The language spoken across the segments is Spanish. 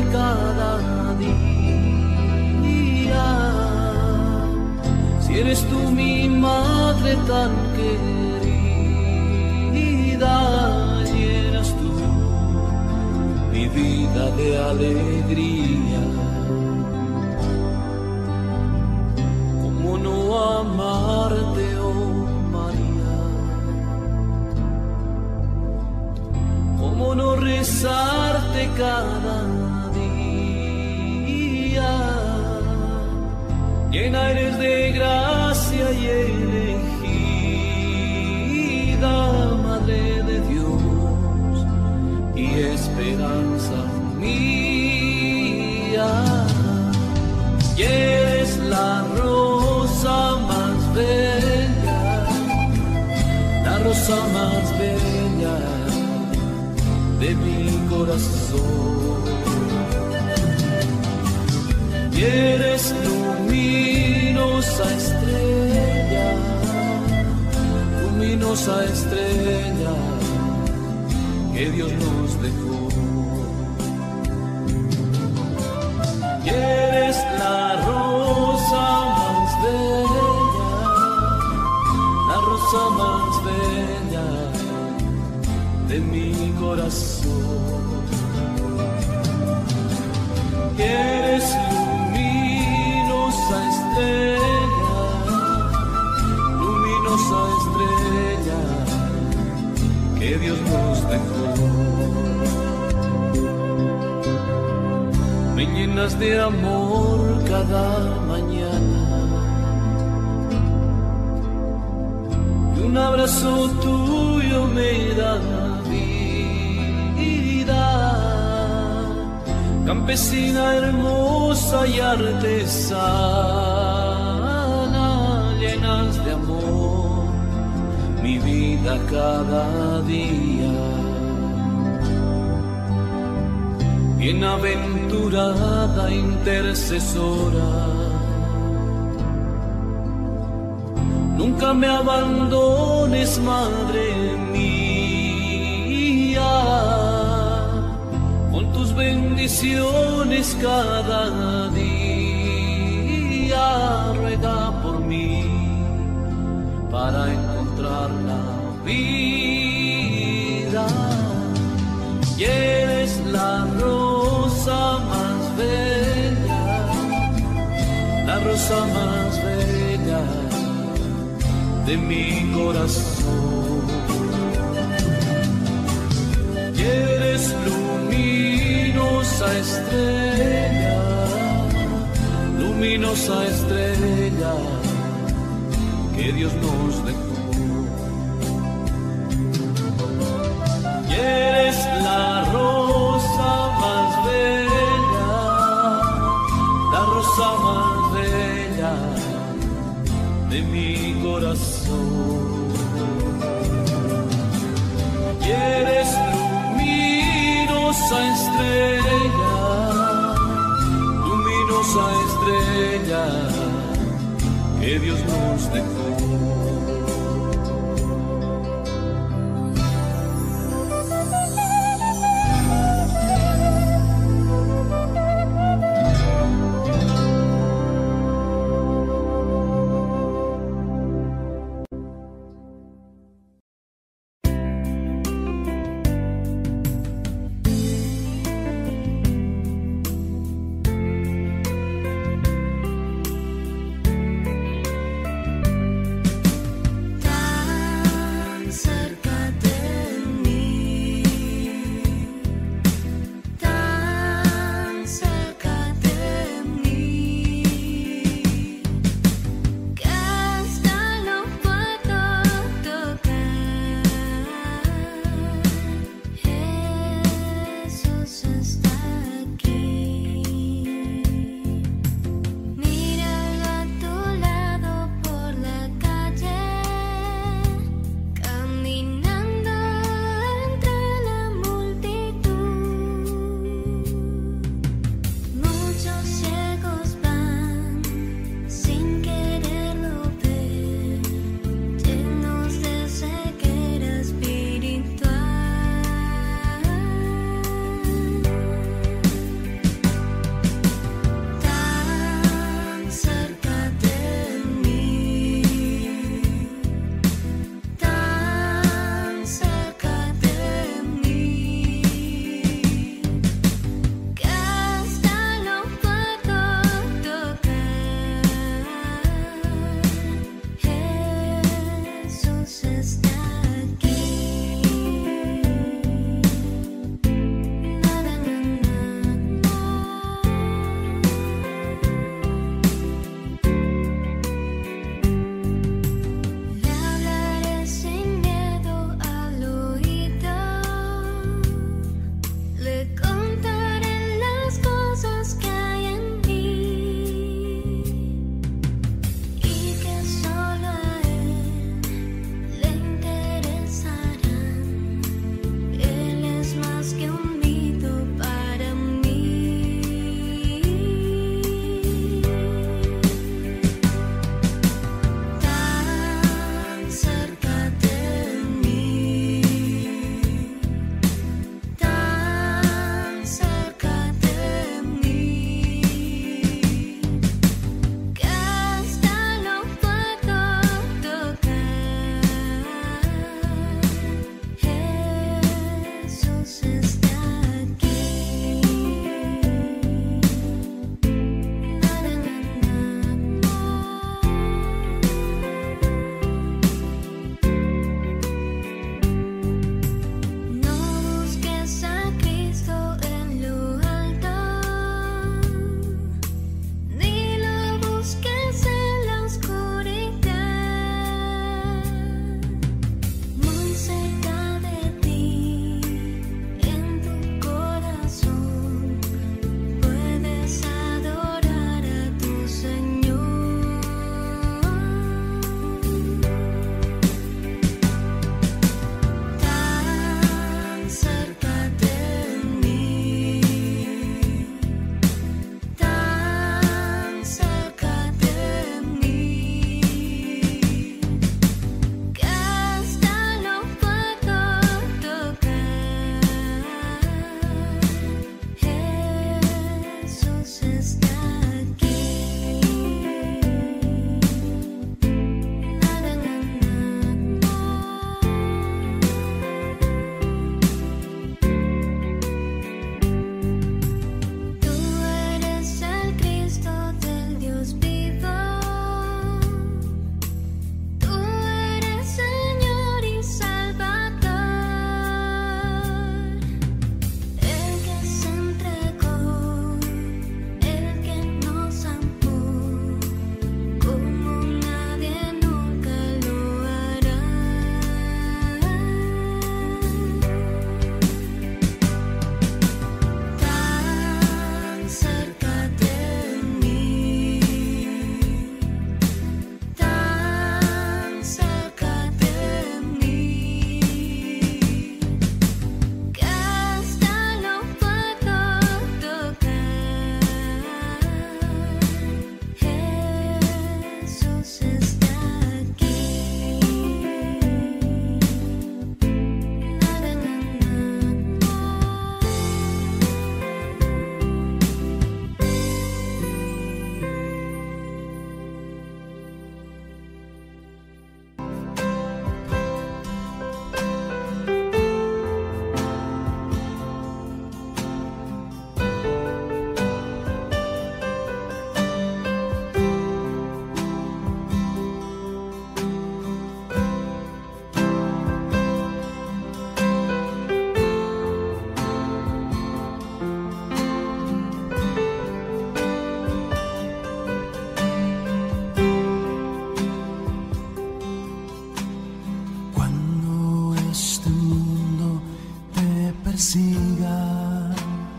cada día. Si eres tú mi madre tan querida, llenas tú mi vida de alegría. ¿Cómo no amarte, oh María? ¿Cómo no rezarte cada día? Llena eres de gracia y elegida, Madre de Dios y esperanza mía. Y eres la rosa más bella, la rosa más bella de mi corazón. Y eres luminosa estrella, luminosa estrella que Dios nos dejó. Y eres la rosa más bella, la rosa más bella de mi corazón. Y eres luminosa estrella, luminosa estrella que Dios nos dejó. Me llenas de amor cada mañana y un abrazo tuyo me da vida. Campesina hermosa y artesana, llenas de amor mi vida cada día. Bienaventurada intercesora, nunca me abandones, Madre mía. Con tus bendiciones cada día, ruega por mí para encontrar la vida. Y eres la rosa más bella, la rosa más bella de mi corazón. Y eres luminosa estrella, luminosa estrella que Dios nos dejó. Y eres la rosa más bella, la rosa más bella de mi corazón. Y eres luminosa estrella, luminosa estrella que Dios nos dejó. persiga.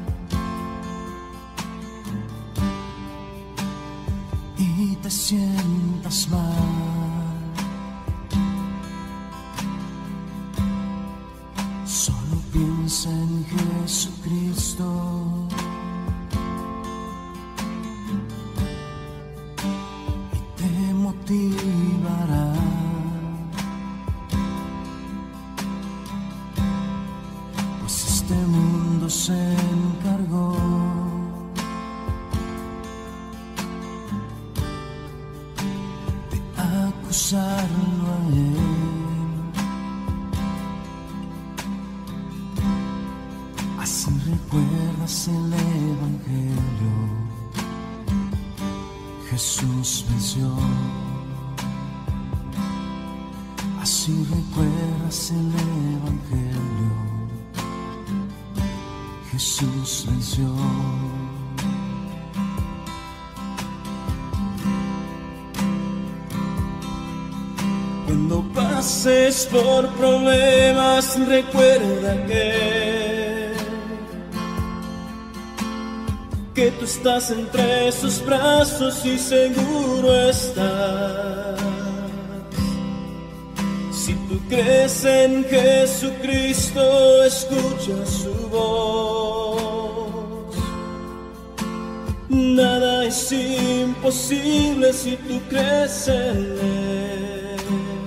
Y te sientas mal, solo piensa en Jesucristo. Y te motivará. Pues este mundo se encargó acusarlo a él. Así recuerdas el Evangelio. Jesús venció. Así recuerdas el Evangelio. Jesús venció. Cuando pases por problemas, recuerda que tú estás entre sus brazos y seguro estás. Si tú crees en Jesucristo, escucha su voz. Nada es imposible si tú crees en Él.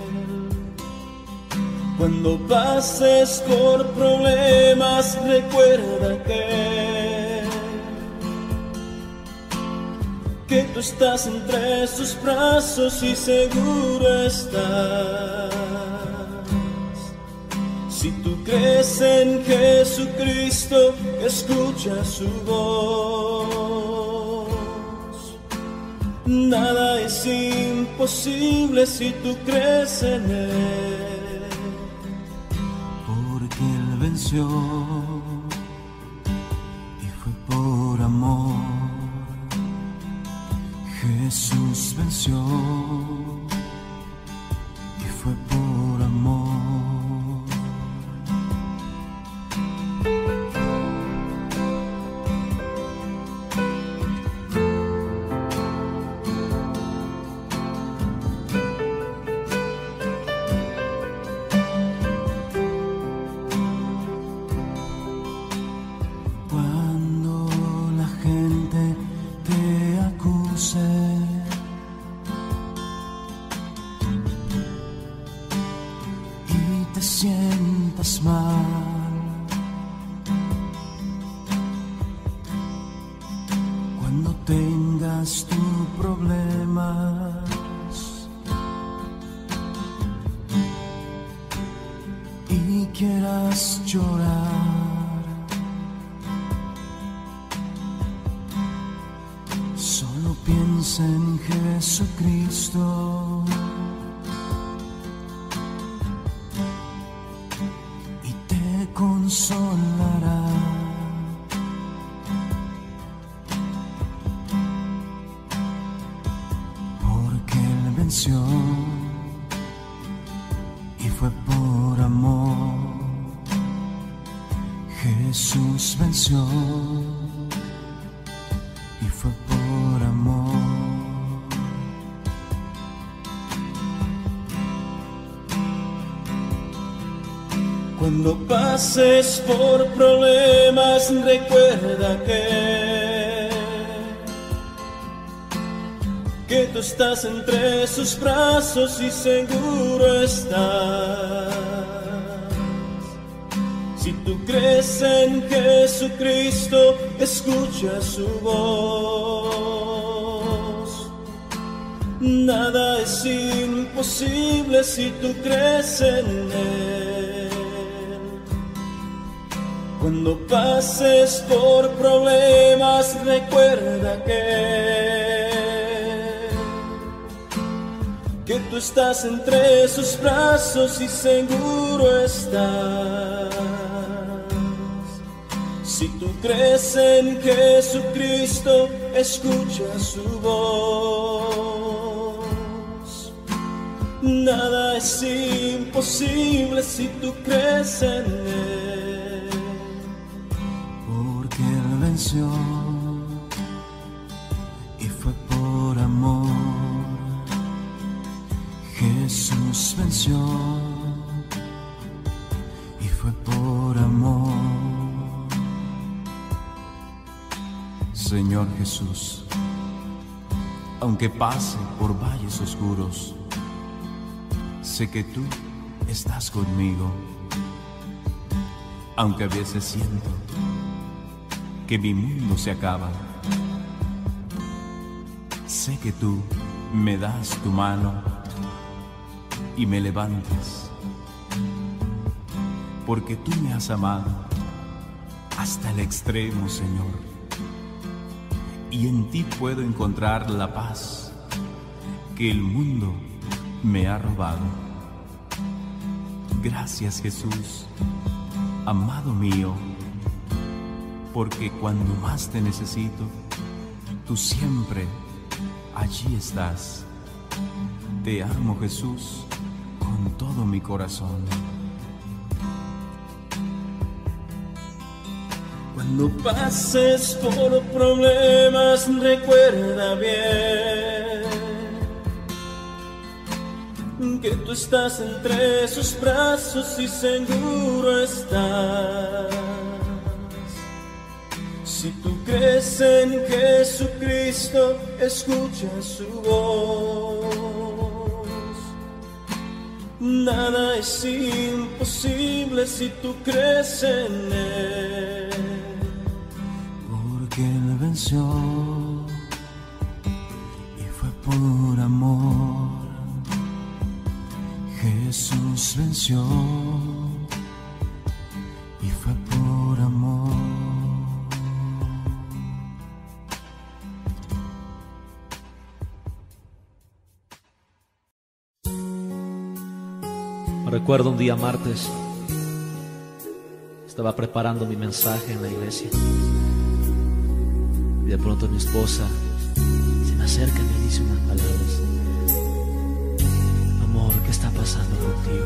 Cuando pases por problemas, recuerda que tú estás entre sus brazos y seguro estás. Si tú crees en Jesucristo, escucha su voz. Nada es imposible si tú crees en Él. Porque Él venció y fue por amor. Jesús venció y fue por amor. Sientas mal, cuando tengas tus problemas y quieras llorar, solo piensa en Jesucristo. Consolará. Porque Él venció y fue por amor. Jesús venció y fue por amor. Cuando pases por problemas, recuerda que tú estás entre sus brazos y seguro estás. Si tú crees en Jesucristo, escucha su voz. Nada es imposible si tú crees en Él. Cuando pases por problemas, recuerda que tú estás entre sus brazos y seguro estás. Si tú crees en Jesucristo, escucha su voz. Nada es imposible si tú crees en Él. venció y fue por amor. Jesús venció y fue por amor. Señor Jesús, aunque pase por valles oscuros, sé que tú estás conmigo. Aunque a veces siento que mi mundo se acaba, sé que tú me das tu mano y me levantas, porque tú me has amado hasta el extremo, Señor, y en ti puedo encontrar la paz que el mundo me ha robado. Gracias, Jesús, amado mío, porque cuando más te necesito, tú siempre allí estás. Te amo, Jesús, con todo mi corazón. Cuando pases por problemas, recuerda bien que tú estás entre sus brazos y seguro estás. Si tú crees en Jesucristo, escucha su voz. Nada es imposible si tú crees en Él. Porque Él venció y fue por amor. Jesús venció y fue por amor. Recuerdo un día martes, estaba preparando mi mensaje en la iglesia y de pronto mi esposa se me acerca y me dice unas palabras: amor, ¿qué está pasando contigo?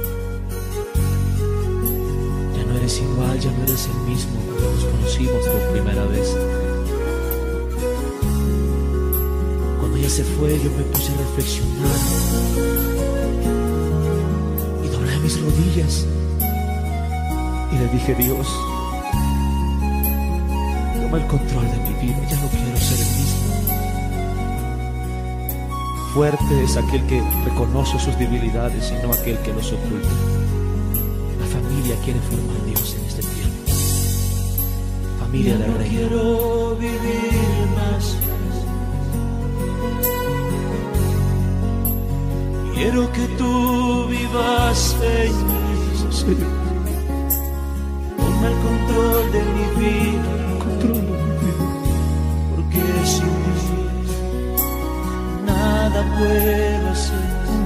Ya no eres igual, ya no eres el mismo cuando nos conocimos por primera vez. Cuando ella se fue, yo me puse a reflexionar y doblé mis rodillas y le dije: Dios, toma el control de mi vida, ya no quiero ser el mismo. Fuerte es aquel que reconoce sus debilidades y no aquel que los oculta. La familia quiere formar a Dios en este tiempo. Familia del Rey. Quiero vivir más. Quiero que tú vivas en mí. Toma el control de mi vida. Porque sin ti nada puedo hacer.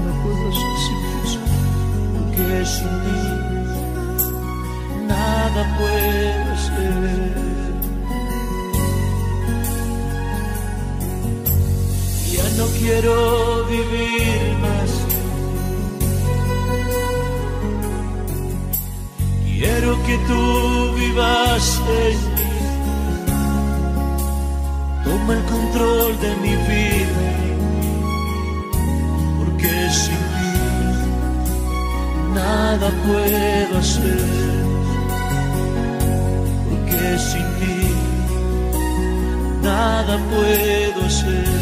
Porque sin ti nada puedo hacer. Ya no quiero vivir más. Quiero que tú vivas en mí. Toma el control de mi vida. Porque sin ti nada puedo hacer. Porque sin ti nada puedo hacer.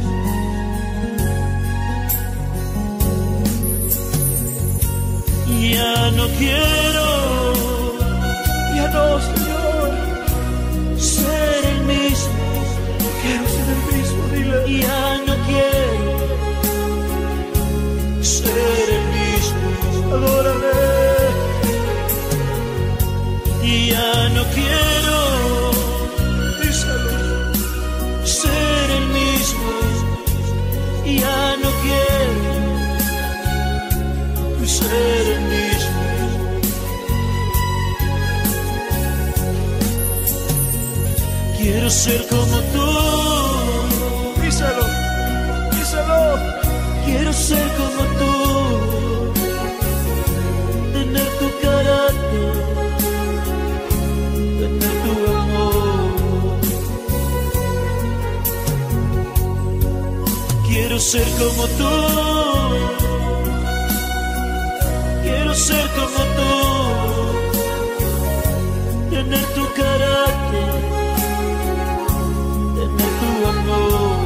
Ya no quiero, ya no, Señor, ser el mismo. No quiero ser el mismo, dile. Ya no quiero ser el mismo. Adórale. Ya no quiero, díselo, ser el mismo. Ya no quiero ser el mismo. Quiero ser como tú. Díselo, díselo. Quiero ser como tú. Tener tu carácter, tener tu amor. ser como tú, quiero ser como tú, tener tu carácter, tener tu amor.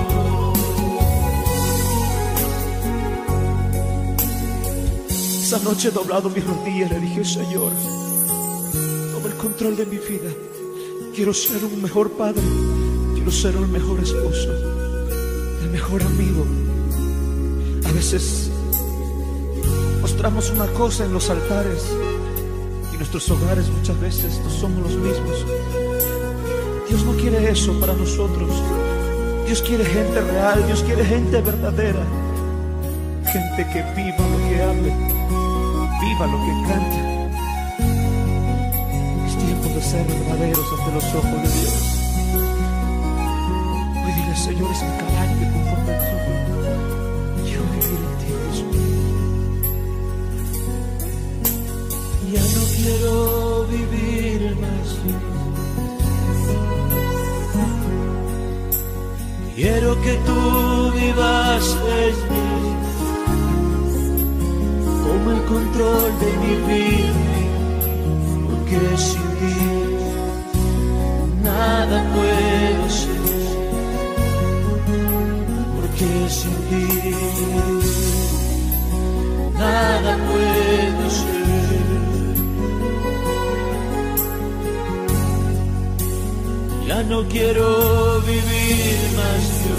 Esa noche he doblado mis rodillas y le dije: Señor, toma el control de mi vida. Quiero ser un mejor padre, quiero ser un mejor esposo, el mejor amigo. A veces mostramos una cosa en los altares y nuestros hogares muchas veces no somos los mismos. Dios no quiere eso para nosotros. Dios quiere gente real, Dios quiere gente verdadera, gente que viva lo que hable, viva lo que cante. Es tiempo de ser verdaderos ante los ojos de Dios. Hoy dile: Señor, es mi carácter conforme al tuyo. Quiero vivir en ti, Jesús. Ya no quiero vivir más. Quiero que tú vivas en mí. Toma el control de mi vida, porque sin ti nada puedo ser. Porque sin ti nada puedo ser. Ya no quiero vivir más yo.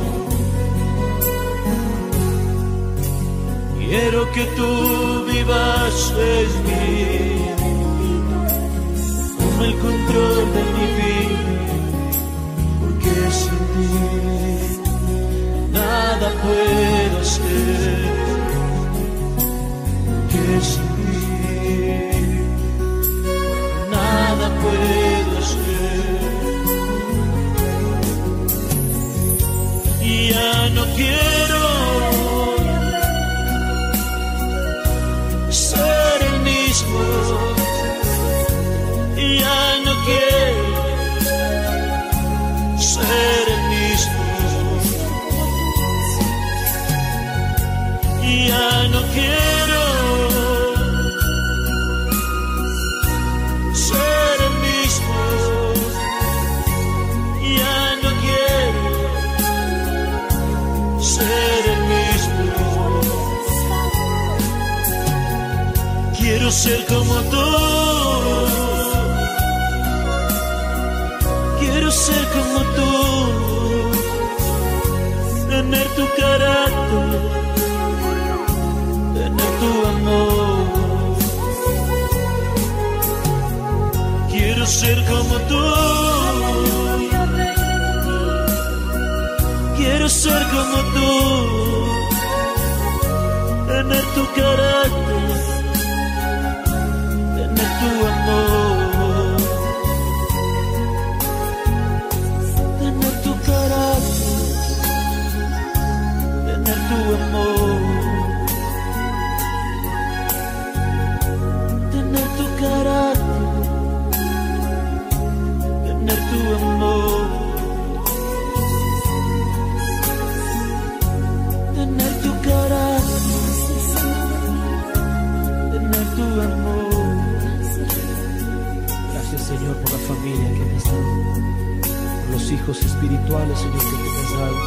Quiero que tú vivas en mí. Toma el control de mi vida, porque sin ti nada puedo hacer. Porque sin ti nada puedo hacer. Ya no quiero ser el mismo. Ya no quiero ser el mismo. Ya no quiero ser el mismo. Ya no quiero ser el mismo. Quiero ser como tú. Quiero ser como tú. Tener tu carácter, tener tu amor. Quiero ser como tú. Quiero ser como tú, tener tu carácter, tener tu amor, tener tu carácter, tener tu amor, tener tu carácter, tener tu amor. Tener tu carácter, tener tu amor. Gracias, Señor, por la familia que me has dado, por los hijos espirituales, Señor, que me has dado.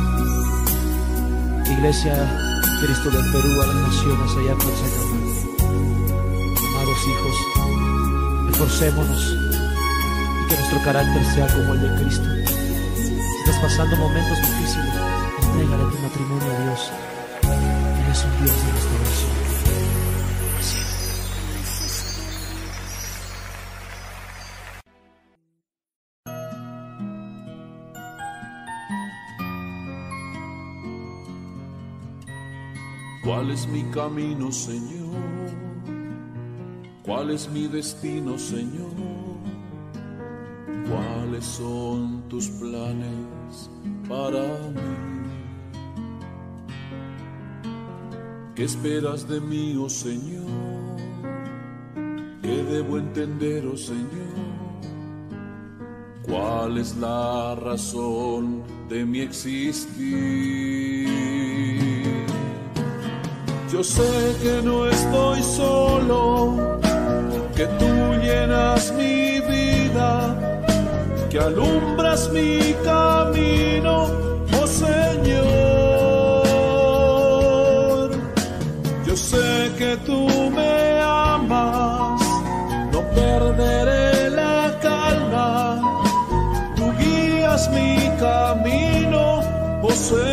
Iglesia Cristo del Perú, a las naciones allá por Sacramento. Amados hijos, esforcémonos y que nuestro carácter sea como el de Cristo. Si estás pasando momentos difíciles, entrégale tu matrimonio a Dios. Él es un Dios de restauración. ¿Cuál es mi camino, Señor? ¿Cuál es mi destino, Señor? ¿Cuáles son tus planes para mí? ¿Qué esperas de mí, oh Señor? ¿Qué debo entender, oh Señor? ¿Cuál es la razón de mi existir? Yo sé que no estoy solo, que tú llenas mi vida, que alumbras mi camino, oh Señor. Yo sé que tú me amas, no perderé la calma, tú guías mi camino, oh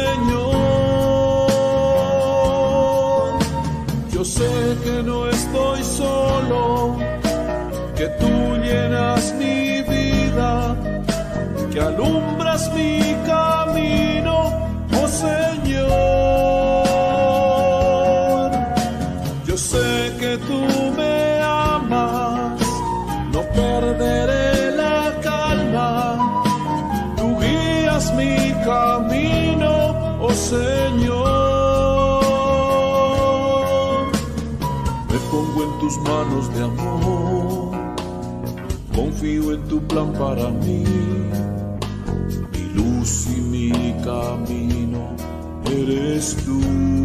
Señor. Yo sé que no estoy solo, que tú llenas mi vida, que alumbras mi camino, oh Señor. Yo sé que tú me amas, no perderé la calma, tú guías mi camino, oh Señor. Me pongo en tus manos de amor, confío en tu plan para mí, mi luz y mi camino eres tú.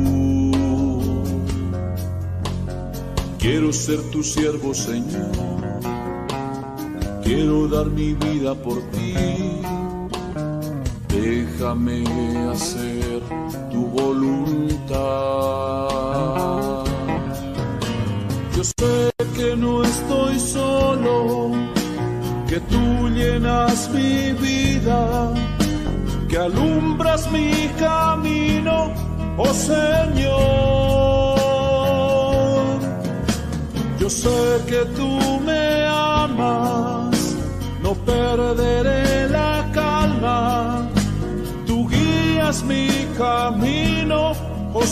Quiero ser tu siervo, Señor, quiero dar mi vida por ti, déjame hacer tu voluntad. Yo sé que no estoy solo, que tú llenas mi vida, que alumbras mi camino, oh Señor. Yo sé que tú me amas, no perderé la calma, tú guías mi camino, oh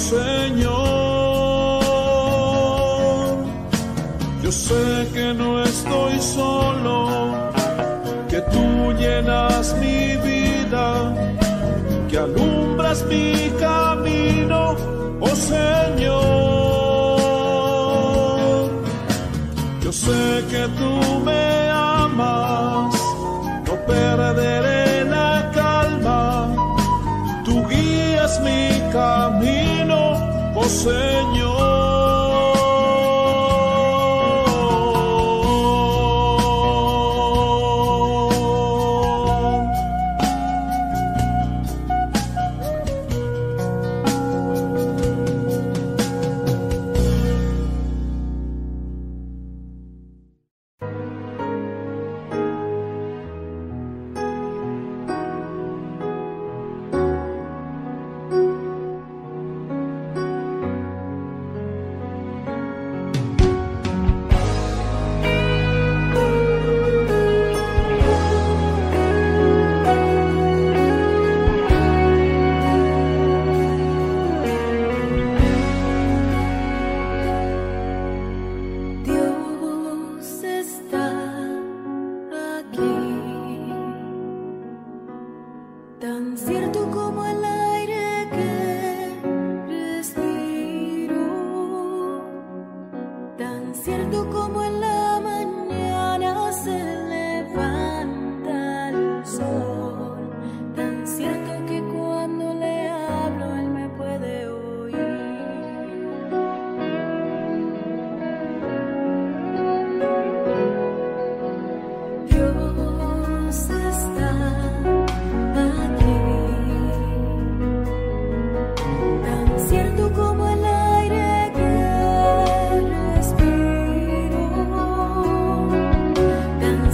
Señor. Yo sé que no estoy solo, que tú llenas mi vida, que alumbras mi camino, oh Señor. Yo sé que tú me amas, no perderé la calma, tú guías mi camino, oh Señor. Tan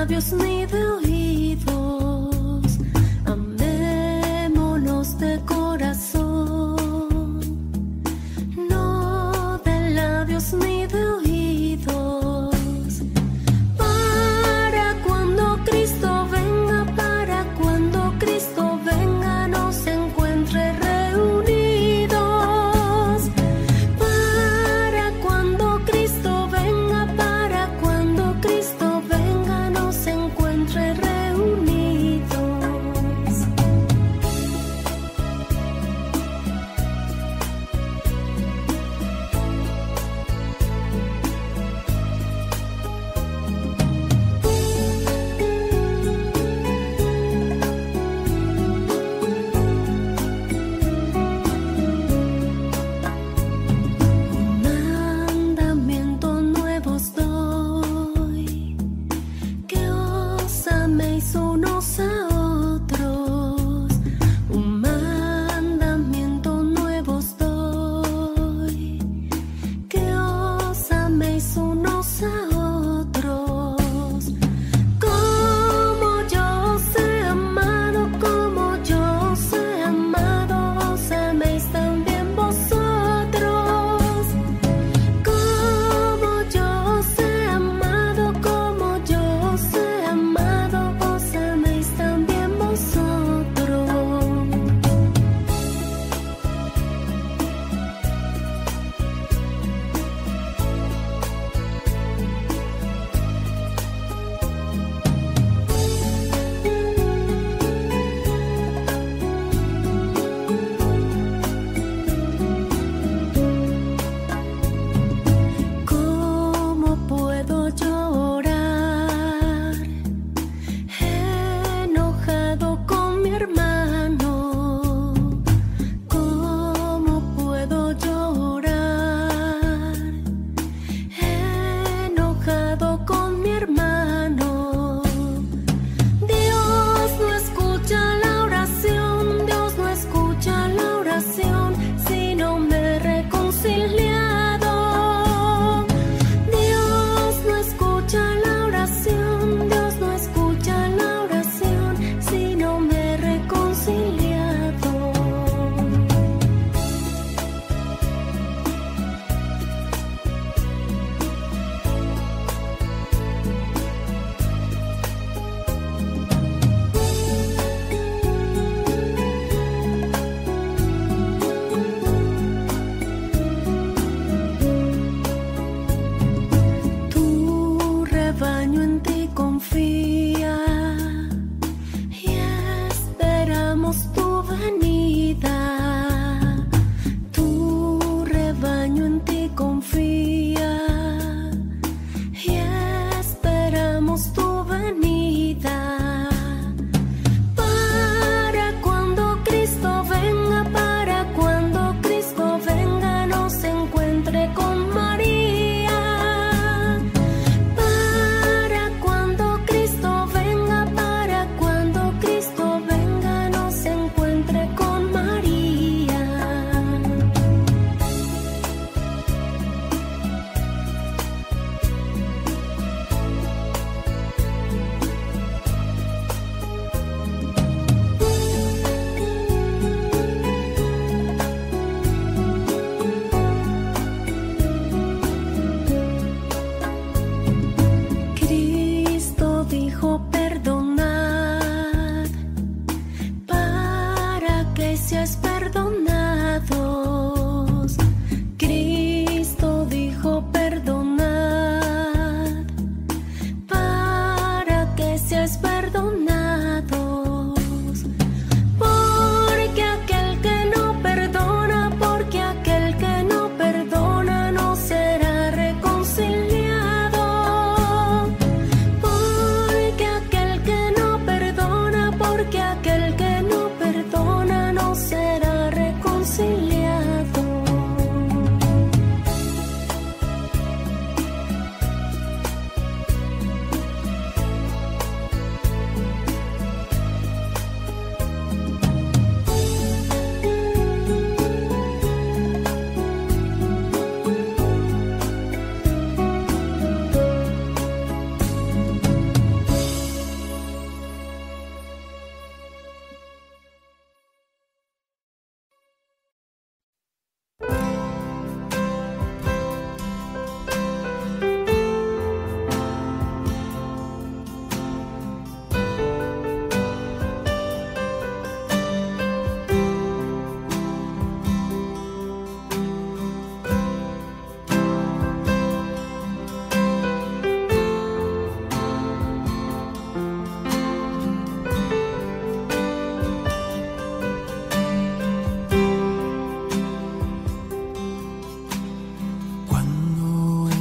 labios ni de oídos, amémonos de corazón, no de labios ni de oídos, para cuando Cristo venga, para cuando Cristo venga nos encuentre reunidos, para cuando Cristo venga, para cuando Cristo venga nos encuentre reunidos. Un mandamiento nuevo os doy, que os améis unos a otros. Un mandamiento nuevo os doy, que os améis unos a otros. Como yo os he amado, como yo os he amado, os améis también vosotros. Como yo os he amado, como yo os he amado, os améis también vosotros.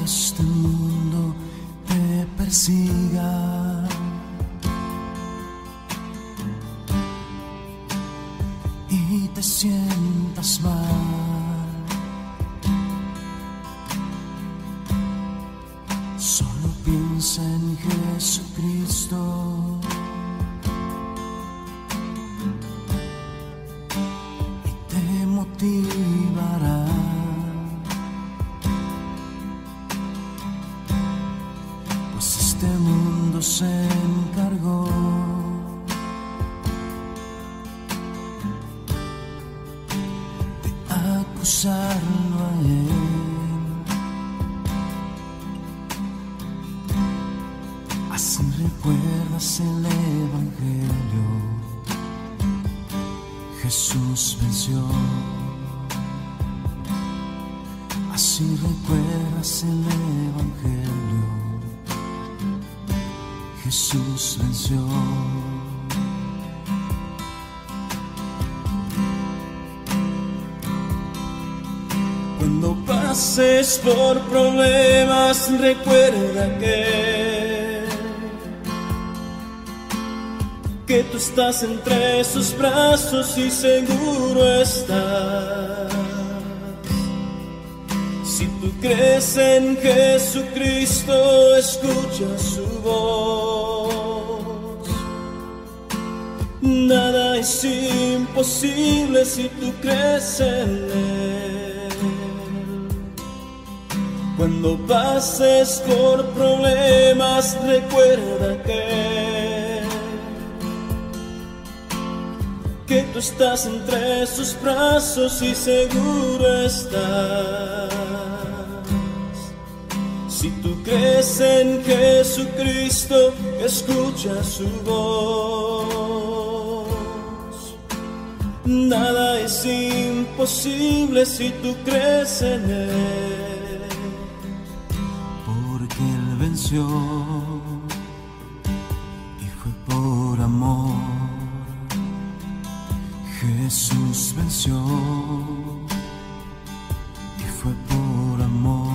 este mundo te persiga y te sientas mal, solo piensa en Jesucristo y te motivará. Pues este mundo se encargó acusarlo a él. Así recuerdas el Evangelio. Jesús venció. Así recuerdas el Evangelio. Jesús venció. Cuando pases por problemas, recuerda que tú estás entre sus brazos y seguro estás. Si tú crees en Jesucristo, escucha su voz. Nada es imposible si tú crees en Él. Cuando pases por problemas, recuerda que tú estás entre sus brazos y seguro estás. Si tú crees en Jesucristo, escucha su voz. Nada es imposible si tú crees en Él. Porque Él venció y fue por amor. Jesús venció y fue por amor.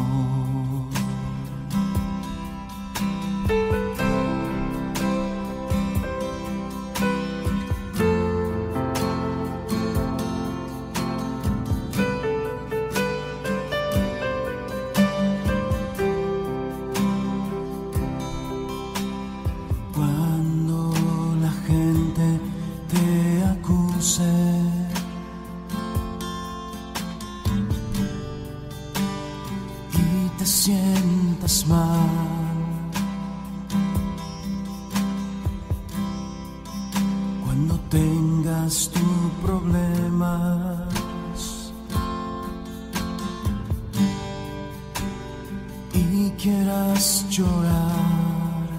Cuando la gente te acuse y te sientas mal, cuando tengas tus problemas y quieras llorar,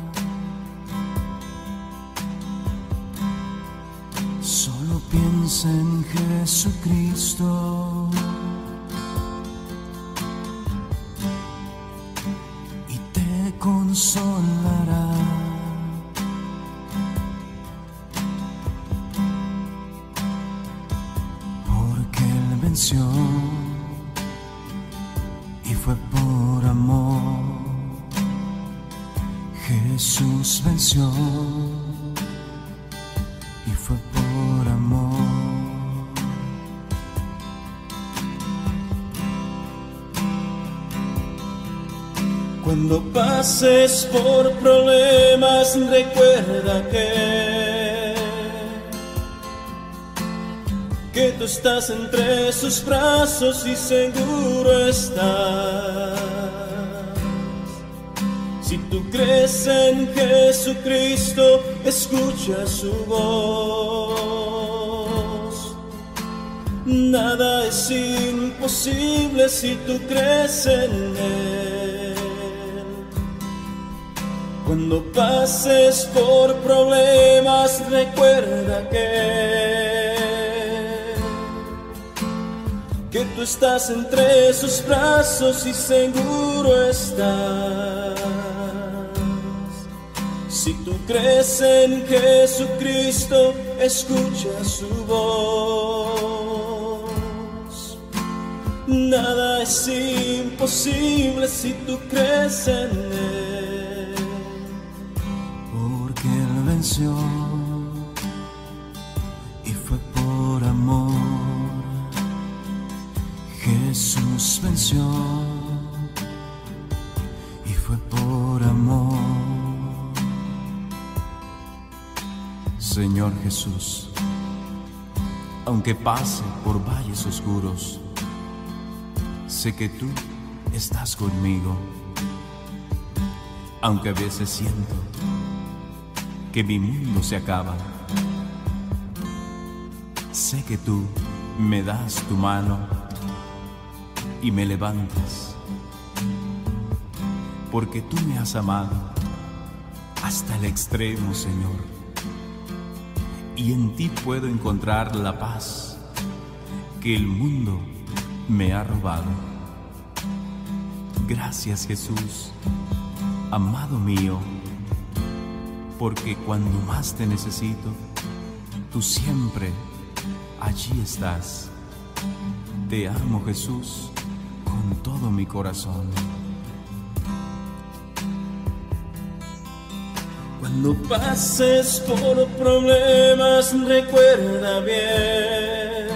solo piensa en Jesucristo y te consolará. Porque Él venció y fue por amor. Jesús venció y fue por amor. Cuando pases por problemas, recuerda que tú estás entre sus brazos y seguro estás. Si tú crees en Jesucristo, escucha su voz. Nada es imposible si tú crees en Él. Cuando pases por problemas, recuerda que tú estás entre sus brazos y seguro estás. Si tú crees en Jesucristo, escucha su voz. Nada es imposible si tú crees en Él. Porque Él venció y fue por amor. Jesús venció y fue por amor. Señor Jesús, aunque pase por valles oscuros, sé que tú estás conmigo. Aunque a veces siento que mi mundo se acaba, sé que tú me das tu mano y me levantas, porque tú me has amado hasta el extremo, Señor, y en ti puedo encontrar la paz que el mundo me ha robado. Gracias, Jesús, amado mío, porque cuando más te necesito, tú siempre allí estás. Te amo, Jesús, con todo mi corazón. Cuando pases por problemas, recuerda bien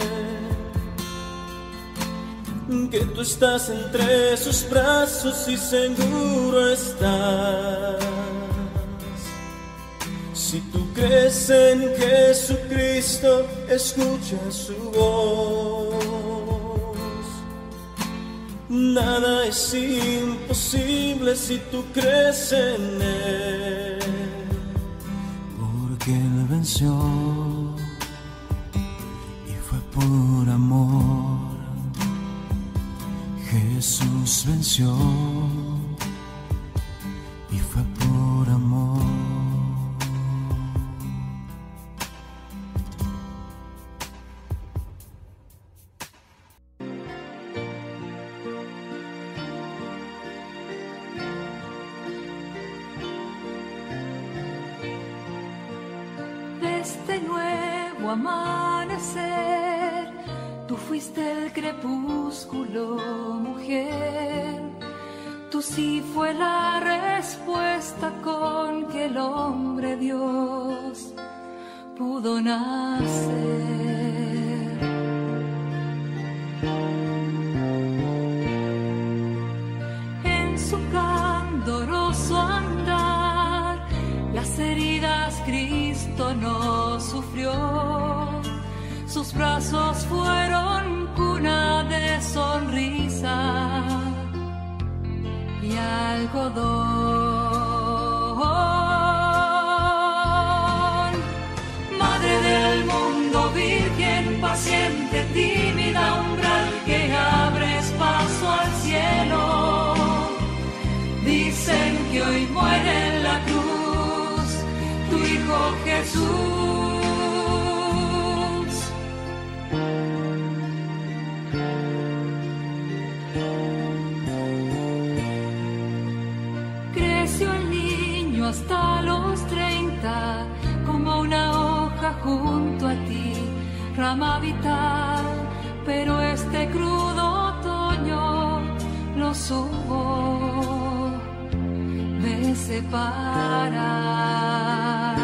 que tú estás entre sus brazos y seguro estás. Si tú crees en Jesucristo, escucha su voz. Nada es imposible si tú crees en Él. Porque Él venció y fue por amor. Jesús venció y fue por amor. Este nuevo amanecer, tú fuiste el crepúsculo, mujer. Tú sí fue la respuesta con que el hombre Dios pudo nacer. En su candoroso andar, las heridas Cristo no sufrió. Sus brazos fueron cuna de sonrisa y algodón. Madre del mundo, virgen paciente, tímida umbral que abres paso al cielo. Dicen que hoy muere en la cruz tu Hijo Jesús. Hasta los 30, como una hoja junto a ti, rama vital, pero este crudo otoño lo subo de separar.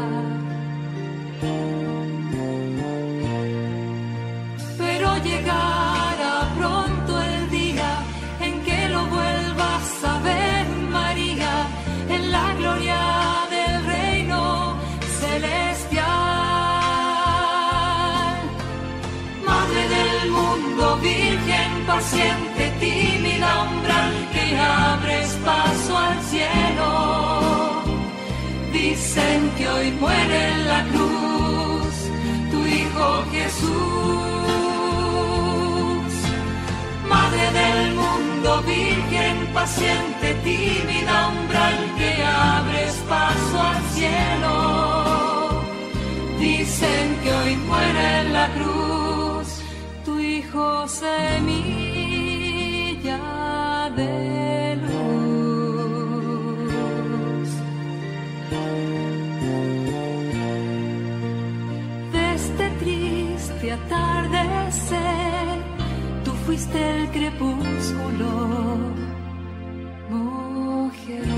Pero llegará pronto el día en que lo vuelvas a ver, María, en la gloria del reino celestial. Madre del mundo, virgen paciente, tímida umbral que abres paso al cielo. Dicen que hoy muere en la cruz tu Hijo Jesús. Madre del mundo, virgen paciente, tímida umbral que abres paso al cielo. Dicen que hoy muere en la cruz tu Hijo, semilla de luz. De este triste atardecer, fuiste el crepúsculo, mujer.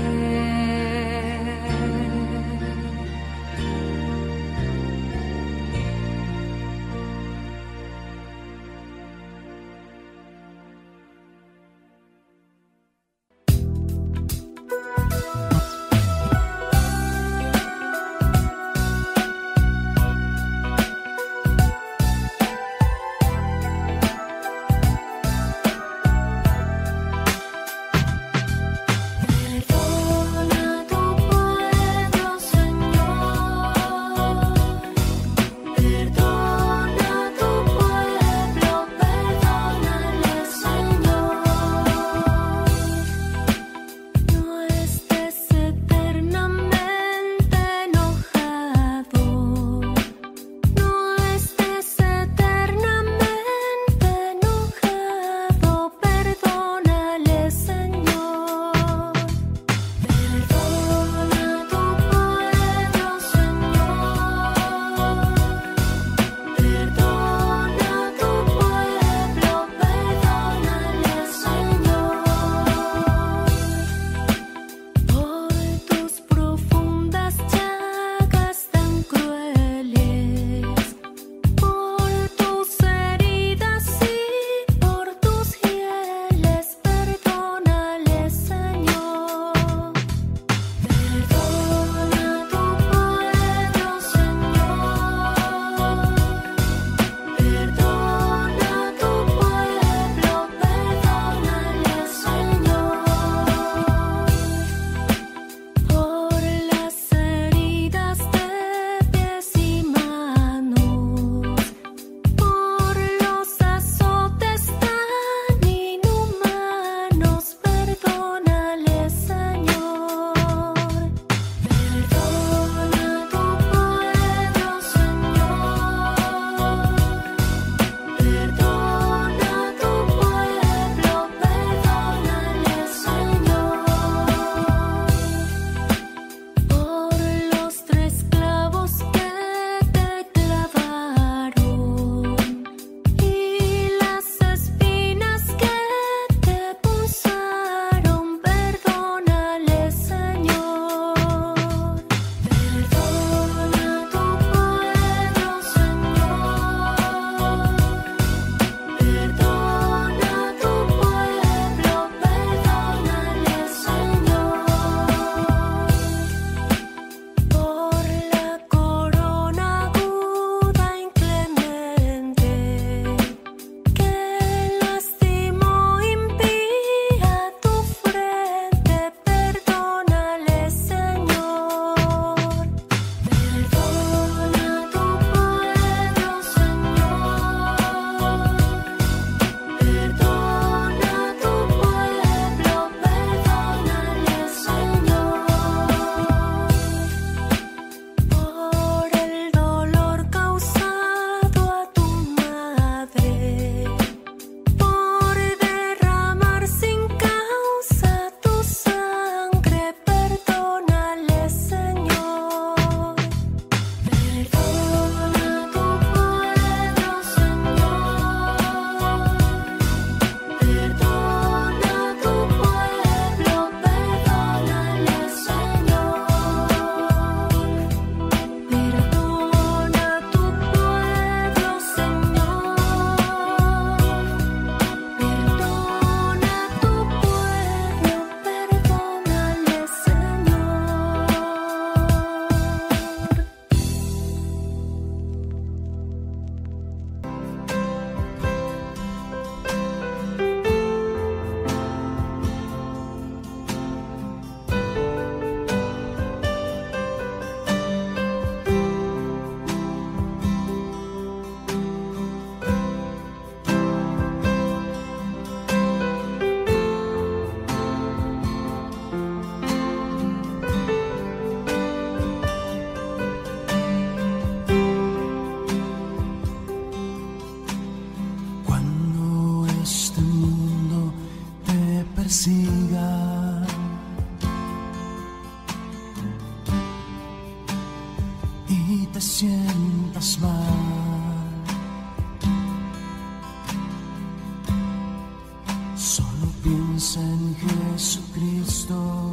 Jesucristo.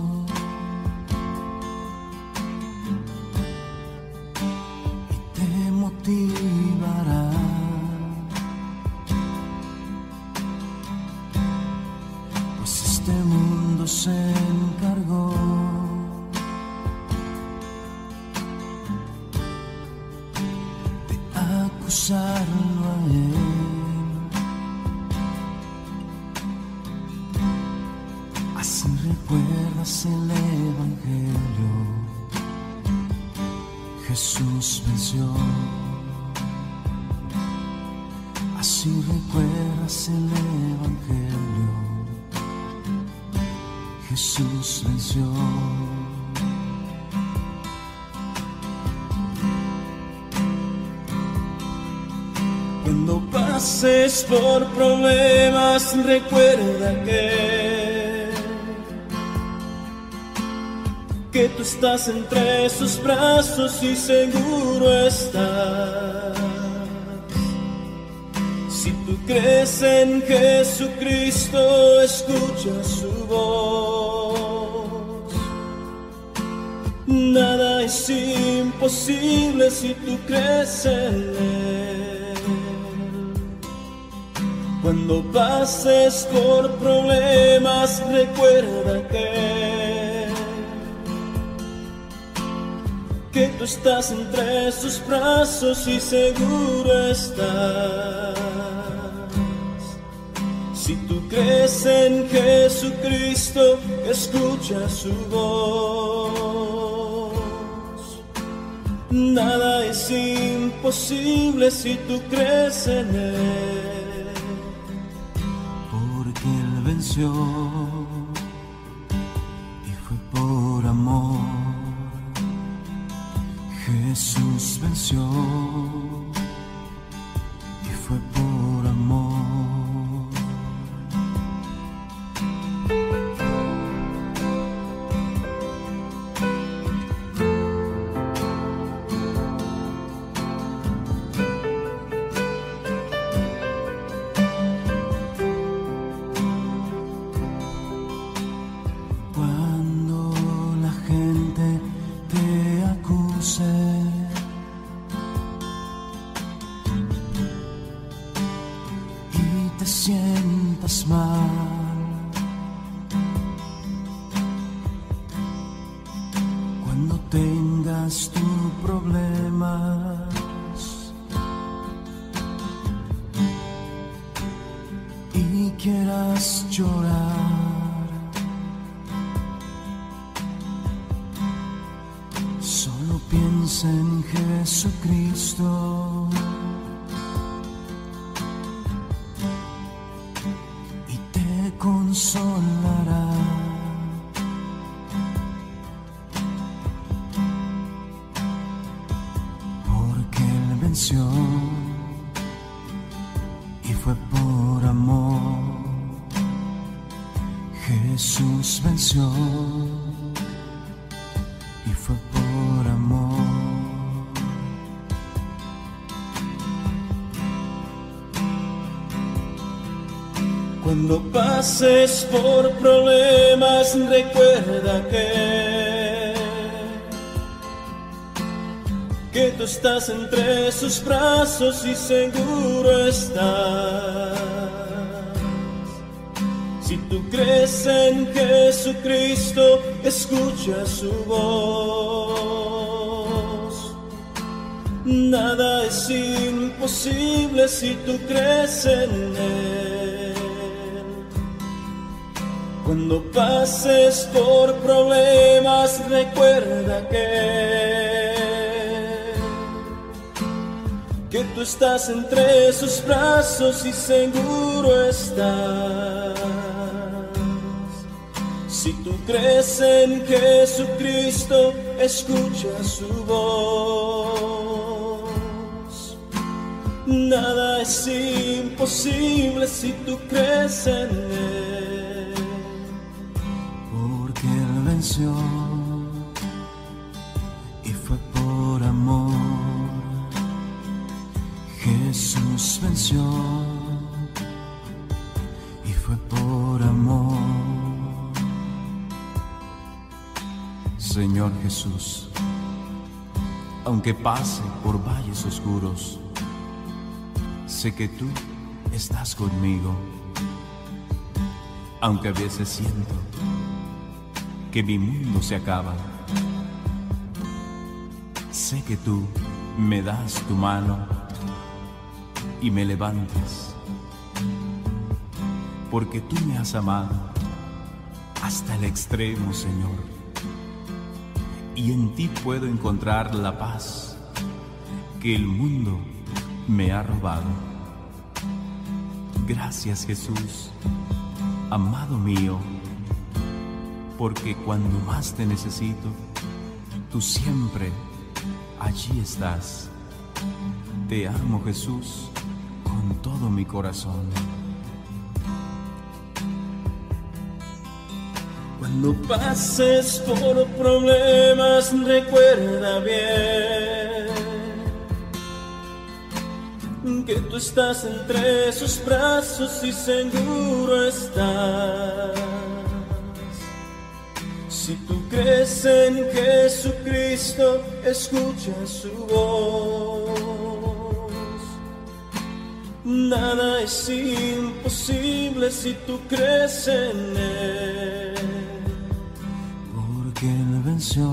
Y te motivará. Pues este mundo se encargó de acusarlo a él. Así recuerdas el Evangelio. Jesús venció. Así recuerdas el Evangelio. Jesús venció. Cuando pases por problemas, recuerda que tú estás entre sus brazos y seguro estás. Si tú crees en Jesucristo, escucha su voz. Nada es imposible si tú crees en Él. Cuando pases por problemas, recuerda que tú estás entre sus brazos y seguro estás. Si tú crees en Jesucristo, escucha su voz. Nada es imposible si tú crees en Él. Porque Él venció y fue por amor. Jesús venció y fue por amor. Cuando la gente te acuse y te sientas mal, cuando tengas tus problemas y quieras llorar, solo piensa en Jesucristo. Y te consolará. Porque Él venció y fue por amor. Jesús venció y fue por amor. Cuando pases por problemas, recuerda que tú estás entre sus brazos y seguro estás. Si tú crees en Jesucristo, escucha su voz. Nada es imposible si tú crees en Él. Cuando pases por problemas, recuerda que tú estás entre sus brazos y seguro estás. Si tú crees en Jesucristo, escucha su voz. Nada es imposible si tú crees en Él. Porque Él venció y fue por amor. Jesús venció y fue por amor. Señor Jesús, aunque pase por valles oscuros, sé que tú estás conmigo. Aunque a veces siento que mi mundo se acaba, sé que tú me das tu mano y me levantas, porque tú me has amado hasta el extremo, Señor, y en ti puedo encontrar la paz que el mundo me ha robado. Gracias, Jesús, amado mío, porque cuando más te necesito, tú siempre allí estás. Te amo, Jesús, con todo mi corazón. Cuando pases por problemas, recuerda bien que tú estás entre sus brazos y seguro estás. Si tú crees en Jesucristo, escucha su voz. Nada es imposible si tú crees en Él. Porque Él venció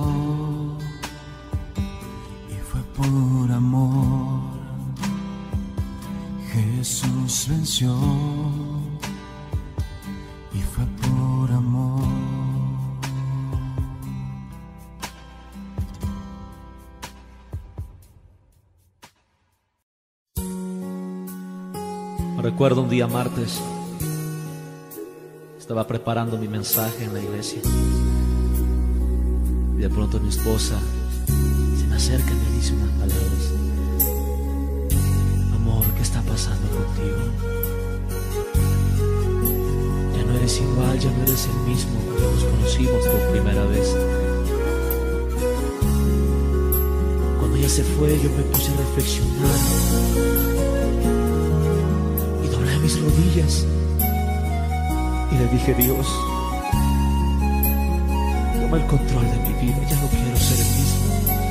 y fue por amor. Jesús venció y fue por amor. Recuerdo un día martes, estaba preparando mi mensaje en la iglesia y de pronto mi esposa se me acerca y me dice unas palabras: amor, ¿qué está pasando contigo? Ya no eres igual, ya no eres el mismo cuando nos conocimos por primera vez. Cuando ella se fue, yo me puse a reflexionar y doblé mis rodillas y le dije: Dios, toma el control de mi vida, ya no quiero ser el mismo.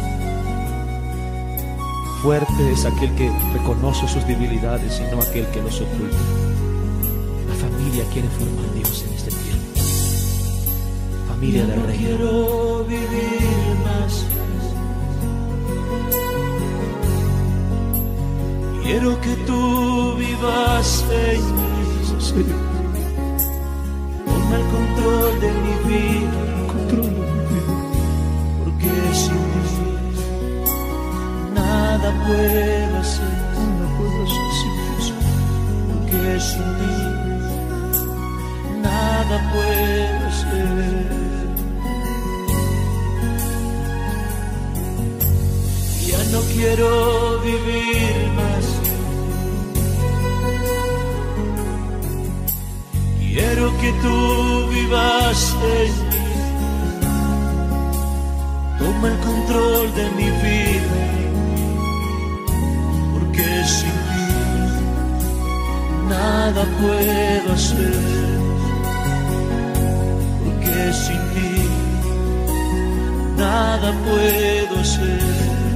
Fuerte es aquel que reconoce sus debilidades y no aquel que los oculta. La familia quiere formar a Dios en este tiempo. Familia del Rey. Quiero vivir más. Quiero que tú vivas en mí. Toma el control de mi vida. Porque sin ti nada puedo hacer. Porque sin ti nada puedo hacer. Ya no quiero vivir más. Quiero que tú vivas en mí. Toma el control de mi vida. Porque sin ti nada puedo hacer. Porque sin ti nada puedo hacer.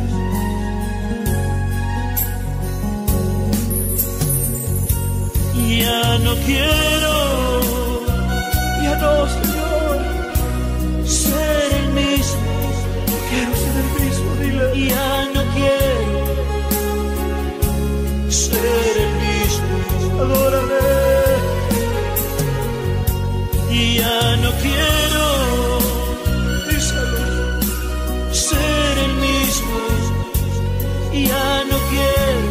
Ya no quiero, ya no, Señor, ser el mismo. Quiero ser el mismo, dile. Ya no quiero ser el mismo. Adórale. Ya no quiero, díselo, ser el mismo. Ya no quiero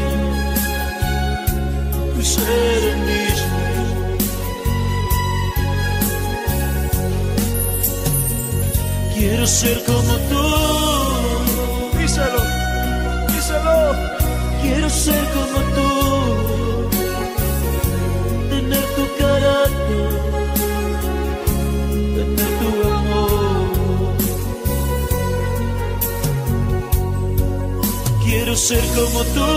ser el mismo. Quiero ser como tú. Díselo, díselo. Quiero ser como tú. Tener tu carácter, tener tu amor. Quiero ser como tú.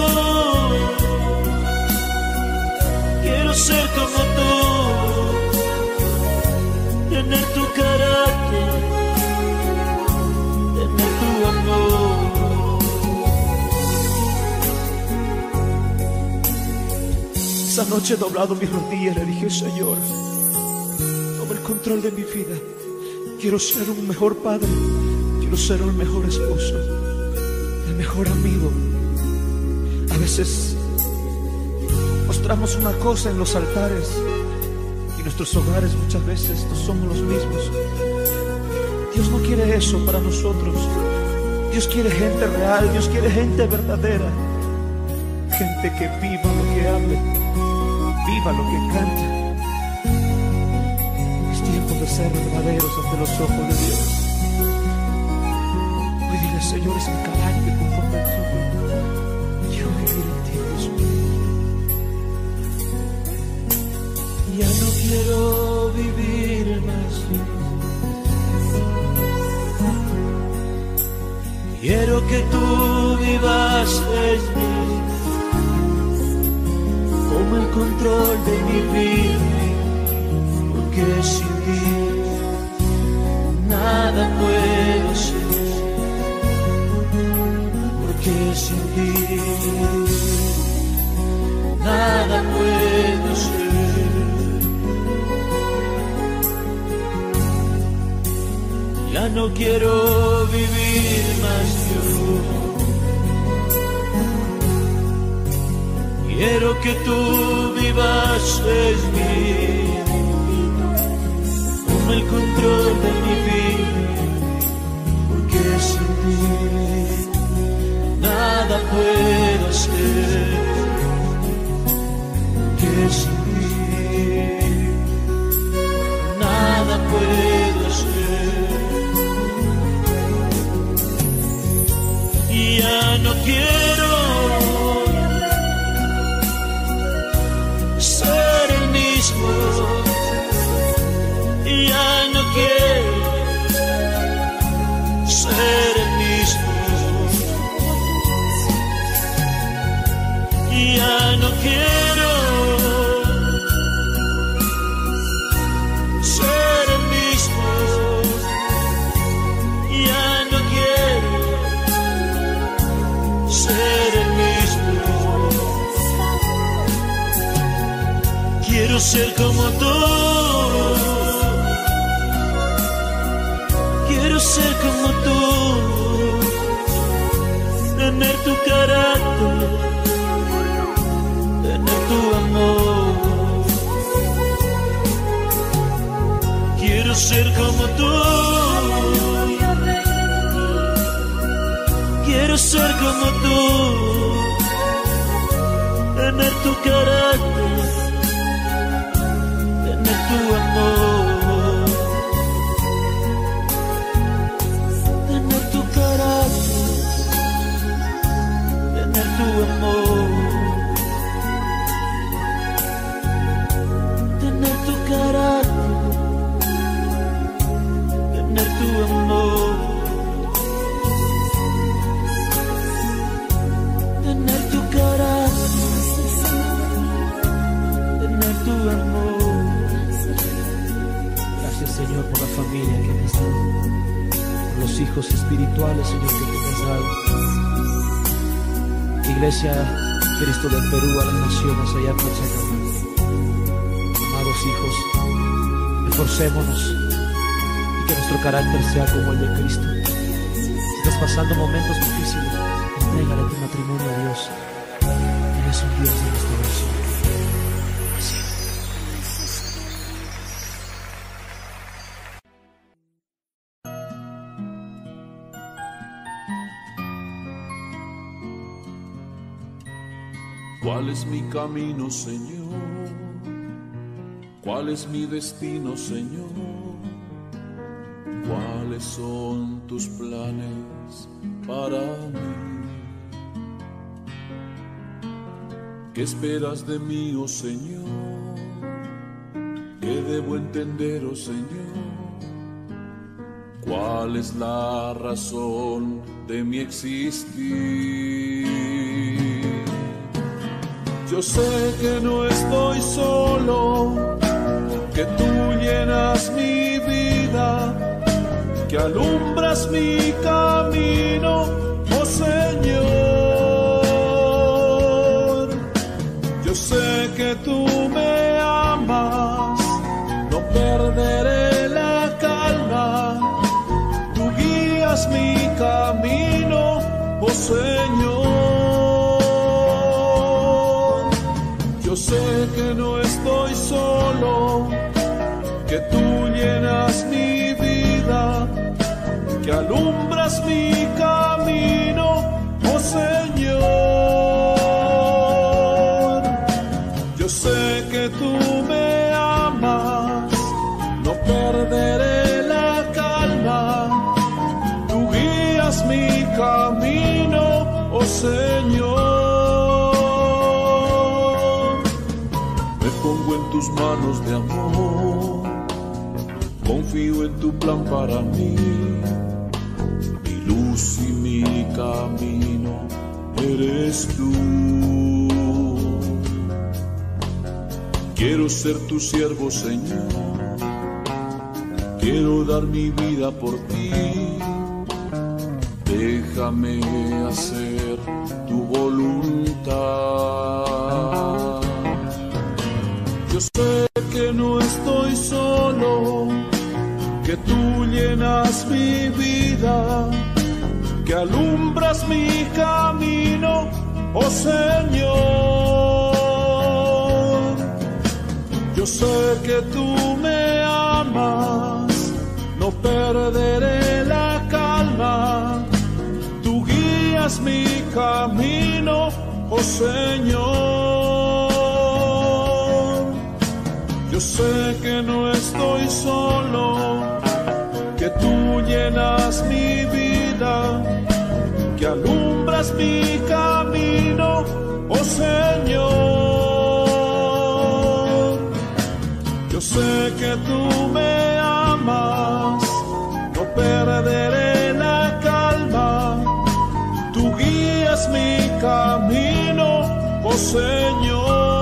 Quiero ser como tú, tener tu carácter, noche he doblado mis rodillas, le dije, Señor, toma el control de mi vida. Quiero ser un mejor padre, quiero ser un mejor esposo, el mejor amigo. A veces mostramos una cosa en los altares y nuestros hogares muchas veces no somos los mismos. Dios no quiere eso para nosotros. Dios quiere gente real, Dios quiere gente verdadera, gente que viva lo que hable, viva lo que cante. Es tiempo de ser verdaderos ante los ojos de Dios. Hoy dile, Señor, es mi carácter conforme al tuyo. Quiero vivir en ti, Dios mío. Ya no quiero vivir más. Quiero que tú vivas en mí. Toma el control de mi vida, porque sin ti nada puedo ser. Porque sin ti nada puedo ser. Ya no quiero vivir más yo. Quiero que tú vivas en mí. Toma el control de mi vida, porque sin ti nada puedo hacer. Porque sin ti nada puedo hacer. Ya no quiero ser el mismo. Ya no quiero ser el mismo. Ya no quiero ser el mismo. Ya no quiero ser el mismo. Quiero ser como tú. Quiero ser como tú. Tener tu carácter, tener tu amor. Quiero ser como tú. Quiero ser como tú, tener tu carácter, tener tu amor, tener tu carácter, tener tu amor, tener tu carácter, tener tu amor. Tener tu carácter, tener tu amor. Gracias, Señor, por la familia que me has dado, por los hijos espirituales, Señor, que me has dado. Iglesia Cristo del Perú, a las naciones allá por Sacramento. Amados hijos, esforcémonos y que nuestro carácter sea como el de Cristo. Si estás pasando momentos difíciles, entrégale tu matrimonio a Dios. Él es un Dios de restauración. ¿Cuál es mi camino, Señor? ¿Cuál es mi destino, Señor? ¿Cuáles son tus planes para mí? ¿Qué esperas de mí, oh Señor? ¿Qué debo entender, oh Señor? ¿Cuál es la razón de mi existir? Yo sé que no estoy solo, que tú llenas mi vida, que alumbras mi camino, oh Señor. Yo sé que que tú me amas, no perderé la calma. Tú guías mi camino, oh Señor. Yo sé que no estoy solo, que tú llenas mi vida, que alumbras mi camino, oh Señor. Yo sé que tú me amas, no perderé la calma. Tú guías mi camino, oh Señor. Me pongo en tus manos de amor, confío en tu plan para mí. Mi luz y mi camino eres tú. Quiero ser tu siervo, Señor. Quiero dar mi vida por ti. Déjame hacer tu voluntad. Yo sé que no estoy solo, que tú llenas mi vida, que alumbras mi camino, oh Señor. Yo sé que tú me amas, no perderé la calma. Tú guías mi camino, oh Señor. Yo sé que no estoy solo, que tú llenas mi vida, que alumbras mi camino, oh Señor. Yo sé que tú me amas, no perderé la calma. Tú guías mi camino, oh Señor.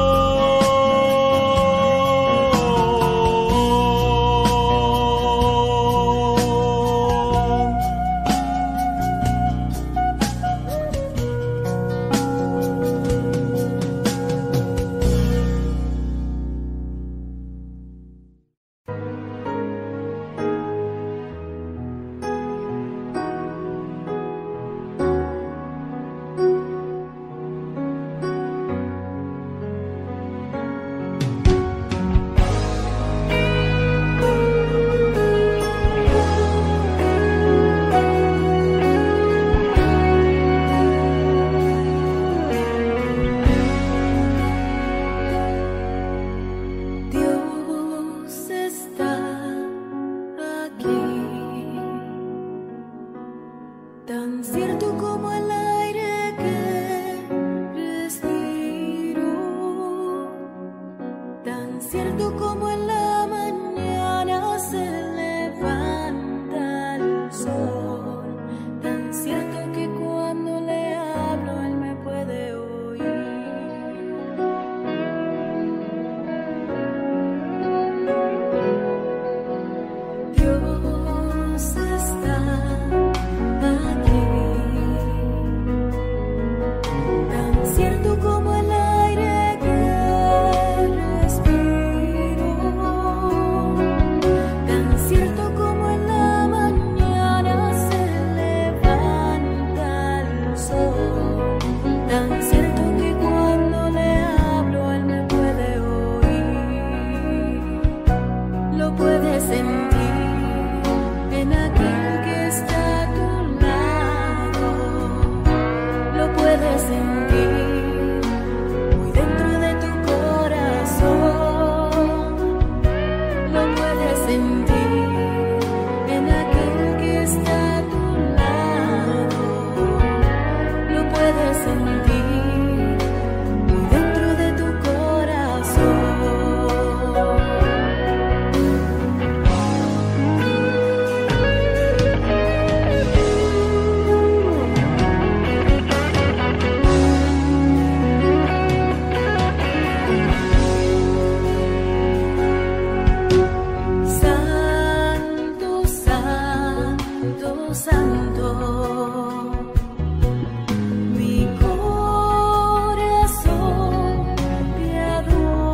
Mi corazón te adora.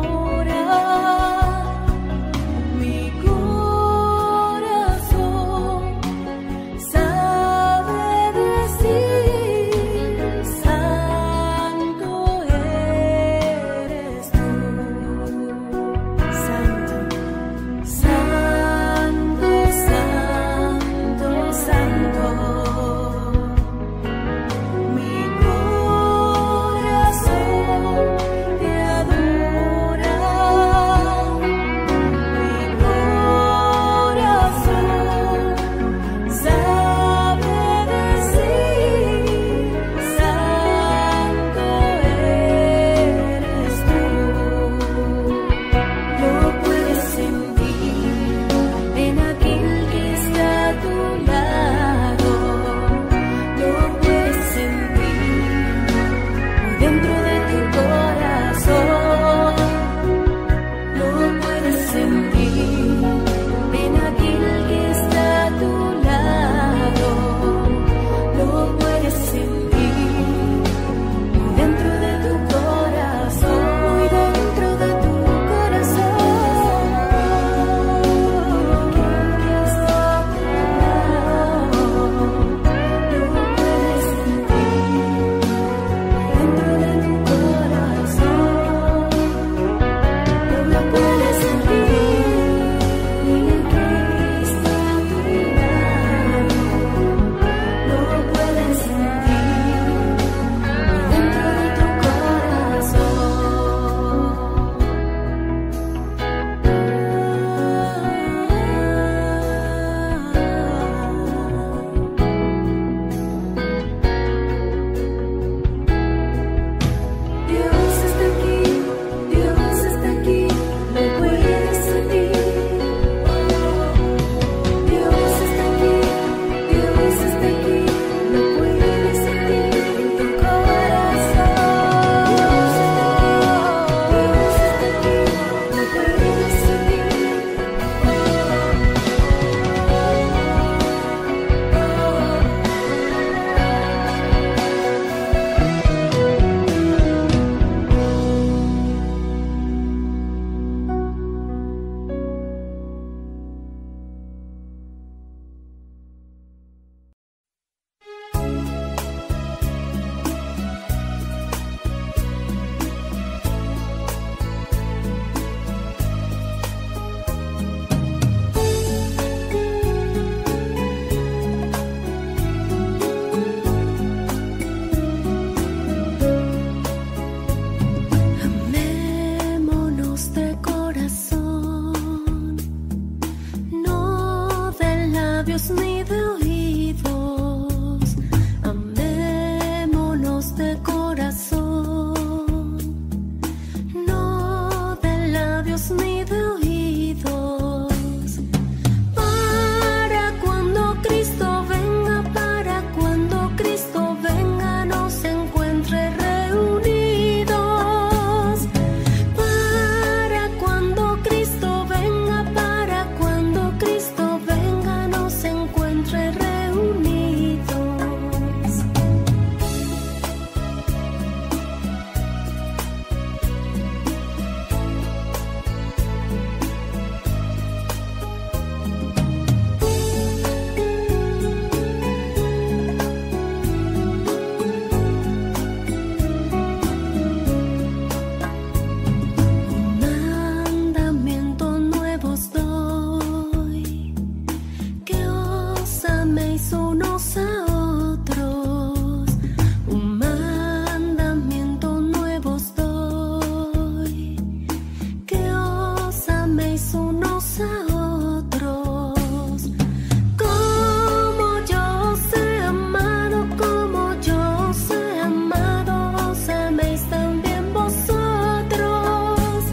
unos a otros, un mandamiento nuevo os doy, que os améis unos a otros. Como yo os he amado, como yo os he amado, os améis también vosotros.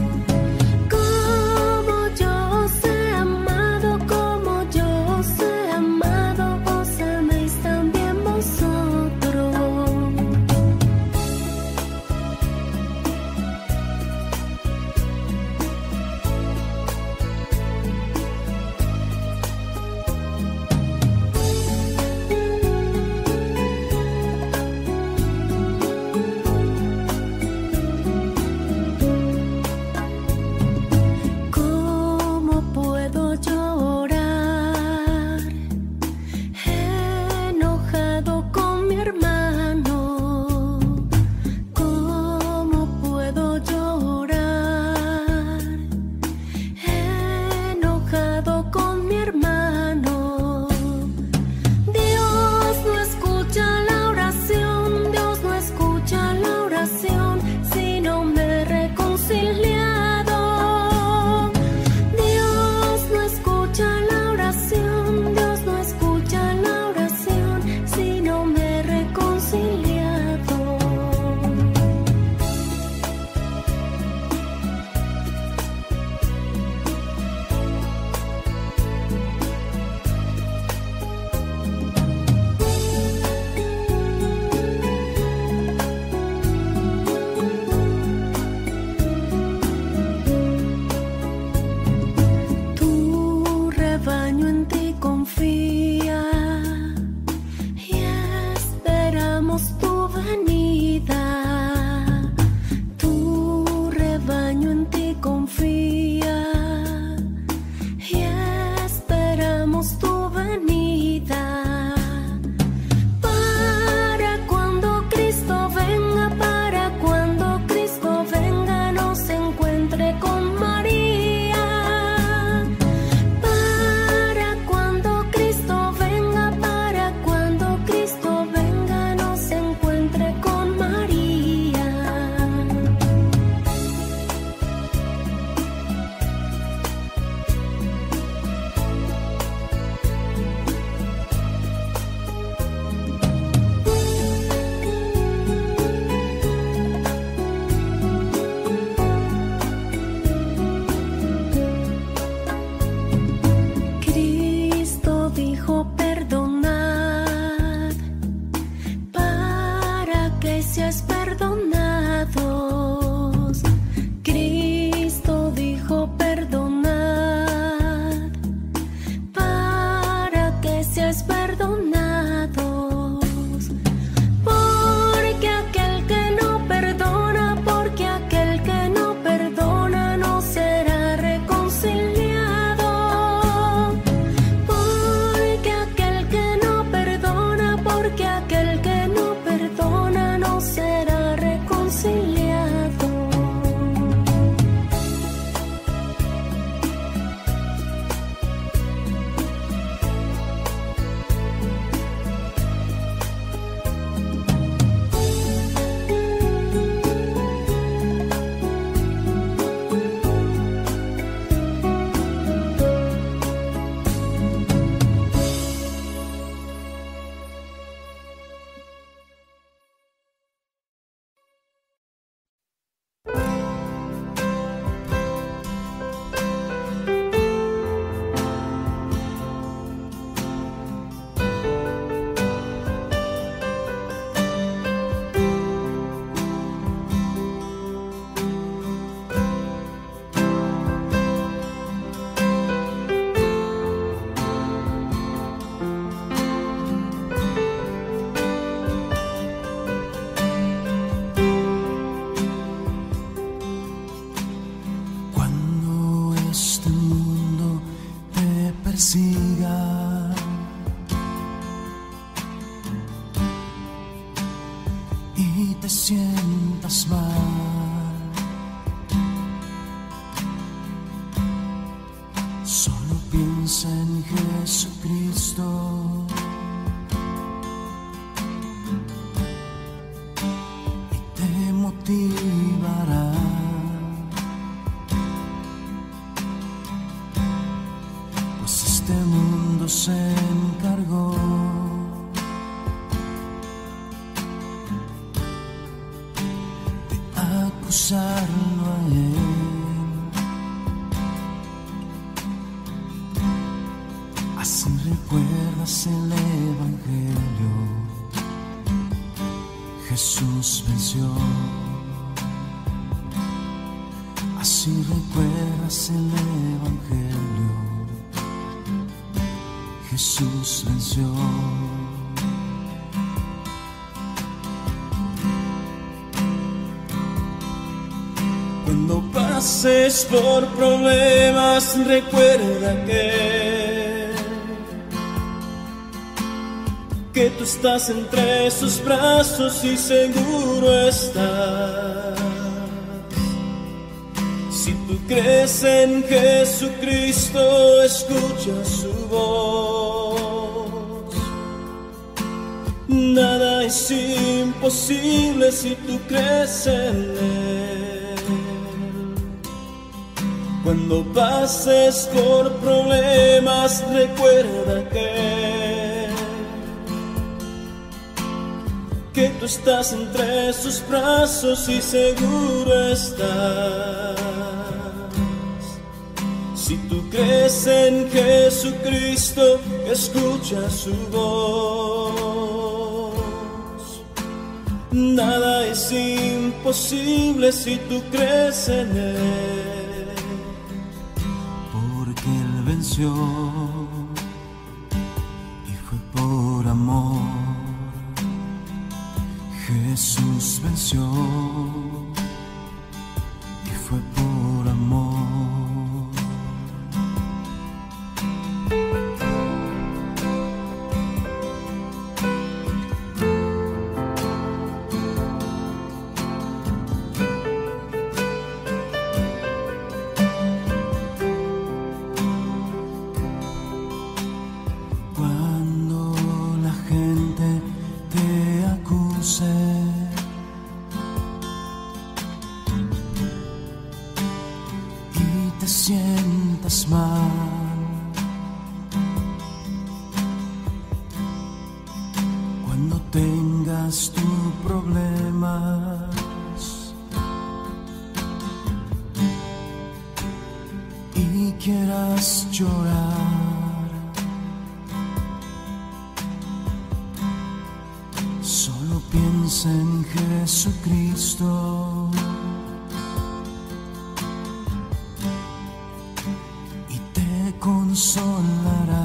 Como yo os he amado, como yo os he amado, os améis también vosotros. ¿Cómo puedo llorar enojado con mi hermano? ¿Cómo puedo llorar enojado con mi hermano? Dios no escucha la oración, Dios no escucha la oración si no me he reconciliado. Dios no escucha la oración, Dios no escucha la oración si no me he reconciliado. Tu rebaño en ti confía y esperamos tu venida. Tu rebaño en ti confía y esperamos tu venida. Para cuando Cristo venga, nos encuentre con María. Para cuando Cristo venga, nos encuentre con María. Cristo dijo perdonad para que seas perdonados. Cristo dijo perdonad para que seas perdonados. Porque aquel que no perdona no será reconciliado. Porque aquel que no perdona no será reconciliado. persiga y te sientas mal, solo piensa en Jesucristo acusarlo a él. Así recuerdas el Evangelio. Jesús venció. Así recuerdas el Evangelio. Jesús venció. Cuando pases por problemas, recuerda que tú estás entre sus brazos y seguro estás. Si tú crees en Jesucristo, escucha su voz. Nada es imposible si tú crees en Él. Cuando pases por problemas, recuerda que tú estás entre sus brazos y seguro estás. Si tú crees en Jesucristo, escucha su voz. Nada es imposible si tú crees en Él. Porque Él venció y fue por amor. Jesús venció y fue por amor. Cuando la gente te acuse y te sientas mal, cuando tengas tus problemas y quieras llorar, solo piensa en Jesucristo y te consolará.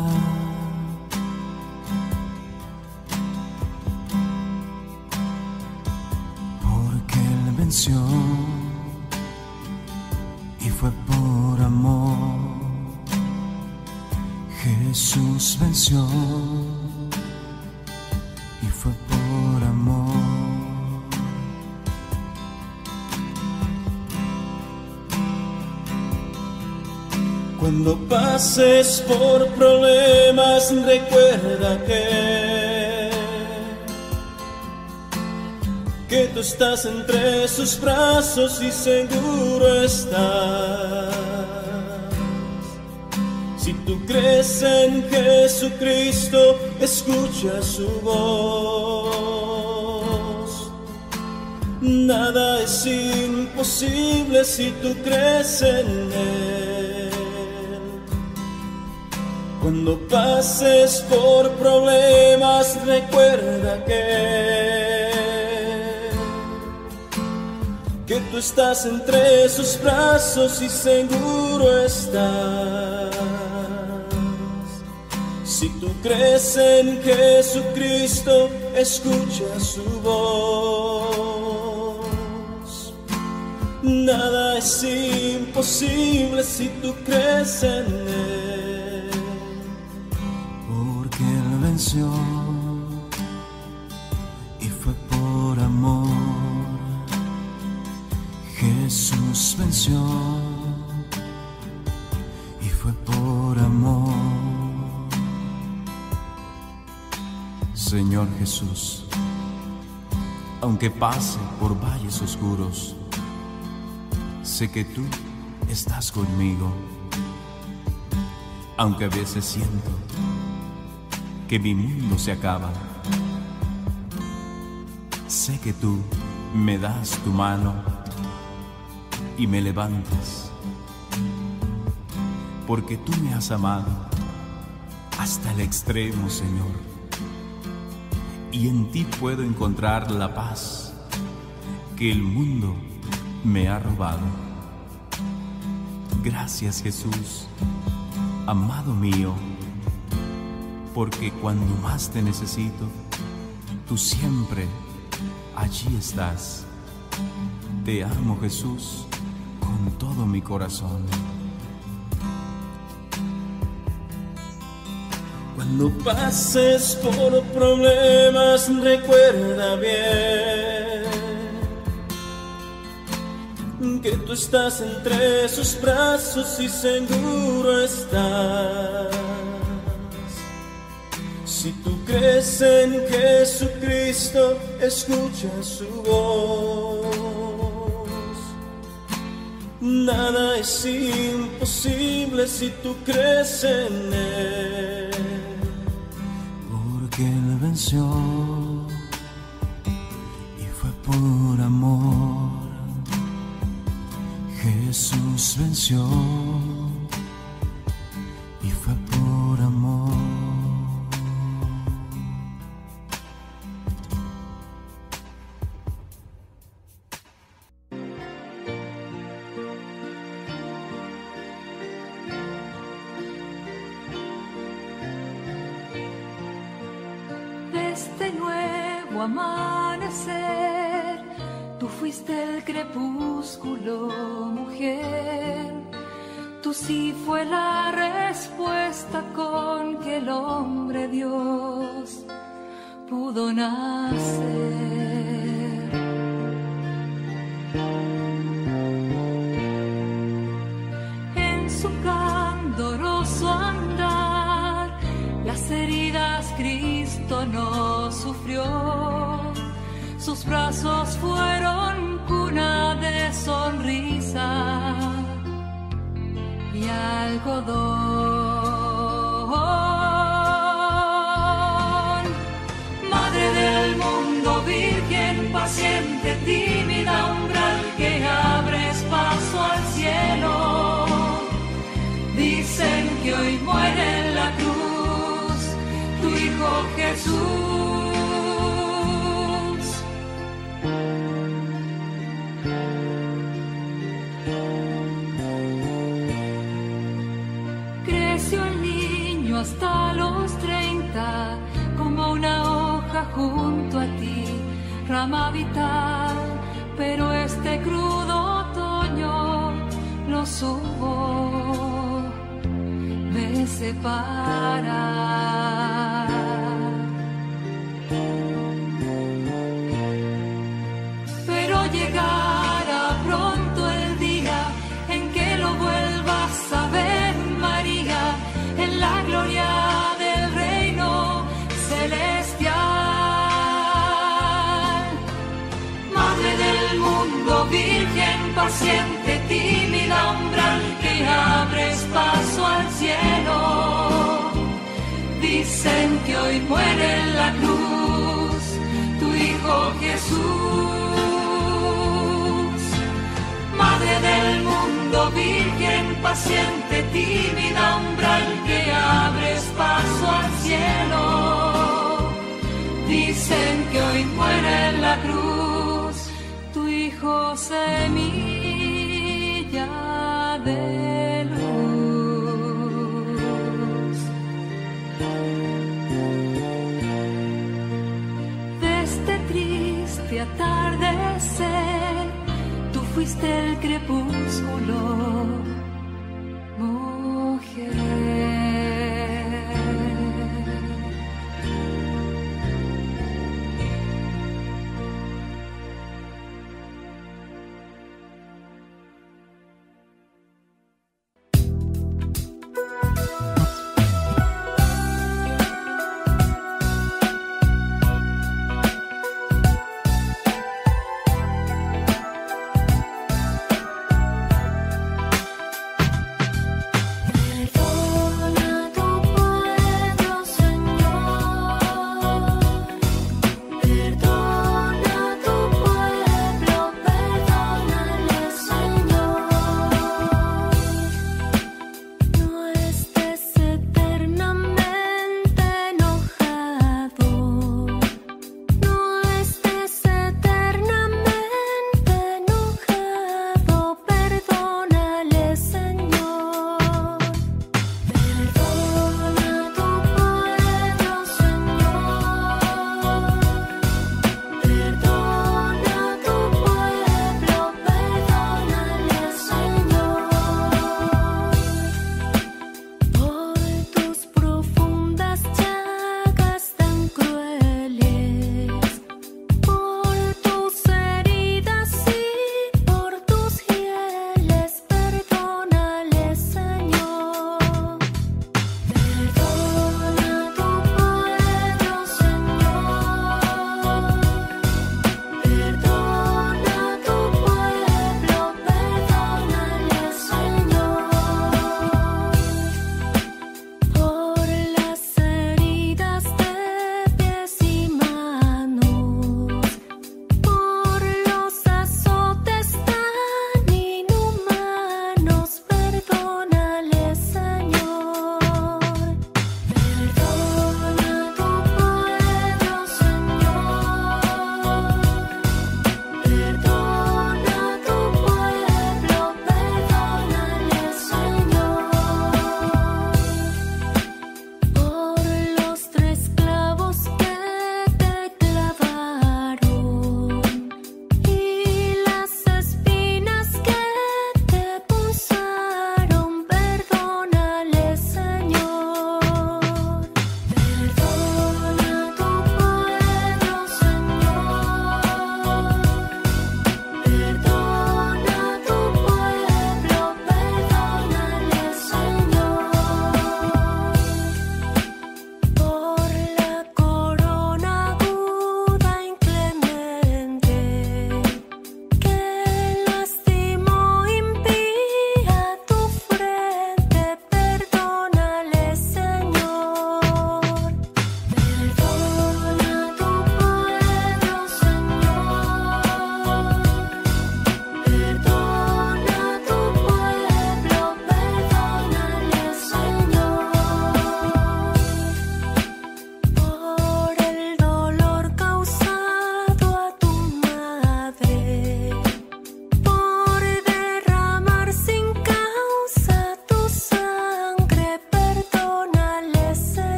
Porque Él venció y fue por amor. Jesús venció y fue por amor. Cuando pases por problemas, recuerda que tú estás entre sus brazos y seguro estás. Si tú crees en Jesucristo, escucha su voz. Nada es imposible si tú crees en Él. Cuando pases por problemas, recuerda que tú estás entre sus brazos y seguro estás. Si tú crees en Jesucristo, escucha su voz. Nada es imposible si tú crees en Él. Porque Él venció y fue por amor. Jesús venció y fue por amor. Señor Jesús, aunque pase por valles oscuros, sé que tú estás conmigo. Aunque a veces siento que mi mundo se acaba, sé que tú me das tu mano y me levantas, porque tú me has amado hasta el extremo, Señor, y en ti puedo encontrar la paz que el mundo me ha robado. Gracias, Jesús, amado mío, porque cuando más te necesito, tú siempre allí estás. Te amo, Jesús, con todo mi corazón. Cuando pases por problemas, recuerda bien que tú estás entre sus brazos y seguro estás. Si tú crees en Jesucristo, escucha su voz. Nada es imposible si tú crees en Él. Porque Él venció y fue por amor. Jesús venció y fue por amor. Este nuevo amanecer, tú fuiste el crepúsculo, mujer. Tú sí fue la respuesta con que el hombre Dios pudo nacer. En su candoroso andar, las heridas Cristo no sufrió. Sus brazos fueron cuna de sonrisa y algodón. Madre del mundo, virgen paciente, tímida umbral que abres paso al cielo. Dicen que hoy muere en la cruz tu Hijo Jesús. Hasta los 30, como una hoja junto a ti, rama vital, pero este crudo otoño lo subo de separar. Pero llegará pronto el día en que lo vuelvas a ver, María, en la gloria del reino celestial. Madre del mundo, virgen paciente, tímida umbral que abres paso al cielo. Dicen que hoy muere en la cruz tu Hijo Jesús. Madre del mundo, virgen paciente, tímida umbral que abres paso al cielo. Dicen que hoy muere en la cruz tu Hijo, semilla de luz. De este triste atardecer, tú fuiste el crepúsculo, mujer.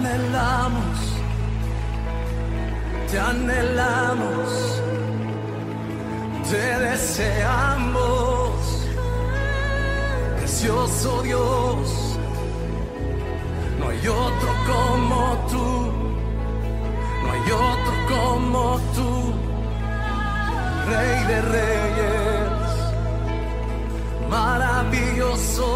anhelamos, te deseamos, precioso Dios, no hay otro como tú, no hay otro como tú, Rey de Reyes, maravilloso.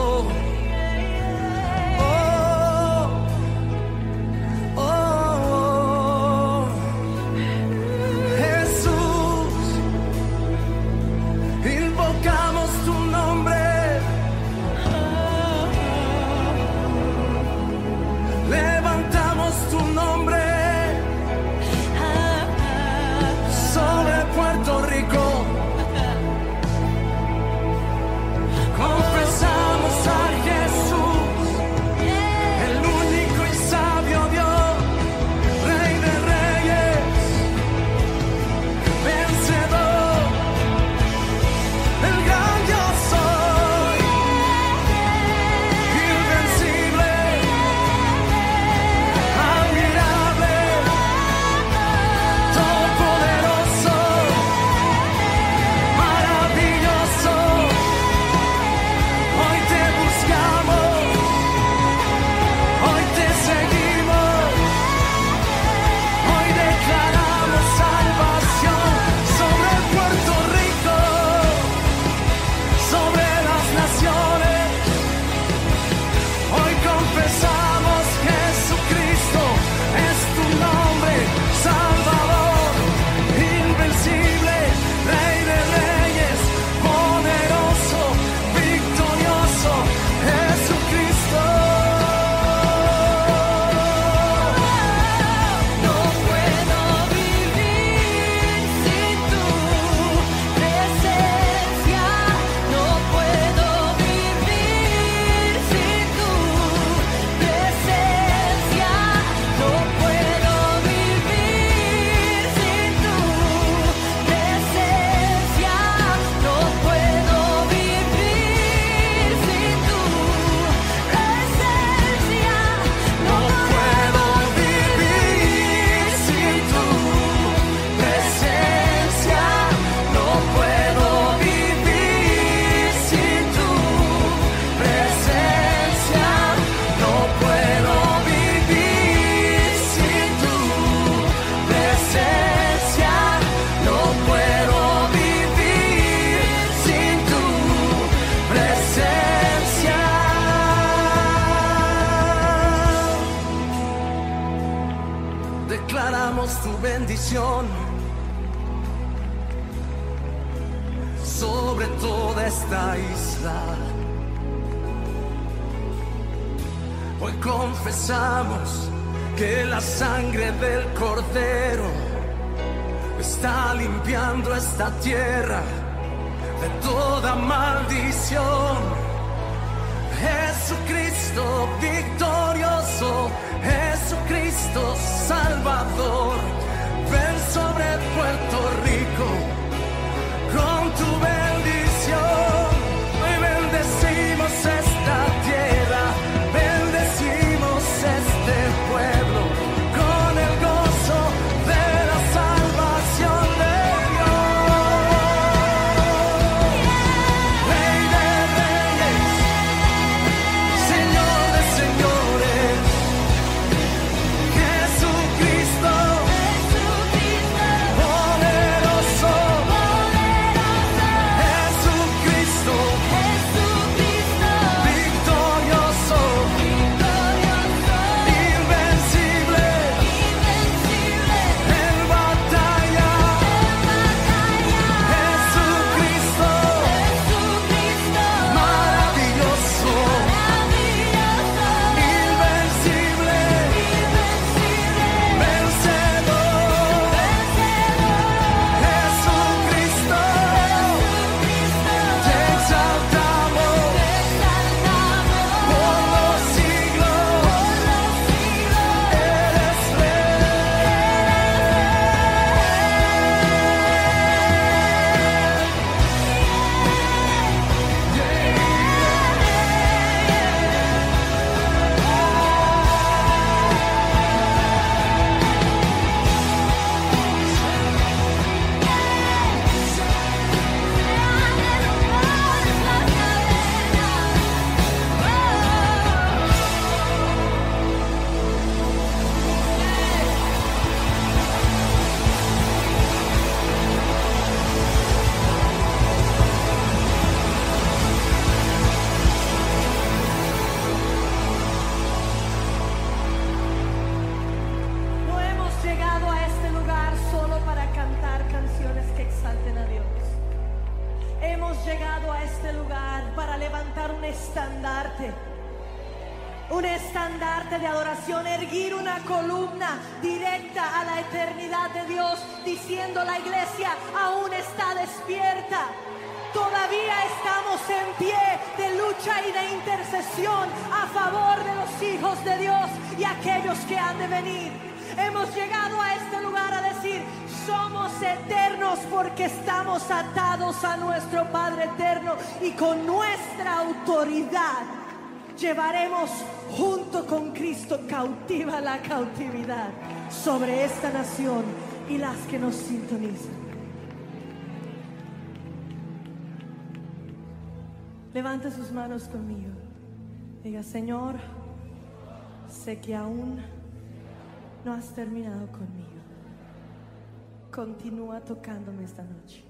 Declaramos tu bendición sobre toda esta isla. Hoy confesamos que la sangre del Cordero está limpiando esta tierra de toda maldición. Jesucristo victorioso, Jesucristo Salvador, ven sobre Puerto Rico con tu bendición. Hoy bendecimos esta tierra, bendecimos este pueblo con el gozo de la salvación de Dios. Rey de Reyes, Señor de Señores, Jesucristo, poderoso. un estandarte de adoración, erguir una columna directa a la eternidad de Dios, diciendo: la iglesia aún está despierta. Todavía estamos en pie de lucha y de intercesión a favor de los hijos de Dios y aquellos que han de venir. Hemos llegado a este lugar a decir: somos eternos porque estamos atados a nuestro Padre eterno, y con nuestra autoridad llevaremos junto con Cristo cautiva la cautividad sobre esta nación y las que nos sintonizan. Levante sus manos conmigo. Diga: Señor, sé que aún no has terminado conmigo. Continúa tocándome esta noche.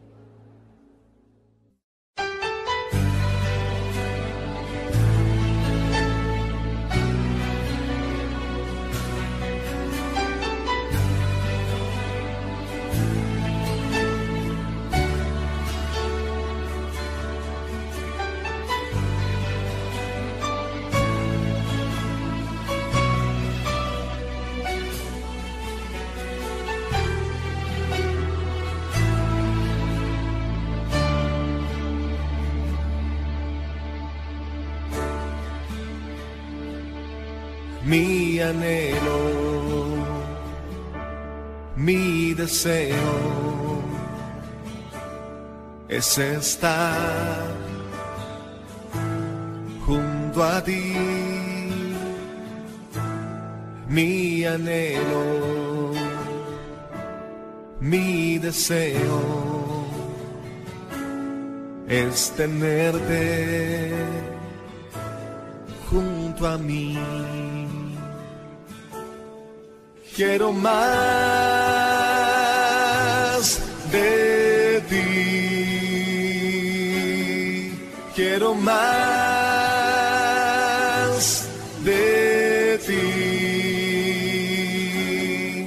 Mi anhelo, mi deseo es estar junto a ti. Mi anhelo, mi deseo es tenerte junto a mí. Quiero más de ti, quiero más de ti,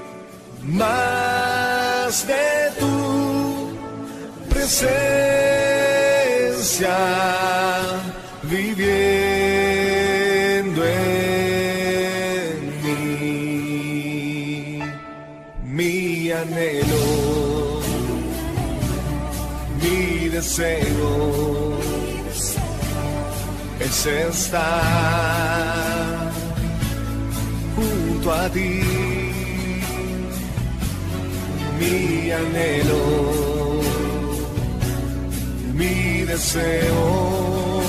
más de tu presencia viviendo en mí. Mi anhelo, mi deseo es estar junto a ti. Mi anhelo, mi deseo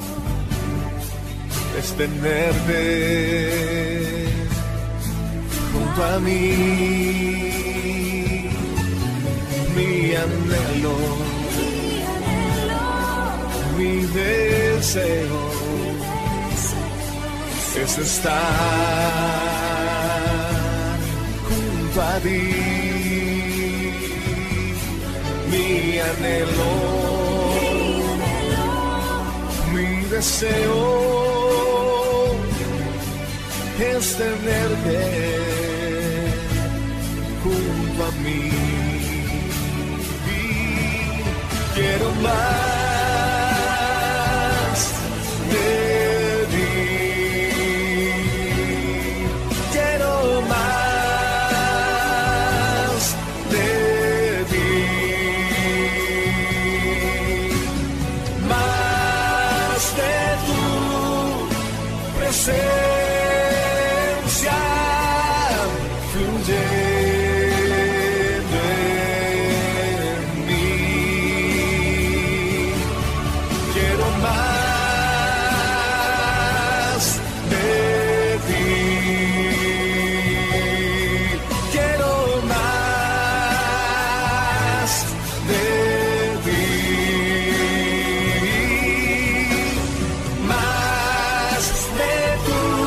es tenerte junto a mí. Mi anhelo, mi deseo es estar junto a ti. Mi anhelo, mi deseo es tenerte junto a mí. Quiero más de ti, quiero más de ti, más de tu presencia fluyendo en mí. Quiero más de ti, quiero más de ti, más de tu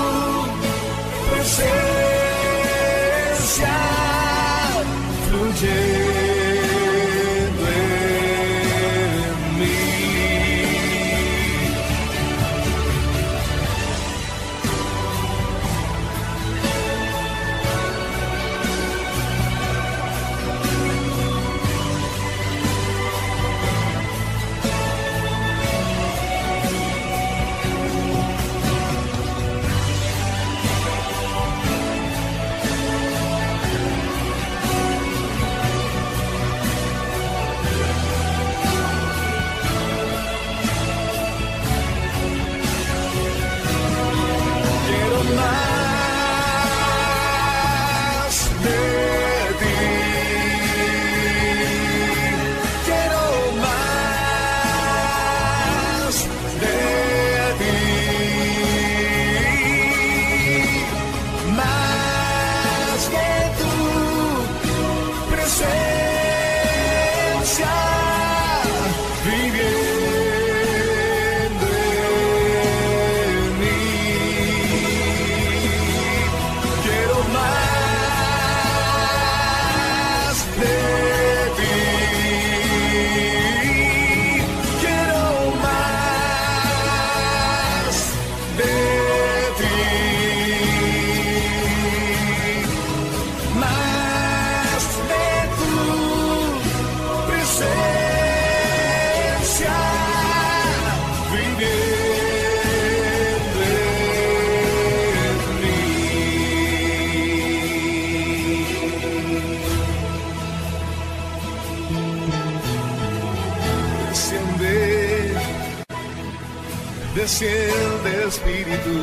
desciende Espíritu.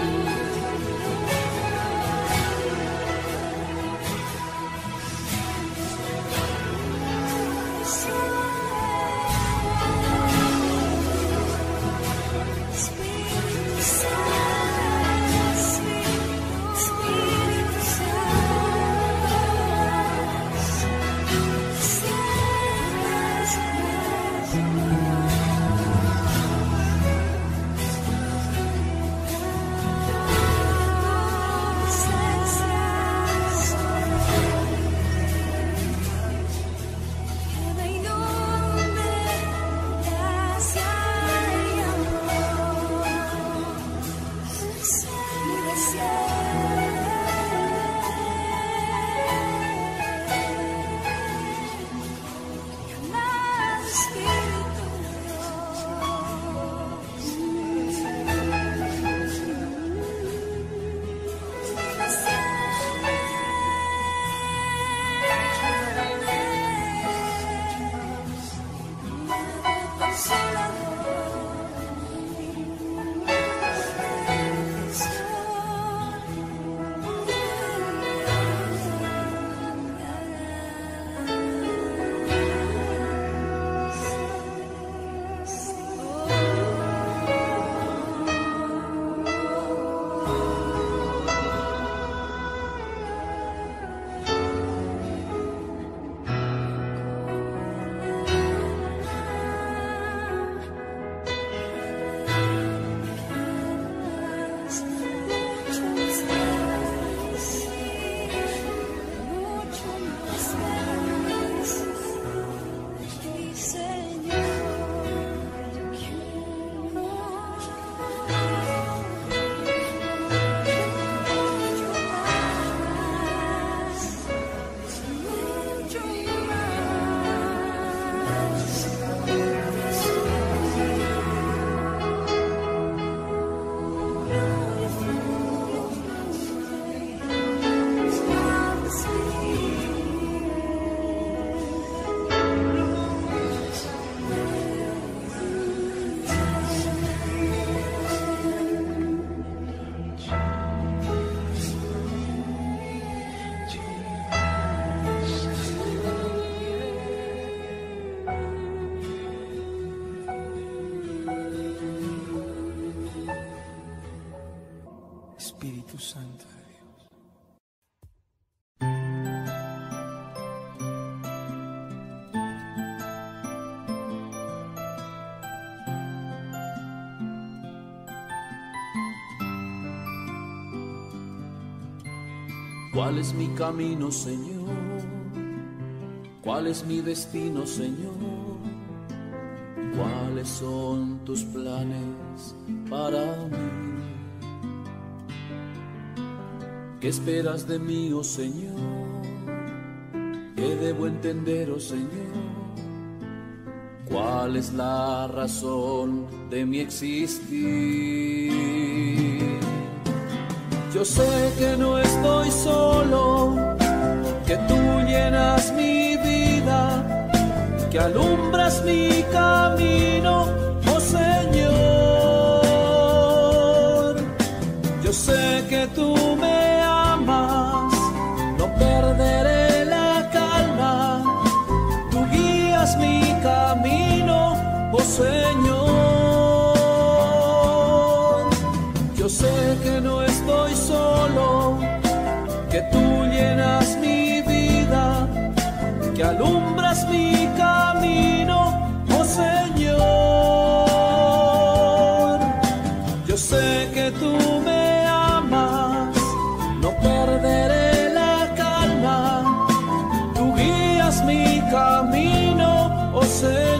Espíritu Santo de Dios. ¿Cuál es mi camino, Señor? ¿Cuál es mi destino, Señor? ¿Cuáles son tus planes para mí? ¿Qué esperas de mí, oh Señor? ¿Qué debo entender, oh Señor? ¿Cuál es la razón de mi existir? Yo sé que no estoy solo, que tú llenas mi vida, que alumbras mi camino, oh Señor. Yo sé que tú me no perderé la calma, tú guías mi camino, oh Señor. Yo sé que no estoy solo, que tú llenas mi vida, que alumbras mi camino, oh Señor. Yo sé que tú me amas, no perderé mi camino, oh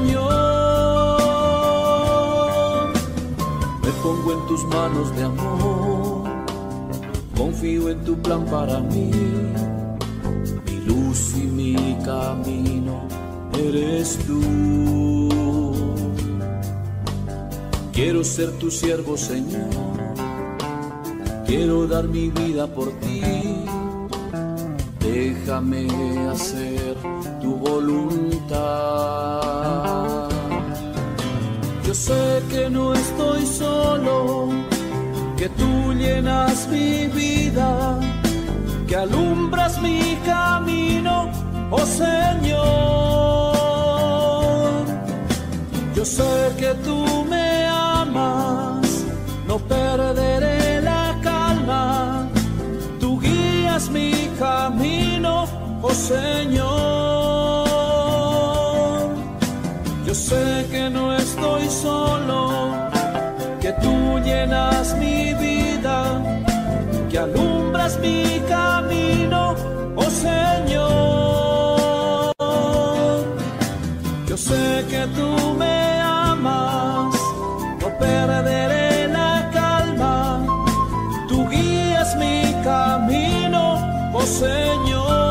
Señor. Me pongo en tus manos de amor, confío en tu plan para mí. Mi luz y mi camino eres tú. Quiero ser tu siervo, Señor, quiero dar mi vida por ti. Déjame hacer tu voluntad. Yo sé que no estoy solo, que tú llenas mi vida, que alumbras mi camino, oh Señor. Yo sé que tú me amas, no perderé la calma, tú guías mi camino, oh Señor. Yo sé que no estoy solo, que tú llenas mi vida, que alumbras mi camino, oh Señor. Yo sé que tú me amas, no perderé la calma, tú guías mi camino, oh Señor.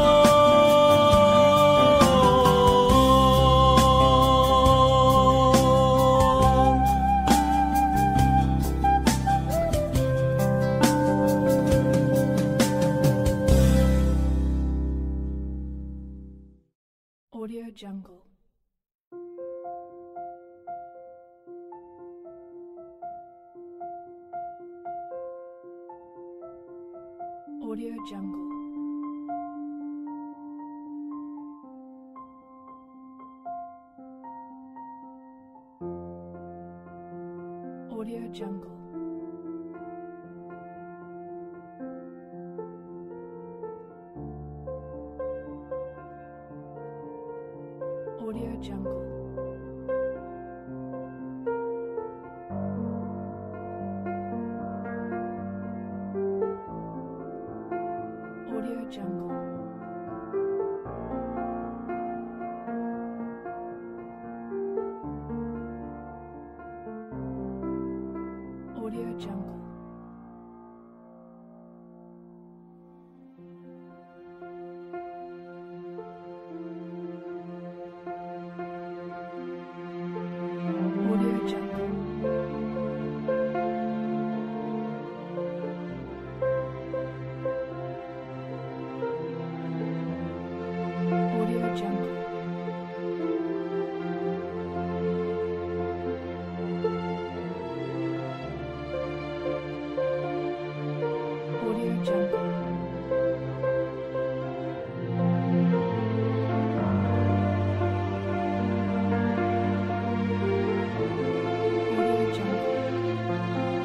Audio Jungle. Audio Jungle. Audio Jungle. Audio Jungle. Audio Jungle. Audio Jungle. Audio Jungle. Audio Jungle. Audio Jungle. Audio Jungle.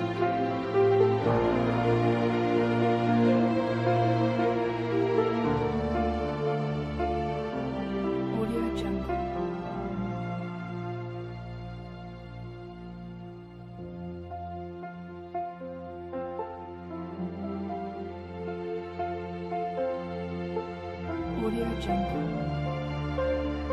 Audio Jungle. Audio Jungle.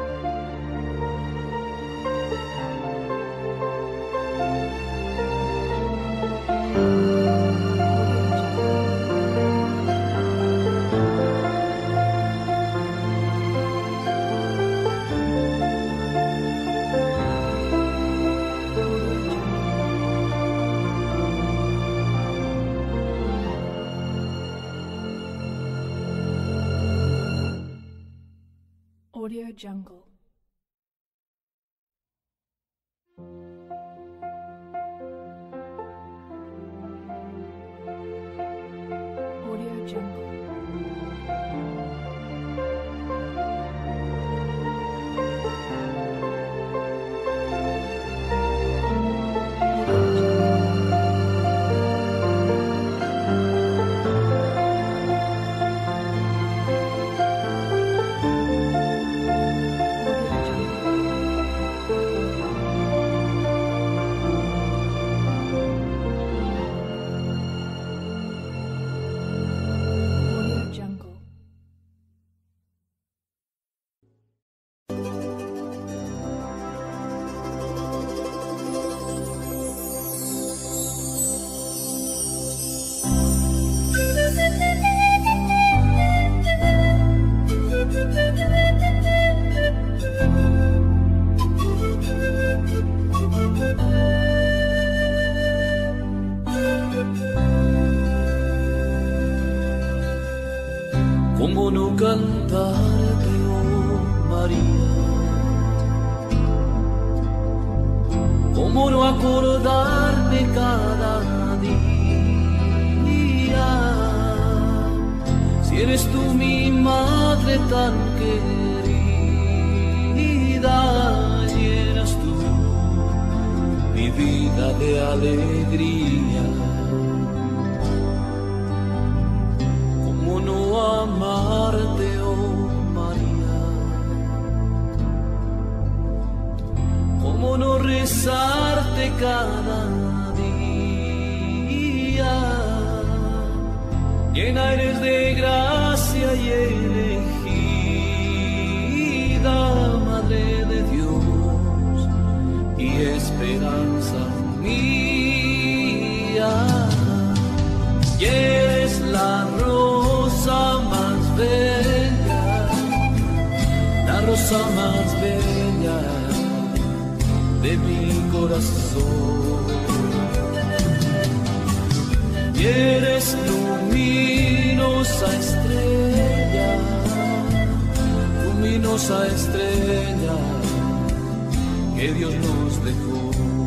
Audio Jungle. Audio Jungle. Audio Jungle. ¿Cómo no cantarte, oh María? ¿Cómo no acordarme cada día? Si eres tú mi madre tan querida, llenas tú mi vida de alegría. ¿Cómo no amarte, oh María? ¿Cómo no rezarte cada día? Llena eres de gracia y elegida, Madre de Dios y esperanza mía. Y eres la rosa más bella, la rosa más bella de mi corazón. Y eres luminosa estrella, luminosa estrella que Dios nos dejó.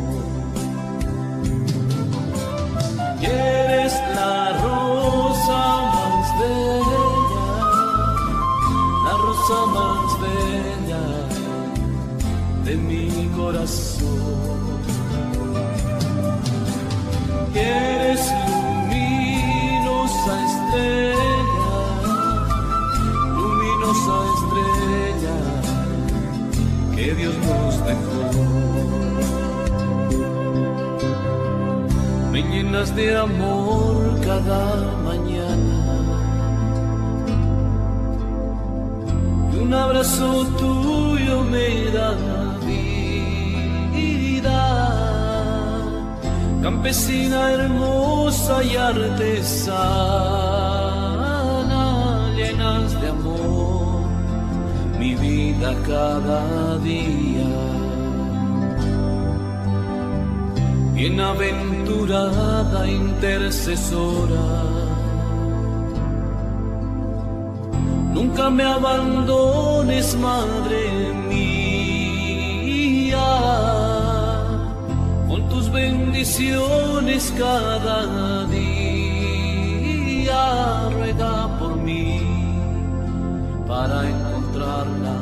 Y eres la rosa más bella, la rosa más bella de mi corazón. Y eres luminosa estrella, luminosa estrella que Dios nos dejó. Me llenas de amor cada mañana y un abrazo tuyo me da vida. Campesina hermosa y artesana, llenas de amor mi vida cada día. Bienaventurada intercesora, nunca me abandones, Madre mía. Con tus bendiciones cada día, ruega por mí para encontrar la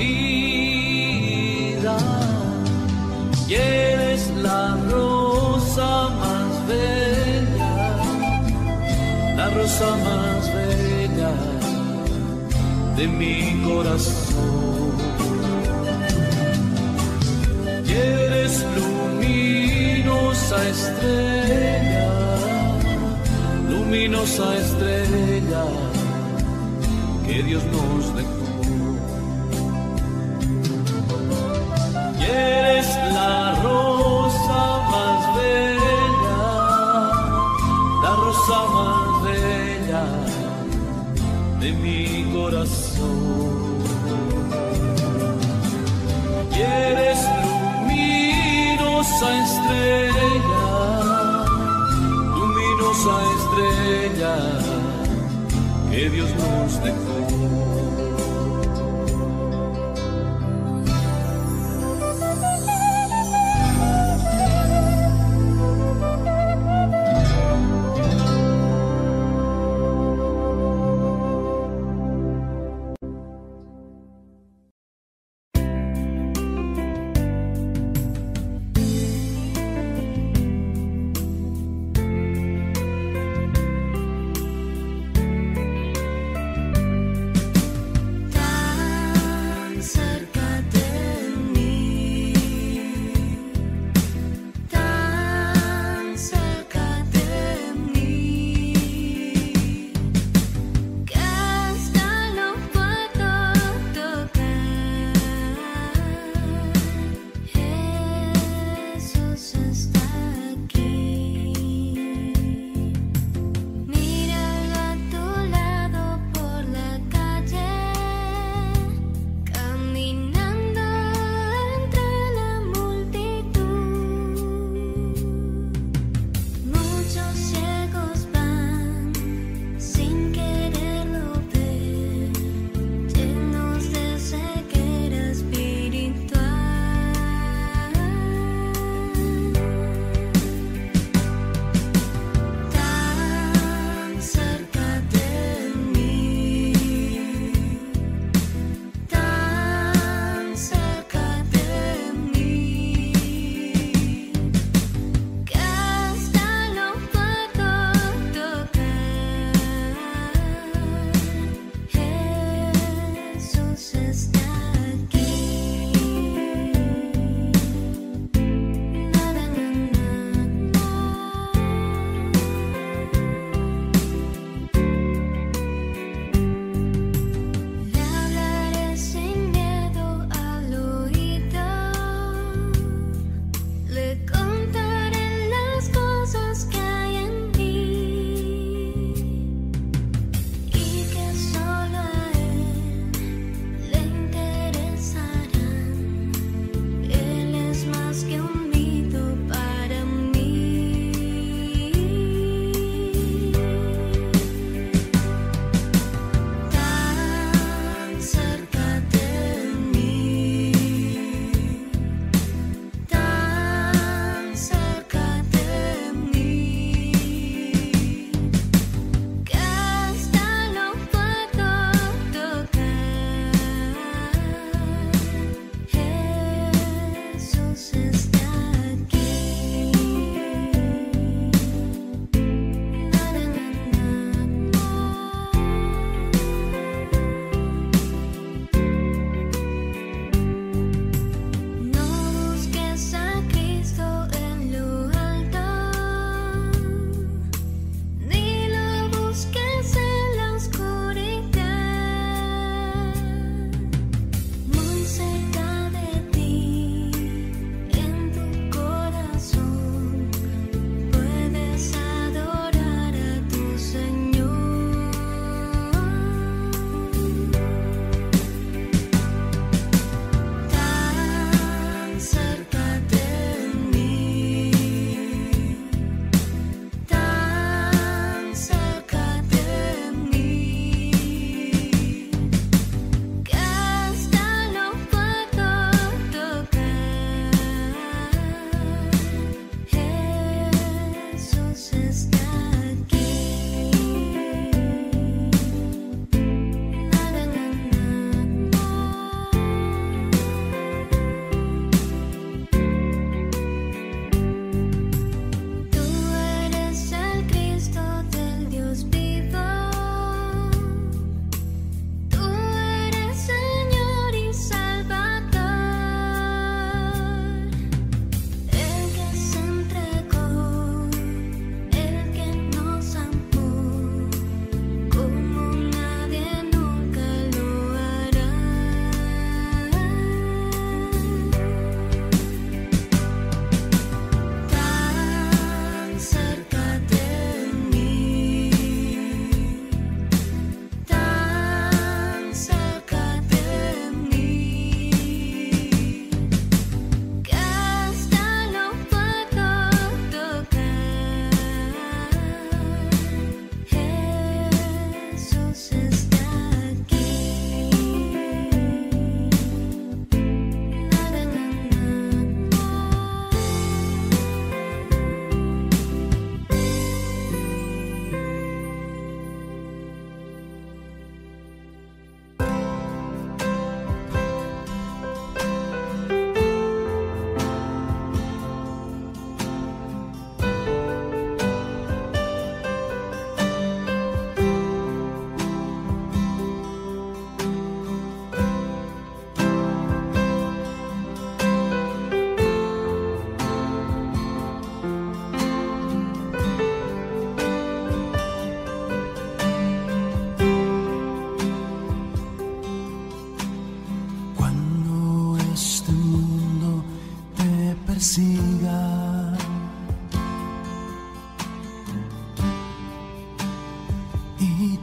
vida. Y eres la rosa más bella, la rosa más bella de mi corazón. Y eres luminosa estrella, luminosa estrella que Dios nos dejó. Y eres la rosa más bella, la rosa más bella de mi corazón. Y eres luminosa estrella, luminosa estrella que Dios nos dejó.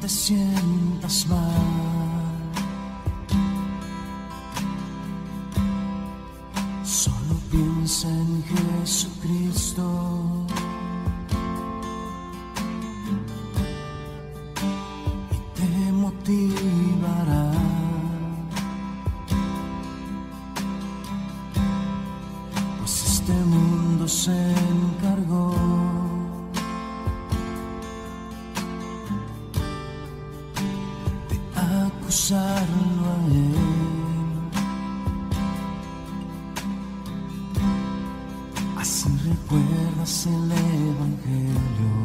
te sientas mal, solo piensa en Jesucristo. Y te motivará. Pues este mundo se encargó acusarlo a él. Así recuerdas el Evangelio.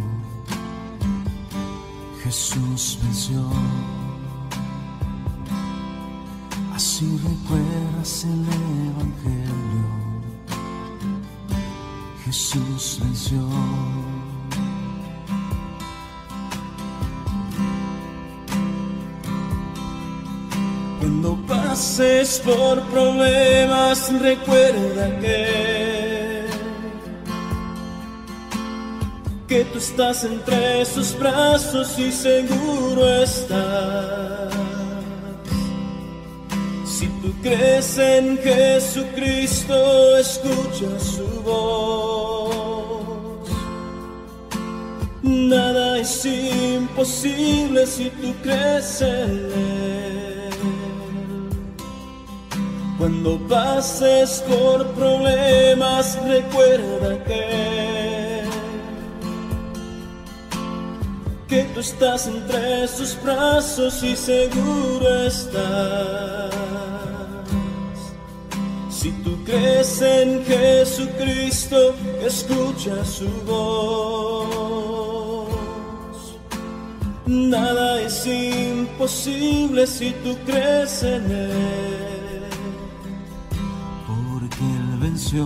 Jesús venció. Así recuerdas el Evangelio. Jesús venció. Cuando pases por problemas, recuerda que tú estás entre sus brazos y seguro estás. Si tú crees en Jesucristo, escucha su voz. Nada es imposible si tú crees en Él. Cuando pases por problemas, recuerda que tú estás entre sus brazos y seguro estás. Si tú crees en Jesucristo, escucha su voz. Nada es imposible si tú crees en Él. Porque Él venció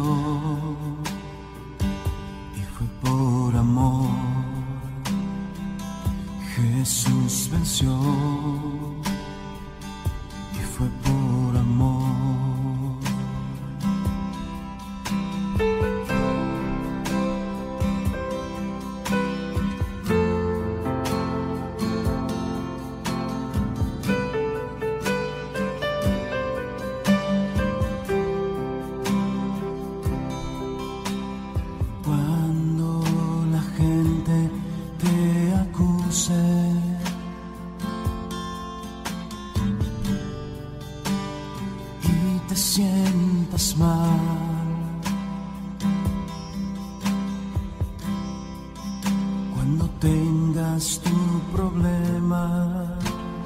y fue por amor. Jesús venció y fue por amor. Cuando la gente te acuse y te sientas mal, cuando tengas tus problemas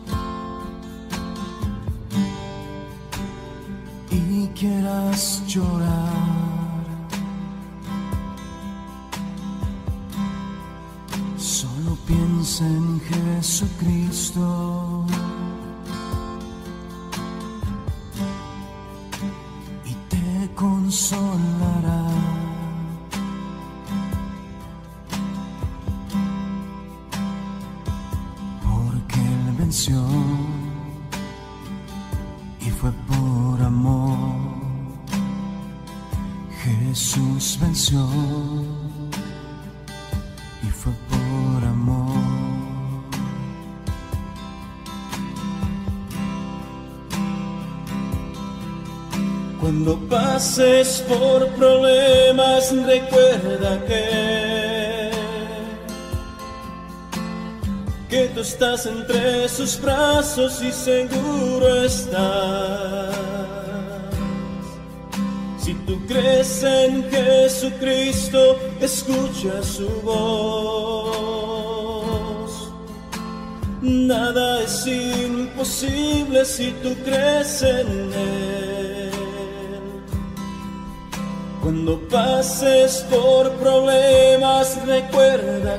y quieras llorar, solo piensa en Jesucristo. Y te consolará. Porque Él venció y fue por amor. Jesús venció y fue por amor. Cuando pases por problemas, recuerda que tú estás entre sus brazos y seguro estás. Si tú crees en Jesucristo, escucha su voz. Nada es imposible si tú crees en Él. Cuando pases por problemas, recuerda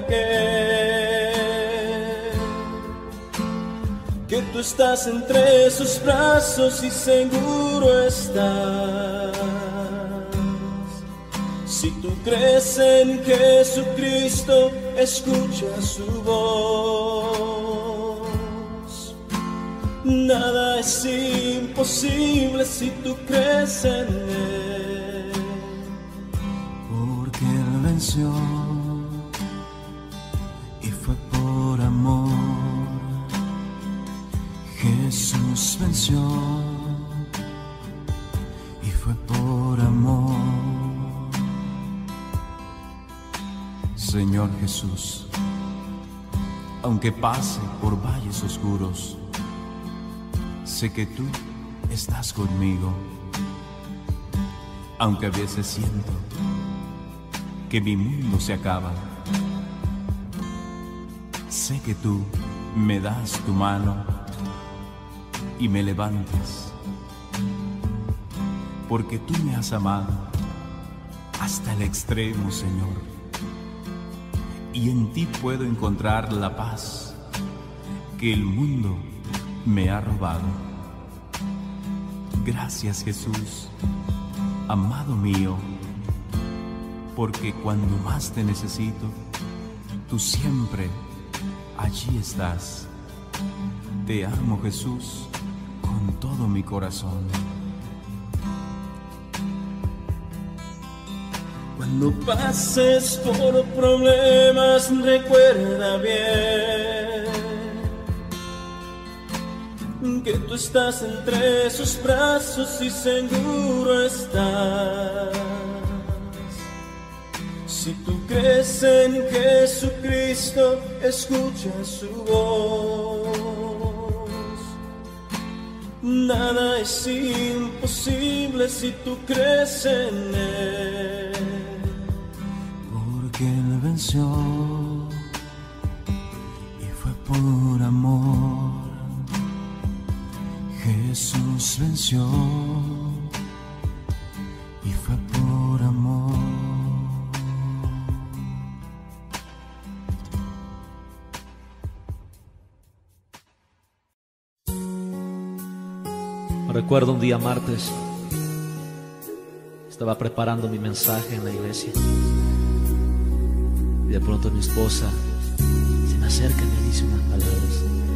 que tú estás entre sus brazos y seguro estás. Si tú crees en Jesucristo, escucha su voz. Nada es imposible si tú crees en Él. Porque Él venció y fue por amor. Señor Jesús, aunque pase por valles oscuros, sé que tú estás conmigo. Aunque a veces siento que mi mundo se acaba, sé que tú me das tu mano y me levantas, porque tú me has amado hasta el extremo, Señor. Y en ti puedo encontrar la paz que el mundo me ha robado. Gracias, Jesús, amado mío, porque cuando más te necesito, tú siempre allí estás. Te amo, Jesús, con todo mi corazón. Cuando pases por problemas, recuerda bien que tú estás entre sus brazos y seguro estás. Si tú crees en Jesucristo, escucha su voz. Nada es imposible si tú crees en Él. Porque Él venció y fue por amor. Jesús venció y fue por amor. Recuerdo un día martes, estaba preparando mi mensaje en la iglesia y de pronto mi esposa se me acerca y me dice unas palabras: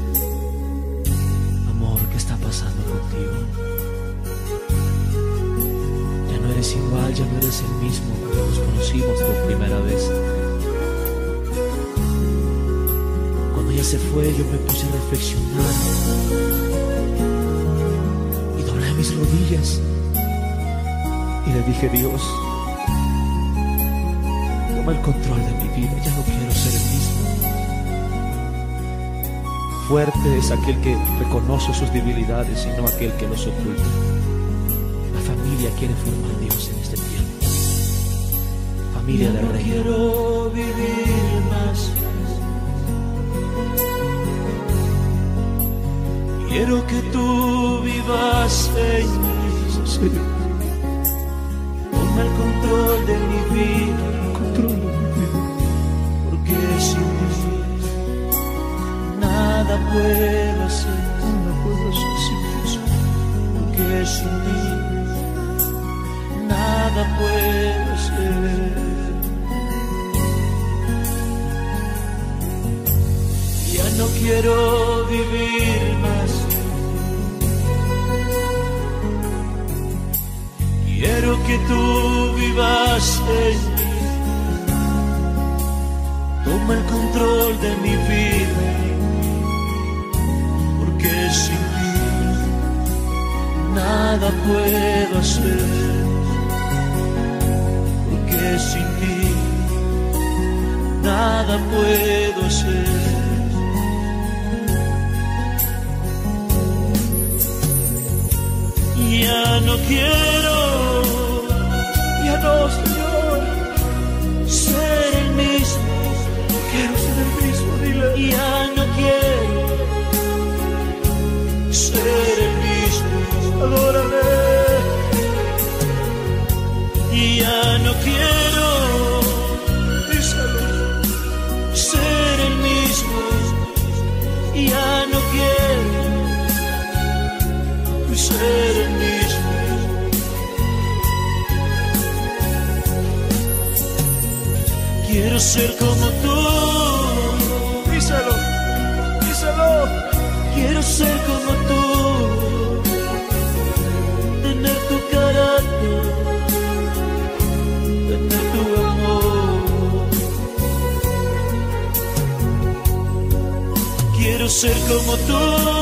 amor, ¿qué está pasando contigo? Ya no eres igual, ya no eres el mismo cuando nos conocimos por primera vez. Cuando ella se fue, yo me puse a reflexionar y doblé mis rodillas y le dije: Dios, toma el control de mi vida, ya no quiero ser el mismo. Fuerte es aquel que reconoce sus debilidades y no aquel que los oculta. La familia quiere formar Dios en este tiempo. Familia del Rey. Quiero vivir más. Quiero que tú vivas en mí. Toma el control de mi vida. Porque sin ti nada puedo hacer. Porque sin ti nada puedo hacer. Ya no quiero vivir más. Quiero que tú vivas en mí. Toma el control de mi vida. Porque sin ti nada puedo hacer. Porque sin ti nada puedo hacer. Ya no quiero, ya no, Señor, ser el mismo. Quiero ser el mismo, dile. Ya no quiero ser el mismo. Adórale. Ya no quiero, díselo, ser el mismo. Ya no quiero ser el mismo. Quiero ser como tú. Díselo, díselo. Quiero ser como tú. Tener tu carácter, tener tu amor. Quiero ser como tú.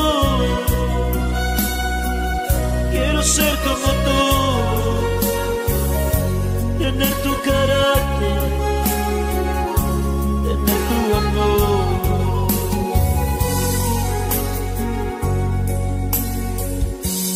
Quiero ser como tú, tener tu carácter,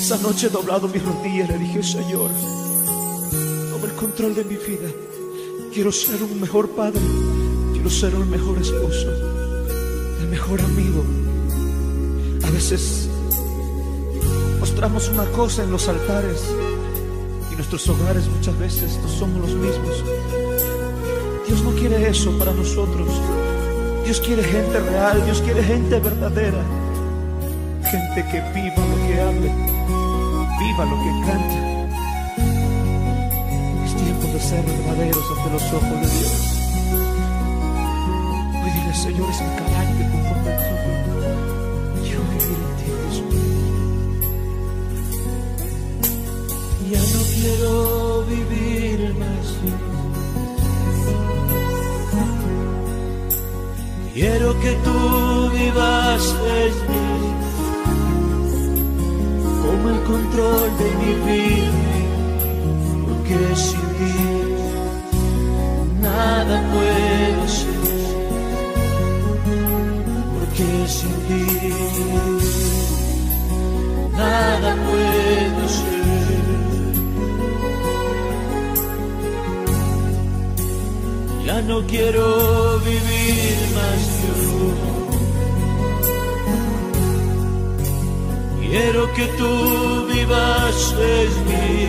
Esa noche he doblado mis rodillas, le dije, Señor, toma el control de mi vida. Quiero ser un mejor padre, quiero ser un mejor esposo, el mejor amigo. A veces mostramos una cosa en los altares y nuestros hogares muchas veces no somos los mismos. Dios no quiere eso para nosotros. Dios quiere gente real, Dios quiere gente verdadera, gente que viva lo que hable, viva lo que canta. Es tiempo de ser verdaderos ante los ojos de Dios. Hoy dile, Señor, es mi carácter conforme al tuyo. Quiero vivir en ti, Dios mío. Ya no quiero vivir más. Quiero que tú vivas en mí. Toma el control de mi vida, porque sin ti nada puedo ser. Porque sin ti nada puedo ser. Ya no quiero vivir más yo. Quiero que tú vivas en mí.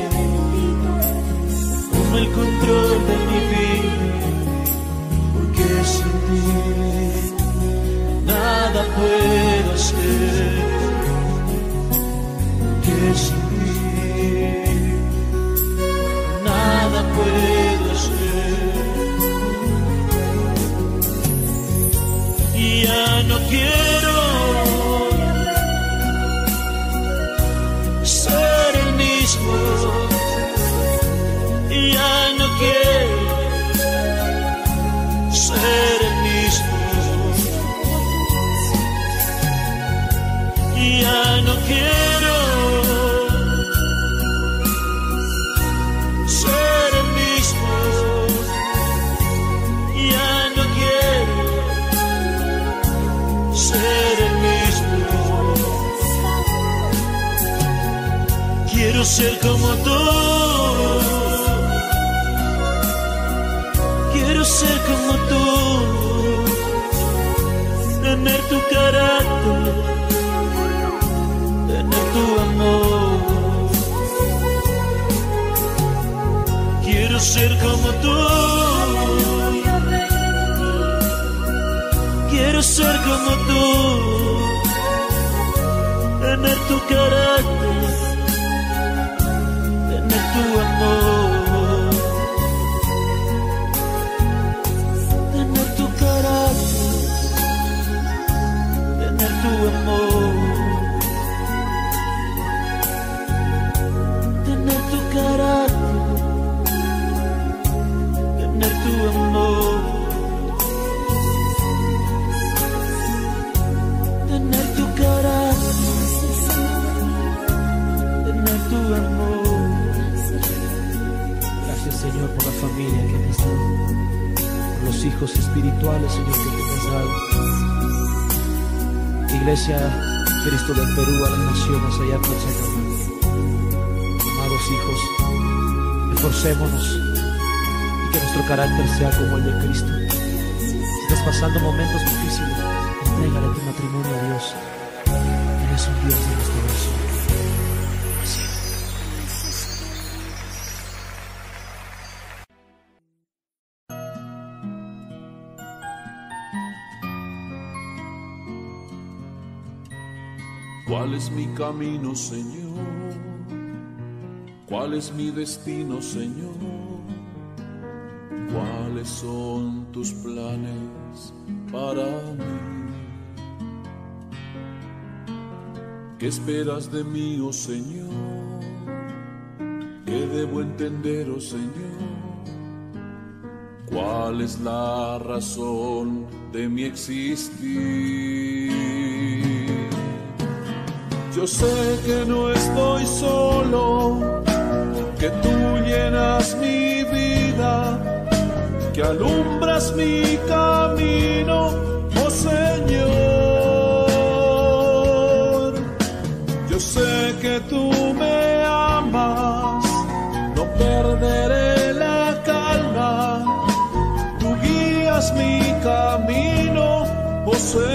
Toma el control de mi vida, porque sin ti nada puedo hacer. Porque sin ti nada puedo hacer. Ya no quiero ser el mismo. Ya no quiero ser el mismo. Ya no quiero ser el mismo. Ya no quiero ser el mismo. Quiero ser como tú. Quiero ser como tú. Tener tu carácter, tener tu amor. Quiero ser como tú. Quiero ser como tú, tener tu carácter, tener tu amor, tener tu carácter, tener tu amor, tener tu carácter, tener tu amor. Tener tu carácter, tener tu amor. Gracias, Señor, por la familia que me has dado, por los hijos espirituales, Señor, que me has dado. Iglesia Cristo del Perú, a las naciones allá por Sacramento. Amados hijos, esforcémonos y que nuestro carácter sea como el de Cristo. Si estás pasando momentos difíciles, entrégale tu matrimonio a Dios. Él es un Dios de restauración. Así. ¿Cuál es mi camino, Señor? ¿Cuál es mi destino, Señor? ¿Cuáles son tus planes para mí? ¿Qué esperas de mí, oh Señor? ¿Qué debo entender, oh Señor? ¿Cuál es la razón de mi existir? Yo sé que no estoy solo, que tú llenas mi vida, que alumbras mi camino, oh Señor. Yo sé que que tú me amas, no perderé la calma. Tú guías mi camino, oh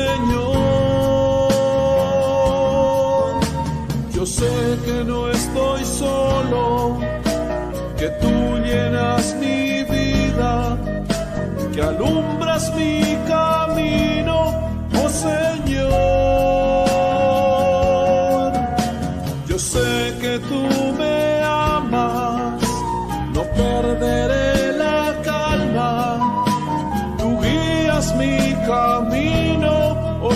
Señor. Yo sé que no estoy solo, que tú llenas mi vida, que alumbras mi camino, oh Señor. Yo sé que tú me amas, no perderé la calma. Tú guías mi camino, oh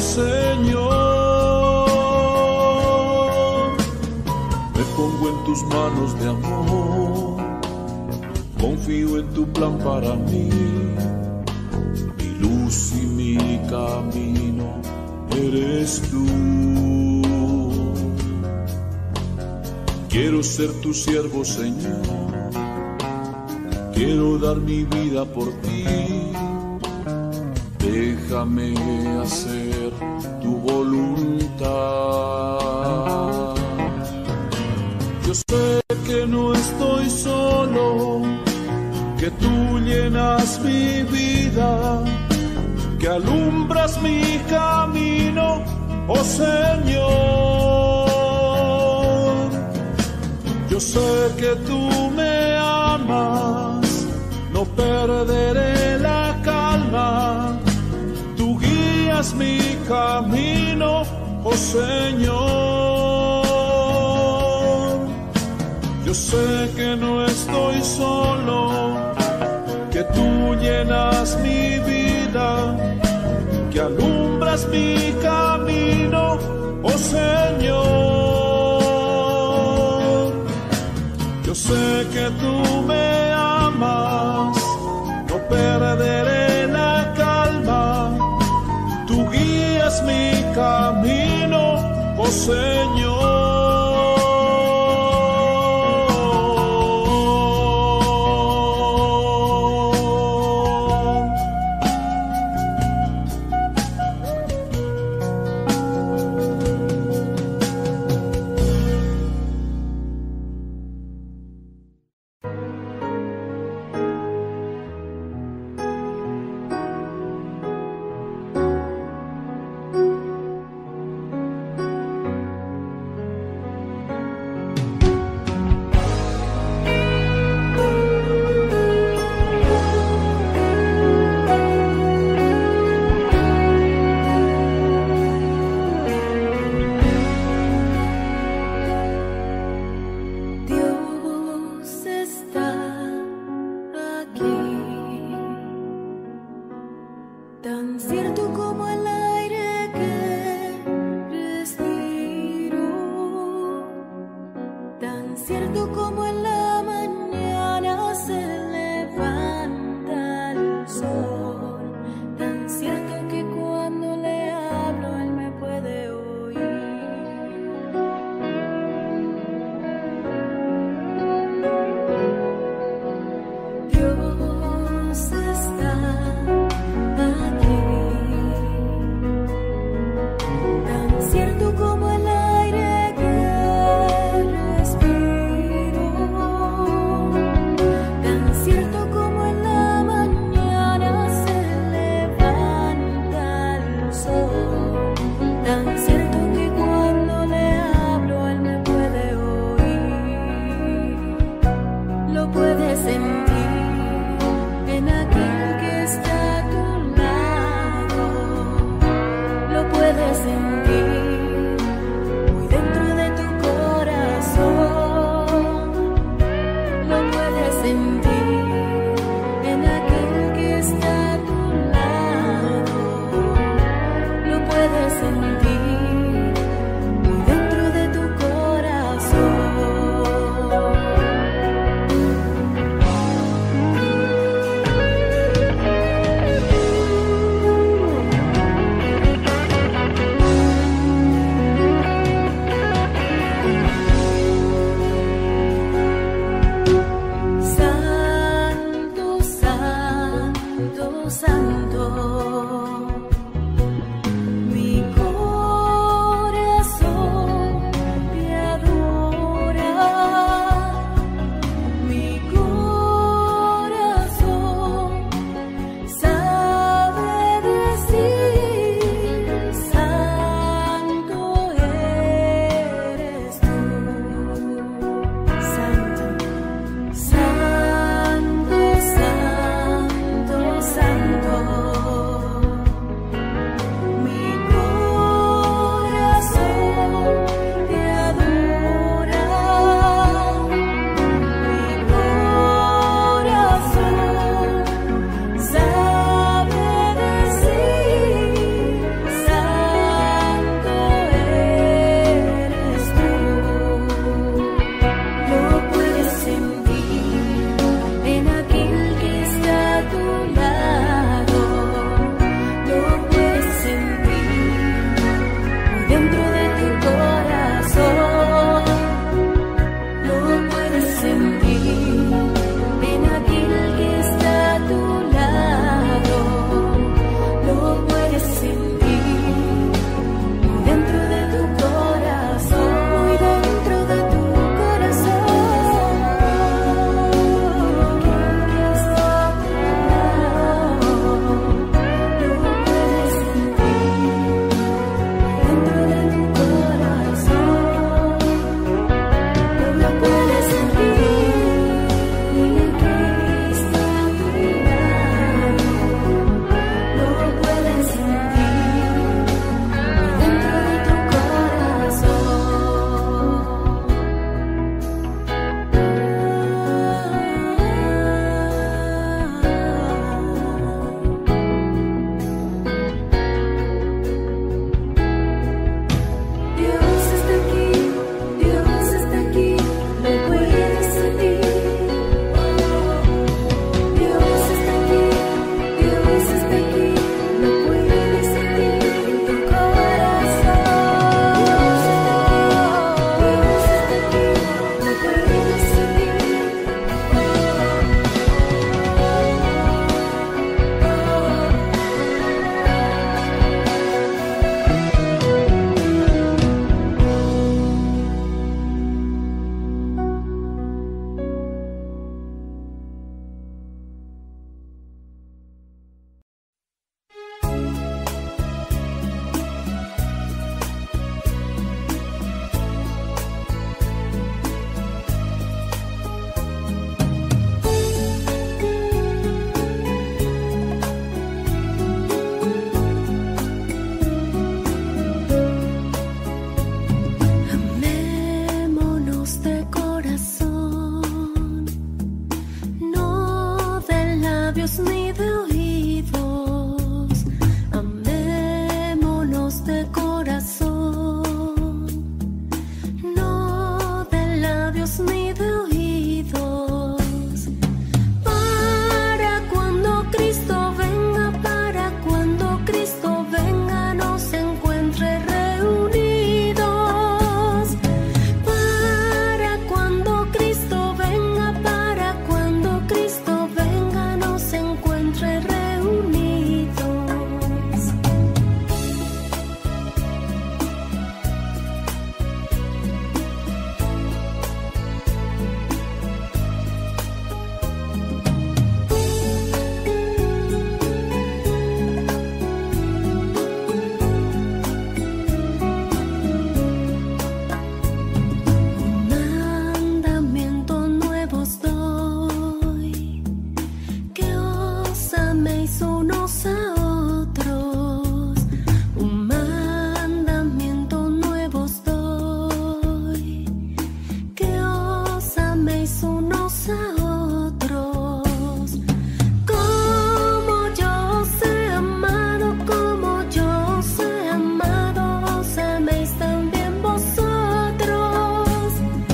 Señor. Me pongo en tus manos de amor, confío en tu plan para mí. Mi luz y mi camino eres tú. Quiero ser tu siervo, Señor. Quiero dar mi vida por ti. Déjame hacer tu voluntad. Yo sé que no estoy solo, que tú llenas mi vida, que alumbras mi camino, oh Señor. Yo sé que tú me amas, no perderé la calma. Tú guías mi camino, oh Señor. Yo sé que no estoy solo, que tú llenas mi vida, que alumbras mi camino, oh Señor. Yo sé que tú me amas, no perderé la calma. Tú guías mi camino, oh Señor. Dios está aquí. labios ni de oídos, amémonos de corazón, no de labios ni de oídos, para cuando Cristo venga, para cuando Cristo venga nos encuentre reunidos, para cuando Cristo venga, para cuando Cristo venga nos encuentre reunidos. Un mandamiento nuevo os doy, que os améis unos a otros. Un mandamiento nuevo os doy, que os améis unos a otros. Como yo os he amado, como yo os he amado, os améis también vosotros.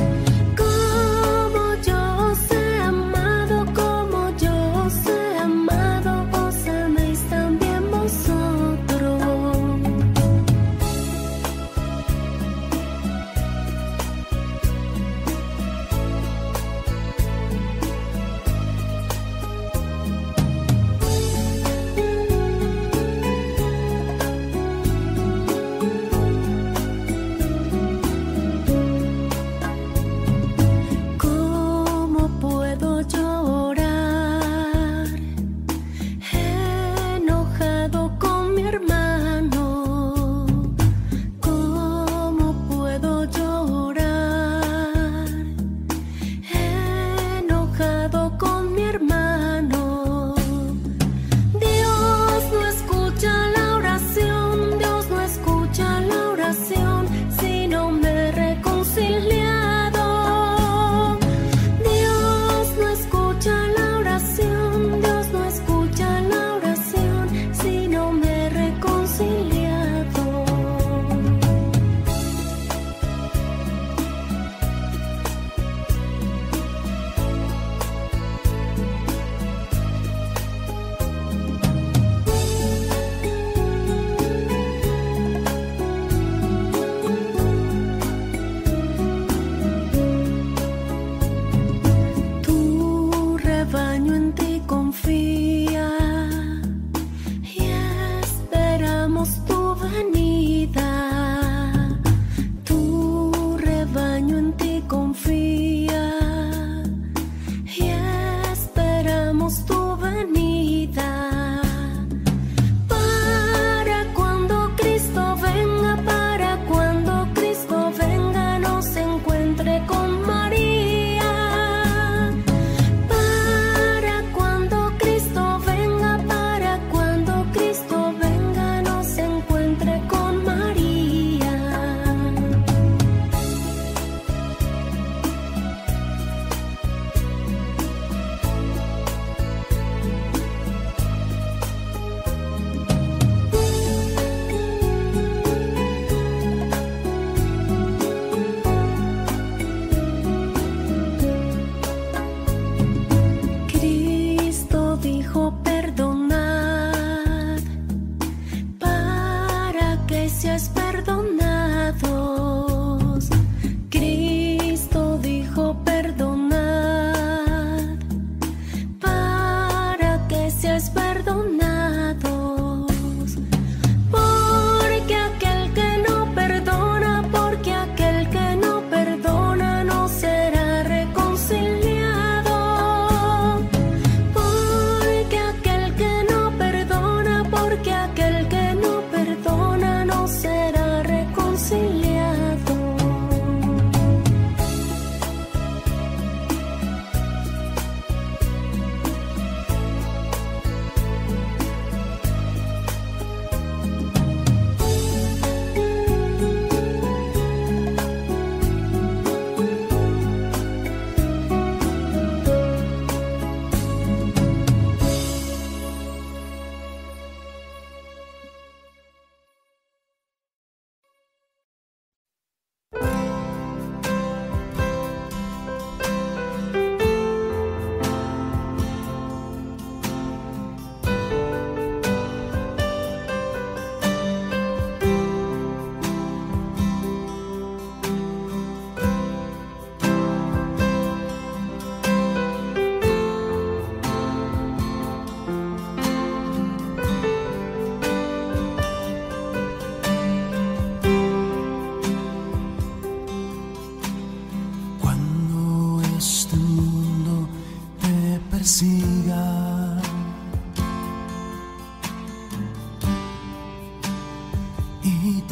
Como yo os he amado, como yo os he amado, os améis también vosotros. ¿Cómo puedo yo orar enojado con mi hermano? ¿Cómo puedo yo orar enojado con mi hermano? Dios no escucha la oración, Dios no escucha la oración si no me he reconciliado. Dios no escucha la oración, Dios no escucha la oración si no me he reconciliado. Tu rebaño en ti confía y esperamos tu venida. Tu rebaño en ti confía y esperamos tu venida. Para cuando Cristo venga, para cuando Cristo venga nos encuentre con María. Para cuando Cristo venga,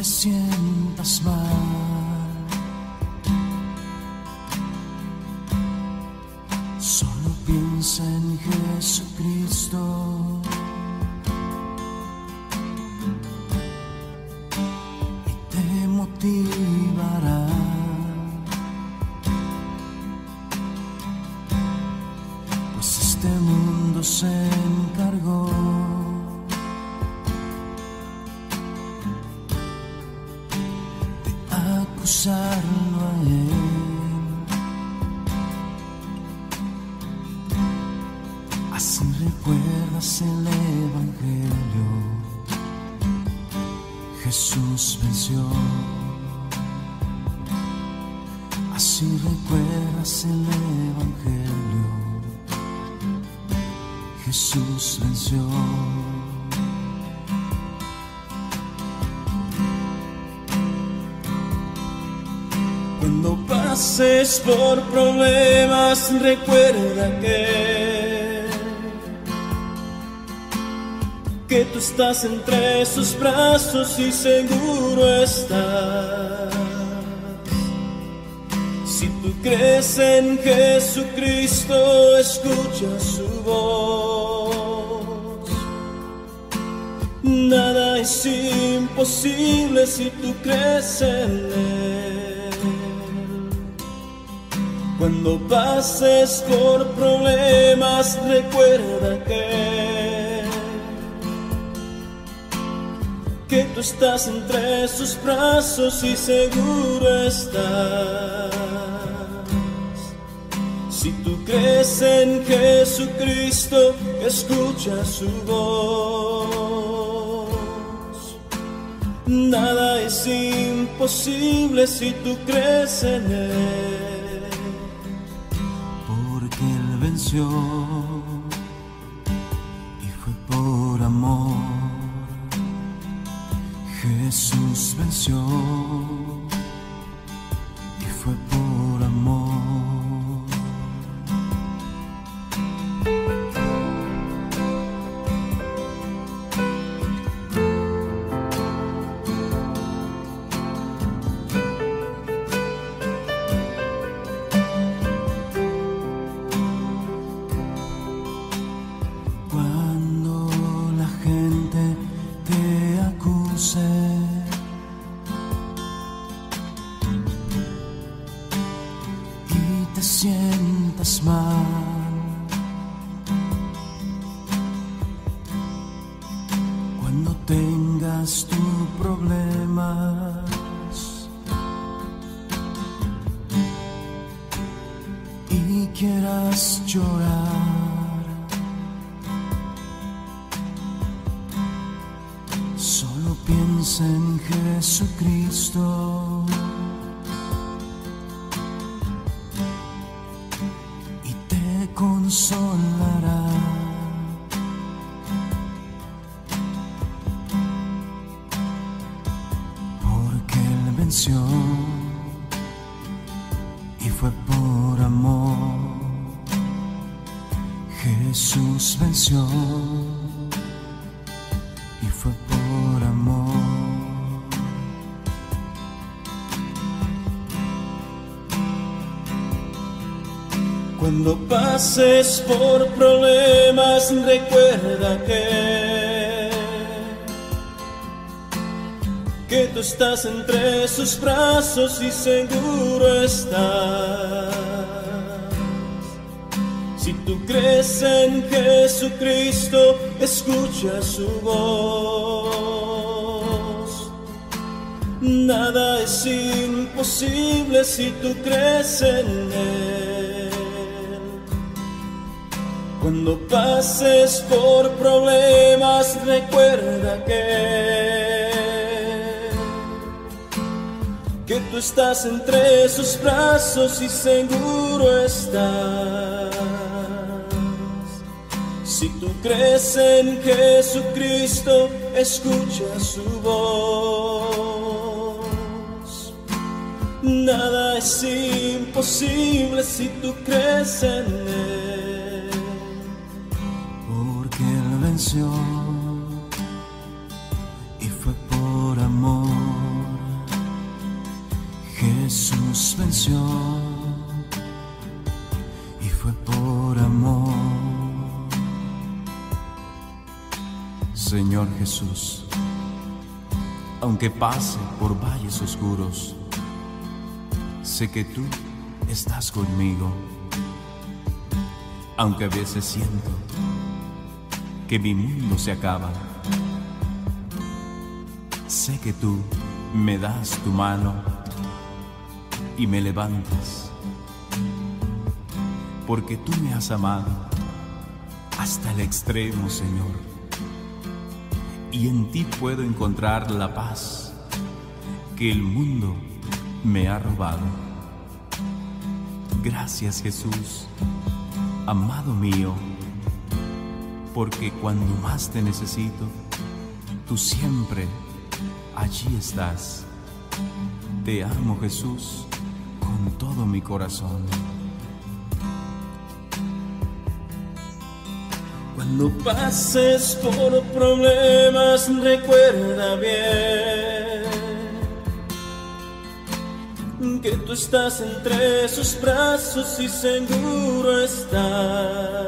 te sientas mal, solo piensa en Jesucristo. Y te motivará. Pues este mundo se encargó acusarlo a él. Así recuerdas el Evangelio. Jesús venció. Así recuerdas el Evangelio. Jesús venció. Cuando pases por problemas, recuerda que tú estás entre sus brazos y seguro estás. Si tú crees en Jesucristo, escucha su voz. Nada es imposible si tú crees en Él. Cuando pases por problemas, recuerda que tú estás entre sus brazos y seguro estás. Si tú crees en Jesucristo, escucha su voz. Nada es imposible si tú crees en Él. Él venció y fue por amor. Jesús venció y fue por amor. Sientas mal, cuando tengas tus problemas y quieras llorar, solo piensa en Jesucristo. Consolará, porque Él venció y fue por amor. Jesús venció y fue por amor. Cuando pases por problemas, recuerda que tú estás entre sus brazos y seguro estás. Si tú crees en Jesucristo, escucha su voz. Nada es imposible si tú crees en Él. Cuando pases por problemas, recuerda que tú estás entre sus brazos y seguro estás. Si tú crees en Jesucristo, escucha su voz. Nada es imposible si tú crees en Él. Venció y fue por amor. venció y fue por amor. Señor Jesús, aunque pase por valles oscuros, sé que tú estás conmigo. Aunque a veces siento que mi mundo se acaba, sé que tú me das tu mano y me levantas, porque tú me has amado hasta el extremo, Señor, y en ti puedo encontrar la paz que el mundo me ha robado. Gracias, Jesús, amado mío, porque cuando más te necesito, tú siempre allí estás. Te amo, Jesús, con todo mi corazón. Cuando pases por problemas, recuerda bien que tú estás entre sus brazos y seguro estás.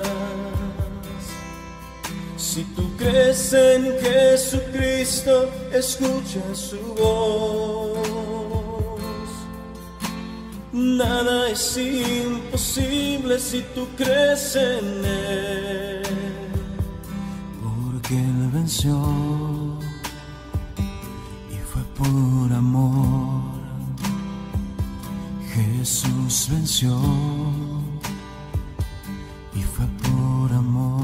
Si tú crees en Jesucristo, escucha su voz. Nada es imposible si tú crees en Él. Porque Él venció y fue por amor. Jesús venció y fue por amor.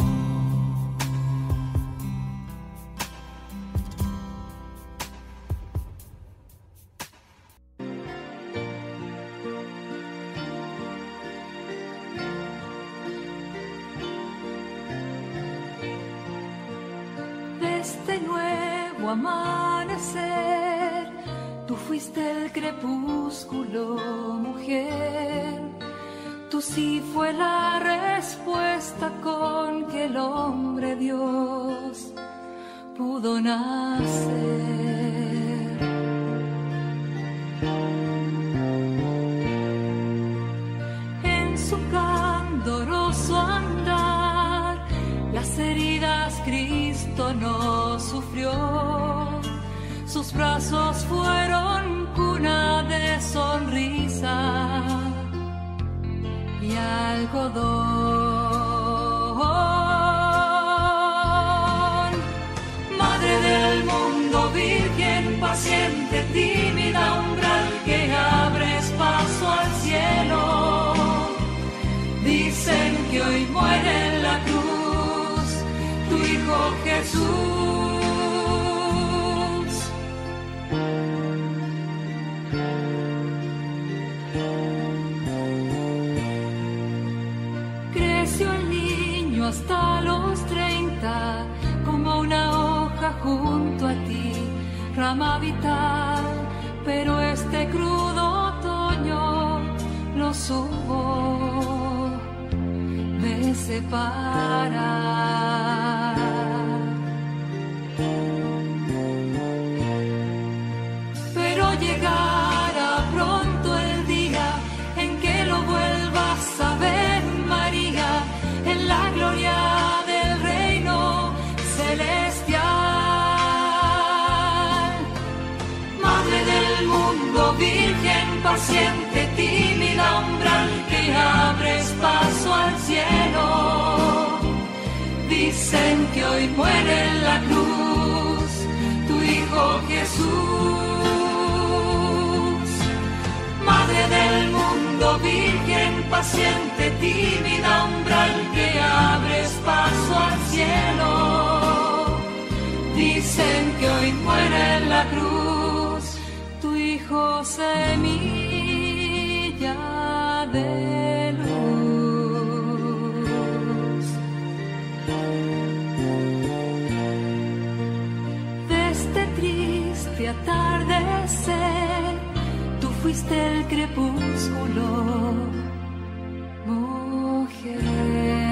Este nuevo amanecer, tú fuiste el crepúsculo, mujer. Tú sí fue la respuesta con que el hombre Dios pudo nacer. En su candoroso andar, las heridas Cristo no sufrió. Sus brazos fueron cuna de sonrisa y algodón. Madre del mundo, virgen paciente, tímida umbral que abres paso al cielo. Dicen que hoy muere en la cruz tu Hijo Jesús. Hasta los 30, como una hoja junto a ti, rama vital, pero este crudo otoño lo subo, me separa. Pero llegará pronto el día en que lo vuelvas a ver, María, en la gloria del reino celestial. Madre del mundo, virgen paciente, tímida umbral que abres paso al cielo. Dicen que hoy muere en la cruz tu Hijo Jesús. Madre del mundo, virgen paciente, tímida umbral que abres paso al cielo. Dicen que hoy muere en la cruz tu Hijo, semilla de luz. De este triste atardecer, tú fuiste el crepúsculo, mujer.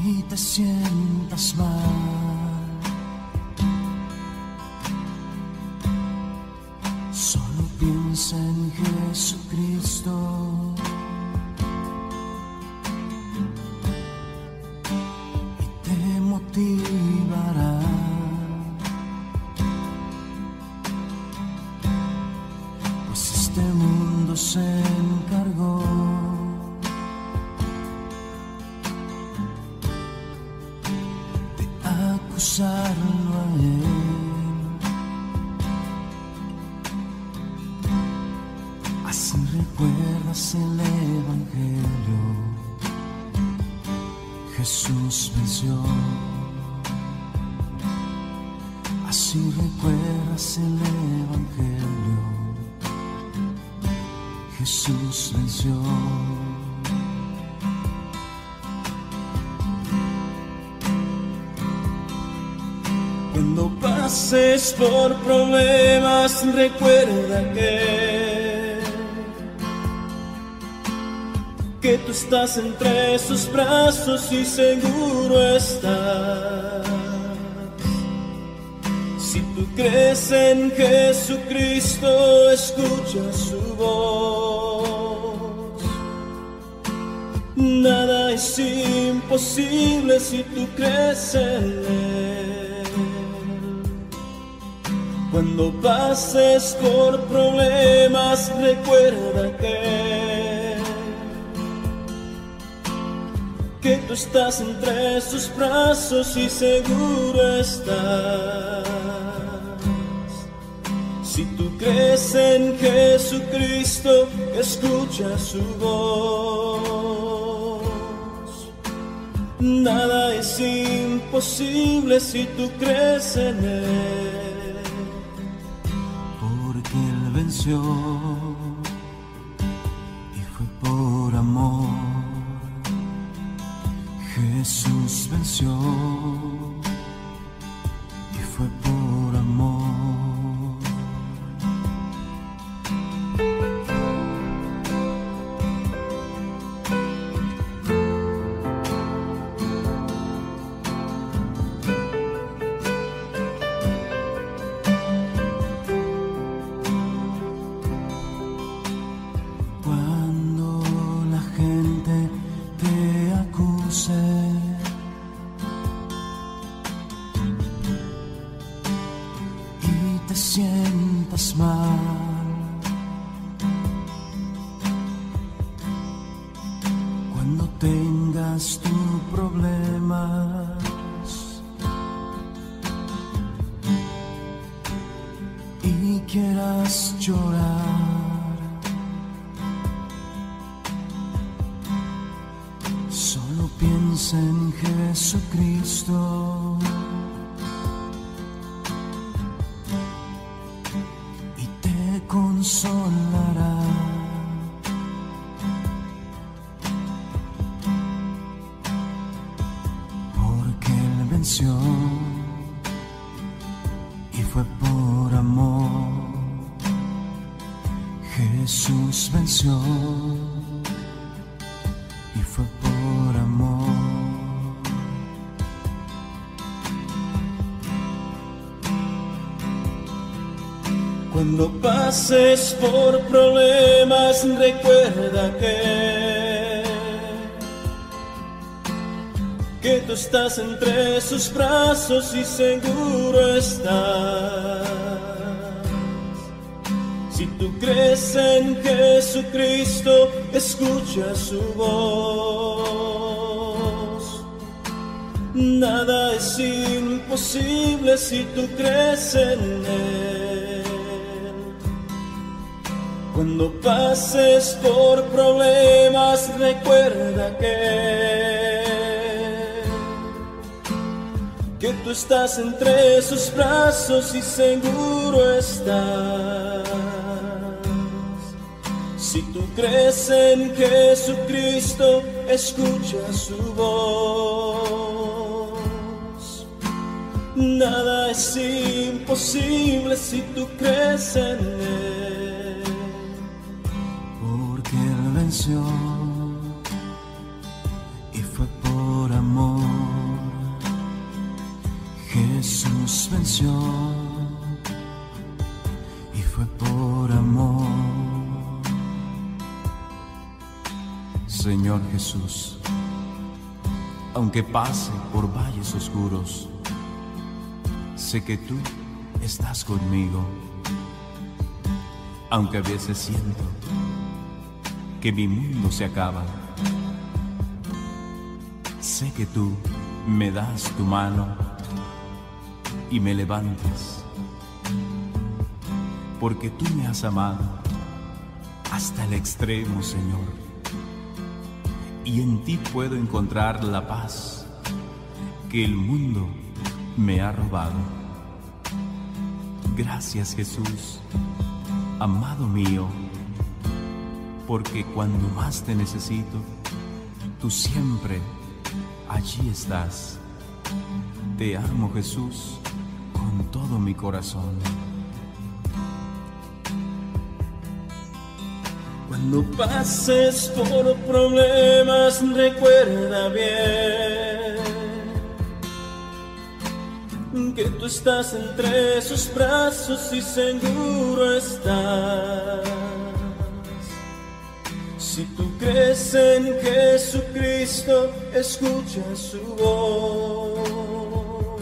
y te sientas mal, solo piensa en Jesucristo. Y te motivará. Pues este mundo se encargó acusarlo a él. Así recuerdas el Evangelio. Jesús venció. Así recuerdas el Evangelio. Jesús venció. Cuando pases por problemas, recuerda que tú estás entre sus brazos y seguro estás. Si tú crees en Jesucristo, escucha su voz. Nada es imposible si tú crees en Él. Cuando pases por problemas, recuerda que tú estás entre sus brazos y seguro estás. Si tú crees en Jesucristo, escucha su voz. Nada es imposible si tú crees en Él. Porque Él venció y fue por amor. Jesús venció y fue por amor. Cuando la gente te acuse y te sientas mal, cuando tengas tus problemas y quieras llorar, solo piensa en Jesucristo y te consolará. Porque Él venció y fue por amor. Jesús venció y fue por amor. Cuando pases por problemas, recuerda que tú estás entre sus brazos y seguro estás. Si tú crees en Jesucristo, escucha su voz. Nada es imposible si tú crees en Él. Cuando pases por problemas, recuerda que tú estás entre sus brazos y seguro estás. Si tú crees en Jesucristo, escucha su voz. Nada es imposible si tú crees en Él. Porque Él venció y fue por amor. Jesús venció y fue por amor. Señor Jesús, aunque pase por valles oscuros, sé que tú estás conmigo. Aunque a veces siento que mi mundo se acaba, sé que tú me das tu mano y me levantas, porque tú me has amado hasta el extremo, Señor, y en ti puedo encontrar la paz que el mundo me ha robado. Gracias, Jesús, amado mío, porque cuando más te necesito, tú siempre allí estás. Te amo, Jesús, con todo mi corazón. Cuando pases por problemas, recuerda bien que tú estás entre sus brazos y seguro estás. Si tú crees en Jesucristo, escucha su voz.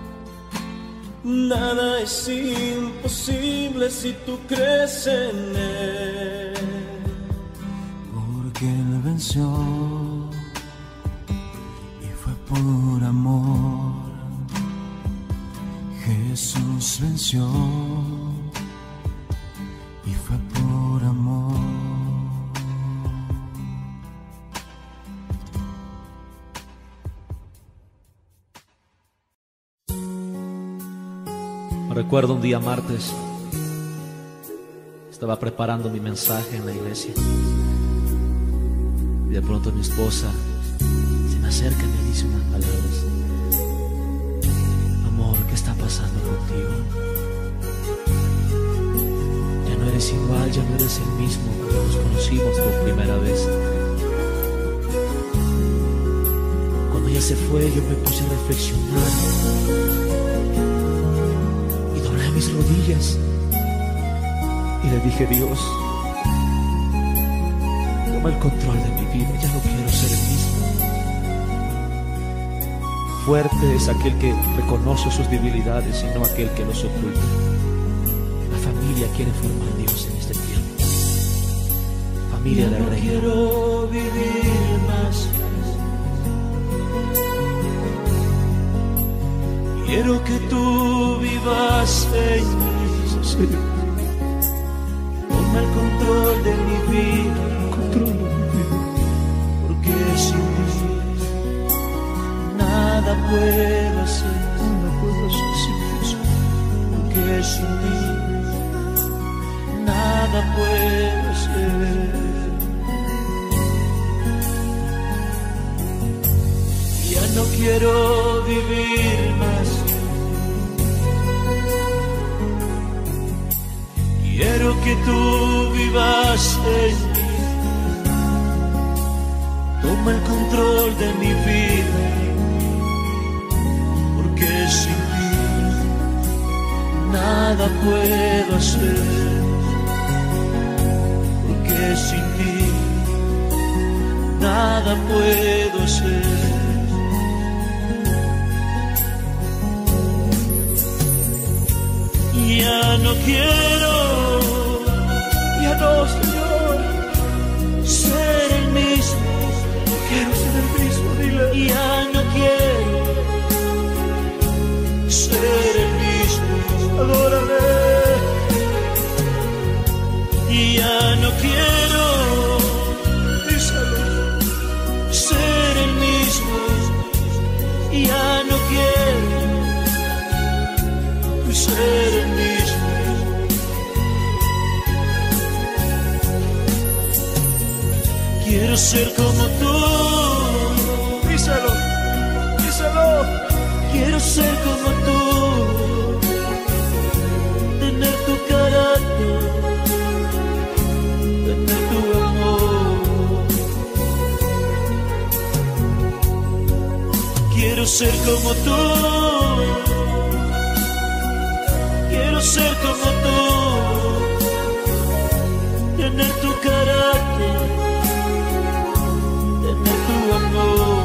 Nada es imposible si tú crees en Él. Porque Él venció y fue por amor. Jesús venció y fue por amor. Recuerdo un día martes, estaba preparando mi mensaje en la iglesia y de pronto mi esposa se me acerca y me dice unas palabras: amor, ¿qué está pasando contigo? Ya no eres igual, ya no eres el mismo cuando nos conocimos por primera vez. Cuando ella se fue, yo me puse a reflexionar y doblé mis rodillas y le dije: Dios, toma el control de mi vida, ya no quiero ser el mismo. Fuerte es aquel que reconoce sus debilidades y no aquel que los oculta. La familia quiere formar a Dios en este tiempo. Familia del Rey. Quiero vivir más. Quiero que tú vivas en mí. Toma el control de mi vida. Porque sin ti nada puedo hacer. Porque sin ti nada puedo hacer. Ya no quiero vivir más. Quiero que tú vivas en mí. Toma el control de mi vida. Porque sin ti nada puedo hacer. Porque sin ti nada puedo hacer. Ya no quiero, ya no, Señor, ser el mismo. Quiero ser el mismo, dile. Ya no quiero ser el mismo. Adórale. Ya no quiero, díselo, ser el mismo. Ya no quiero ser el mismo. Quiero ser como tú. Díselo, díselo. Quiero ser como tú. Tener tu carácter, tener tu amor. Quiero ser como tú. quiero ser como tú, tener tu carácter, tener tu amor.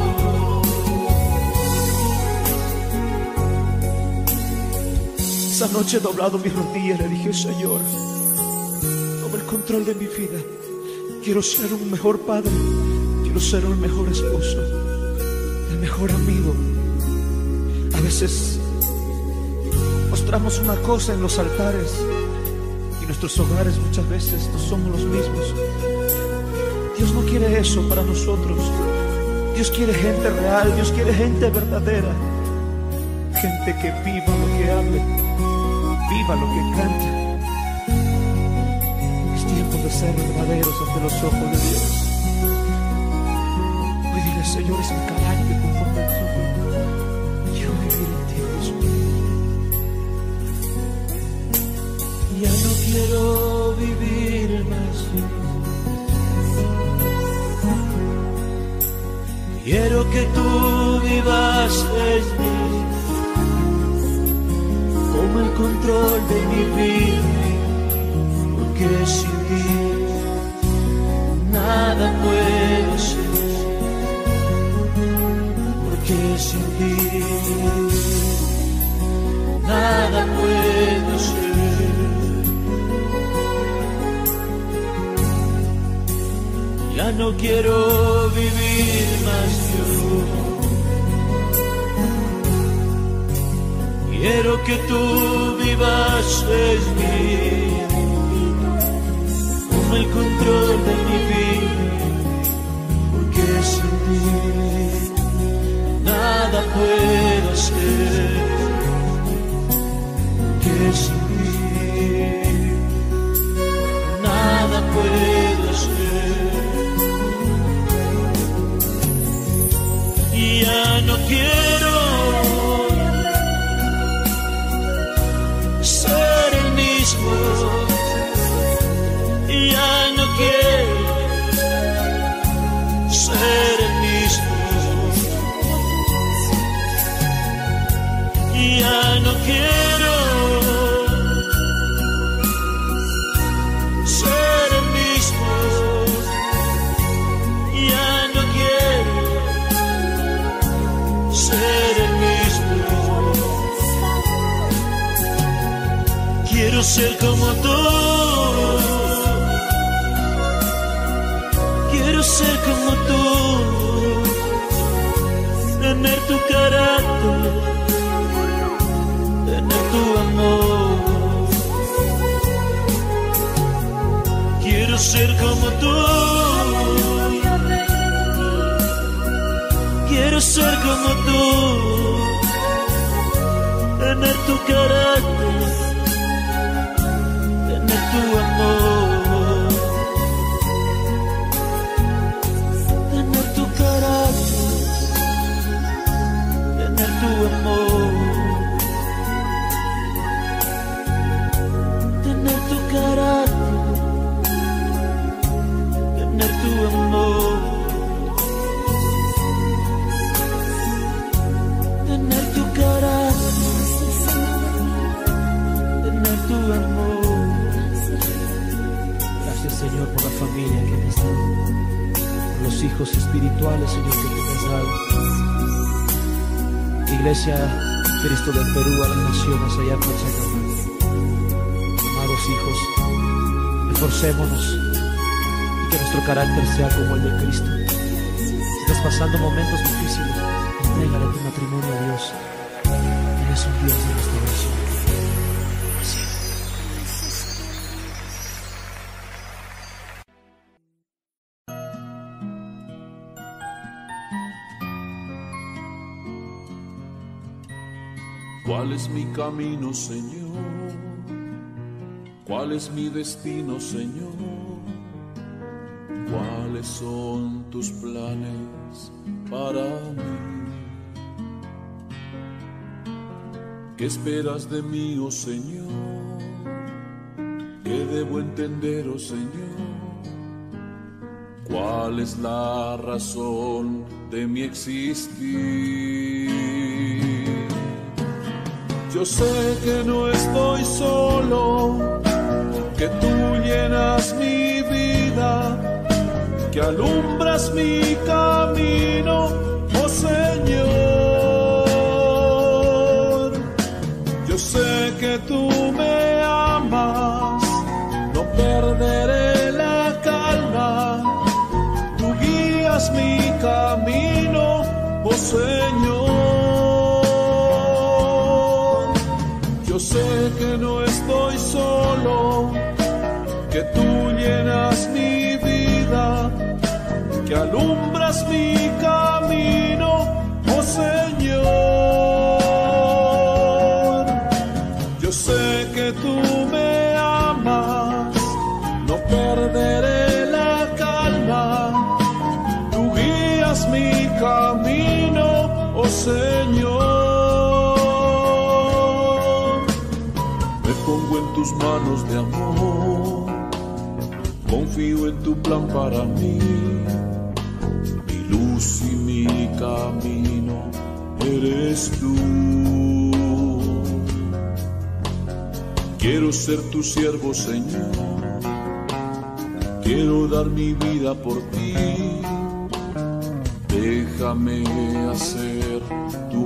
Esa noche he doblado mis rodillas, le dije, Señor, toma el control de mi vida. Quiero ser un mejor padre, quiero ser un mejor esposo, el mejor amigo. A veces mostramos una cosa en los altares y nuestros hogares muchas veces no somos los mismos. Dios no quiere eso para nosotros. Dios quiere gente real, Dios quiere gente verdadera, gente que viva lo que hable, viva lo que cante. Es tiempo de ser verdaderos ante los ojos de Dios. Hoy dile, Señor, es mi carácter conforme al tuyo. Quiero vivir en ti, Dios mío. Ya no quiero vivir más. Quiero que tú vivas en mí. Toma el control de mi vida, porque sin ti nada puedo ser, porque sin ti nada puedo ser. Ya no quiero vivir más yo. Quiero que tú vivas en mí. Toma el control de mi vida, porque sin ti nada puedo hacer. Porque sin ti nada puedo hacer. Y ya no quiero ser el mismo, ya no quiero ser el mismo, ya no quiero ser el mismo, ya no quiero ser el mismo. Quiero ser como tú, quiero ser como tú, tener tu carácter, tener tu amor. Quiero ser como tú, quiero ser como tú, tener tu carácter, tu amor, tener tu carácter, tener tu amor, tener tu carácter, tener tu amor, tener tu carácter, tener tu amor. Señor, por la familia que me has dado, por los hijos espirituales, Señor, que me has dado. Iglesia Cristo del Perú a las naciones allá en Pachacamac. Amados hijos, esforcémonos y que nuestro carácter sea como el de Cristo. Si estás pasando momentos difíciles, entrégale tu matrimonio a Dios. Él es un Dios de restauración. ¿Cuál es mi camino, Señor? ¿Cuál es mi destino, Señor? ¿Cuáles son tus planes para mí? ¿Qué esperas de mí, oh Señor? ¿Qué debo entender, oh Señor? ¿Cuál es la razón de mi existir? Yo Yo sé que no estoy solo, que tú llenas mi vida, que alumbras mi camino, oh Señor. Yo sé que tú me amas, no perderé la calma, tú guías mi camino, oh Señor. Yo sé que no estoy solo, que tú llenas mi vida, que alumbras mi camino, oh Señor. Yo sé que tú me amas, no perderé la calma, tú guías mi camino, oh Señor. Me pongo en tus manos de amor, confío en tu plan para mí, mi luz y mi camino eres tú. Quiero ser tu siervo, Señor, quiero dar mi vida por ti, déjame hacer tu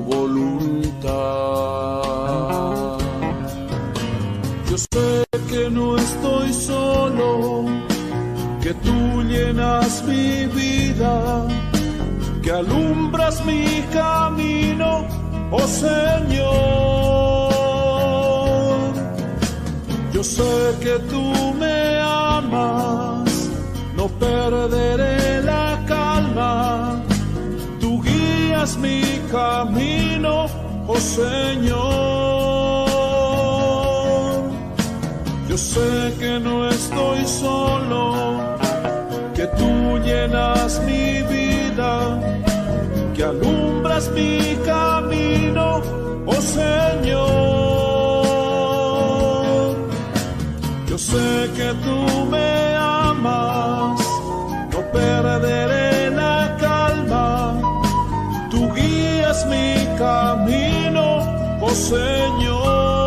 voluntad. Yo sé que no estoy solo, que tú llenas mi vida, que alumbras mi camino, oh Señor. Yo sé que tú me amas, no perderé la calma, tú guías mi camino, oh Señor. Yo sé que no estoy solo, que tú llenas mi vida, que alumbras mi camino, oh Señor. Yo sé que tú me amas, no perderé la calma, tú guías mi camino, oh Señor.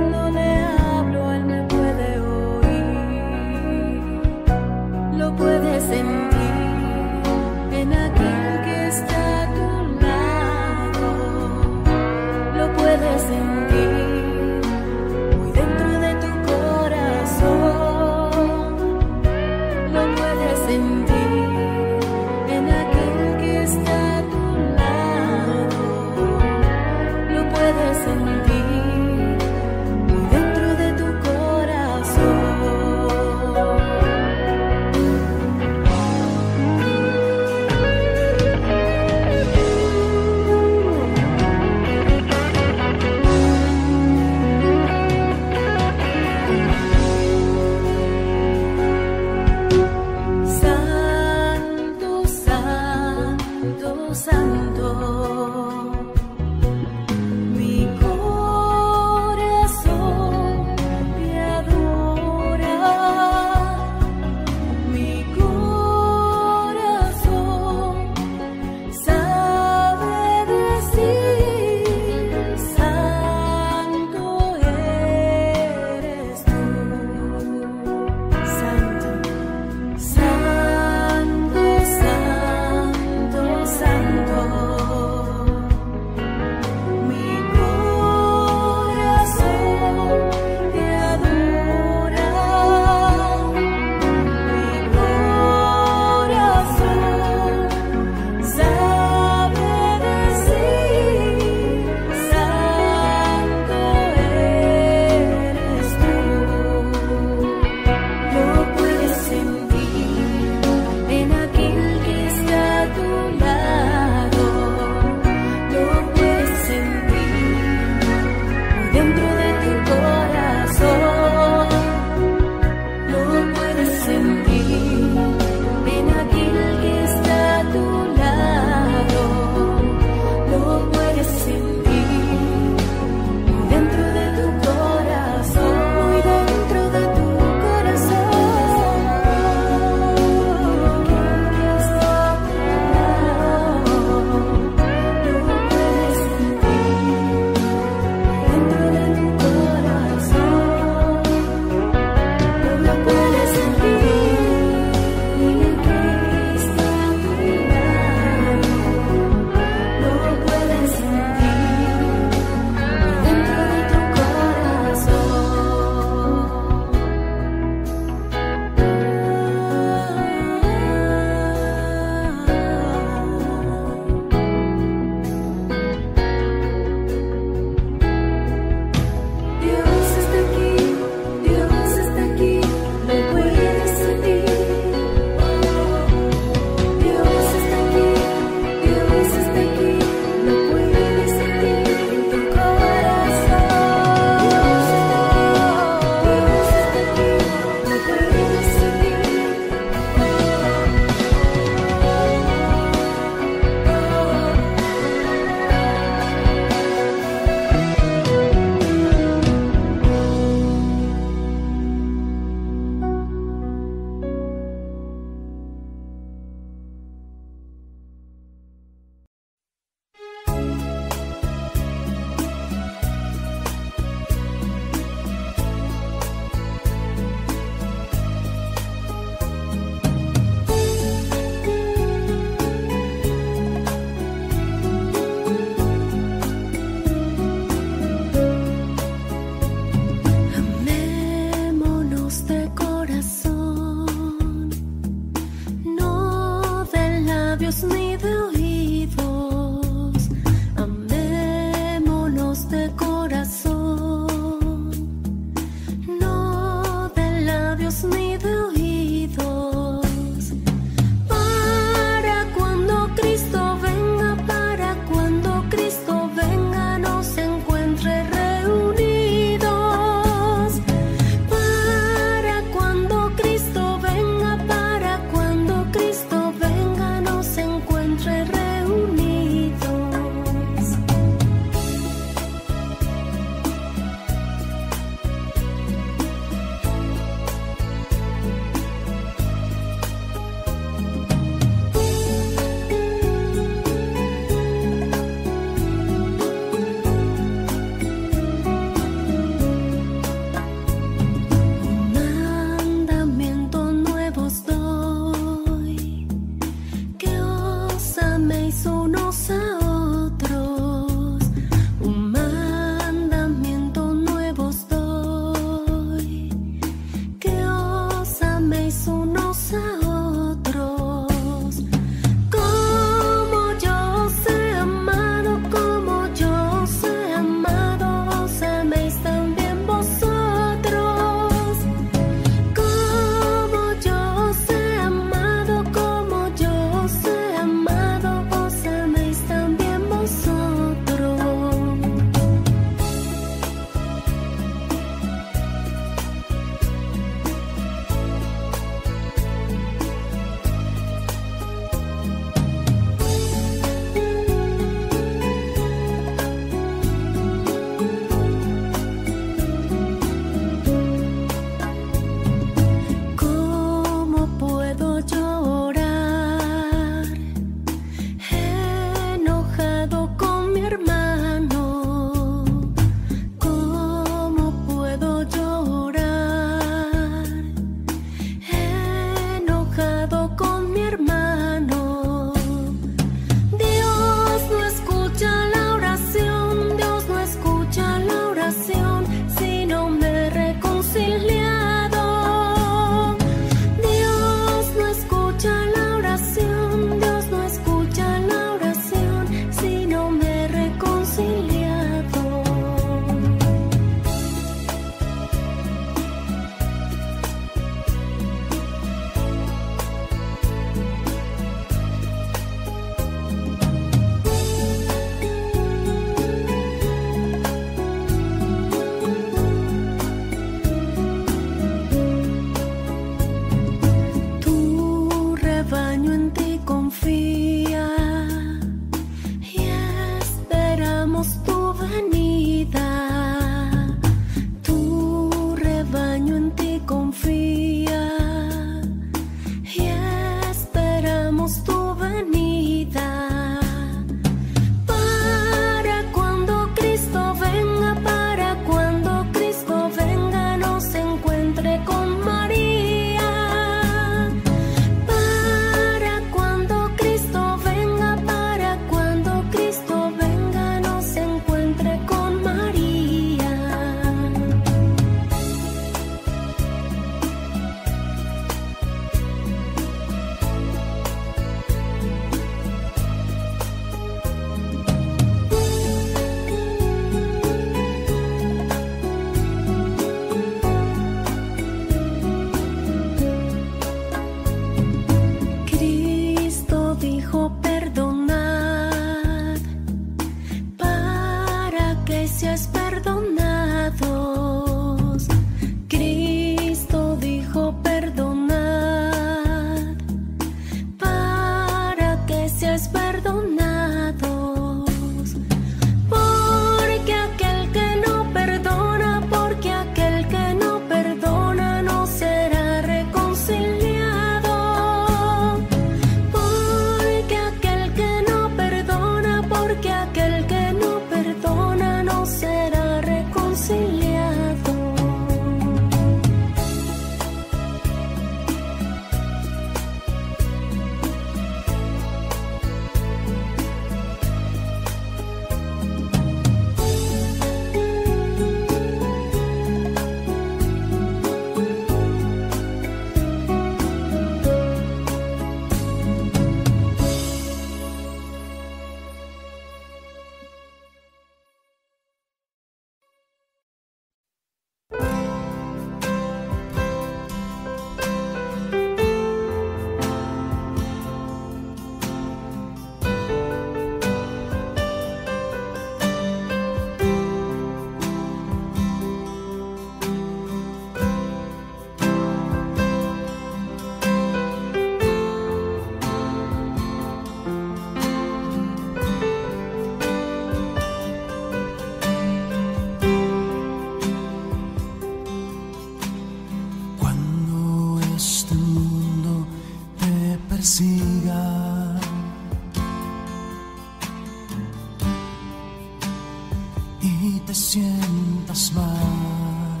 te sientas mal,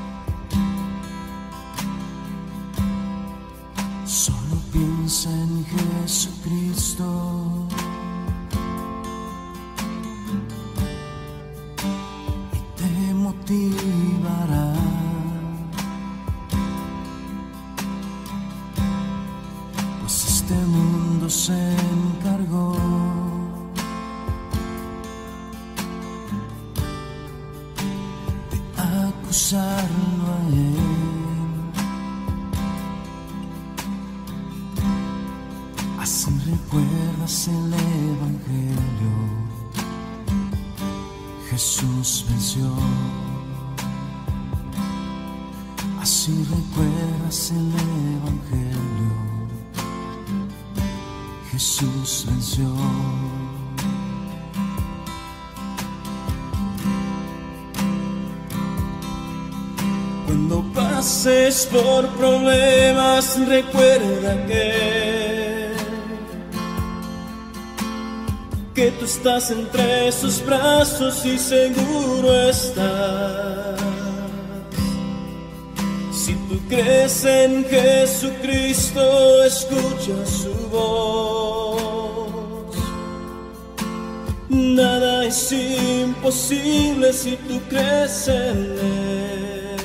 solo piensa en Jesucristo. Y te motivará. Pues este mundo se encargó acusarlo a él. Así recuerdas el Evangelio. Jesús venció. Así recuerdas el Evangelio. Jesús venció. Cuando pases por problemas, recuerda que tú estás entre sus brazos y seguro estás. Si tú crees en Jesucristo, escucha su voz. Nada es imposible si tú crees en Él.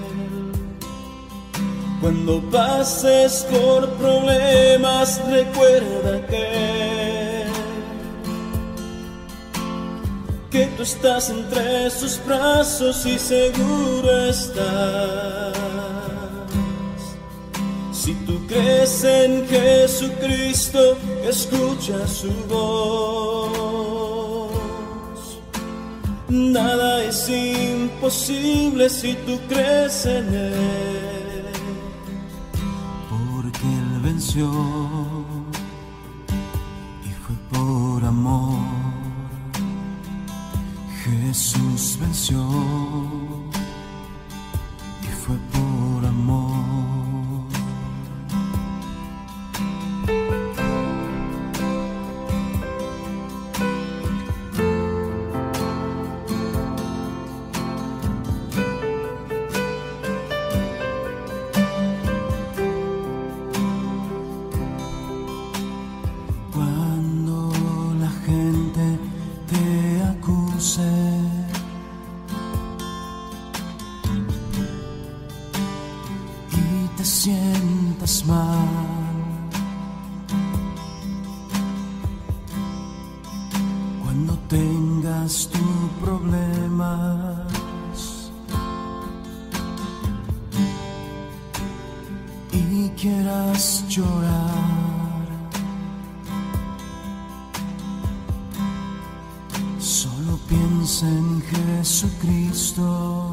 Cuando pases por problemas, recuerda que tú estás entre sus brazos y seguro estás. Si tú crees en Jesucristo, escucha su voz. Nada es imposible si tú crees en Él. Porque Él venció y fue por amor. Jesús venció y fue por amor. Cuando la gente te acuse y te sientas mal, cuando tengas tus problemas y quieras llorar, solo piensa en Jesucristo.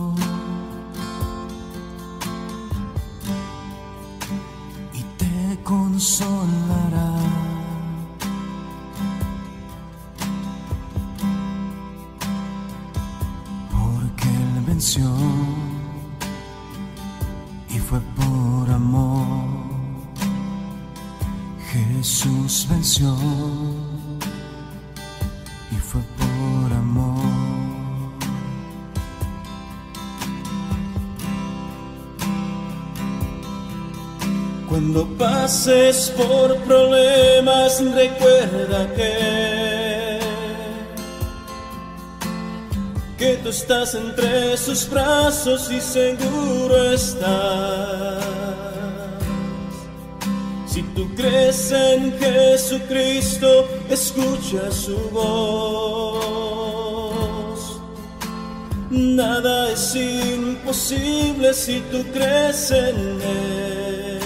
Y te consolará. Porque Él venció y fue por amor. Jesús venció y fue por amor. Cuando pases por problemas, recuerda que tú estás entre sus brazos y seguro estás. Si tú crees en Jesucristo, escucha su voz. Nada es imposible si tú crees en Él.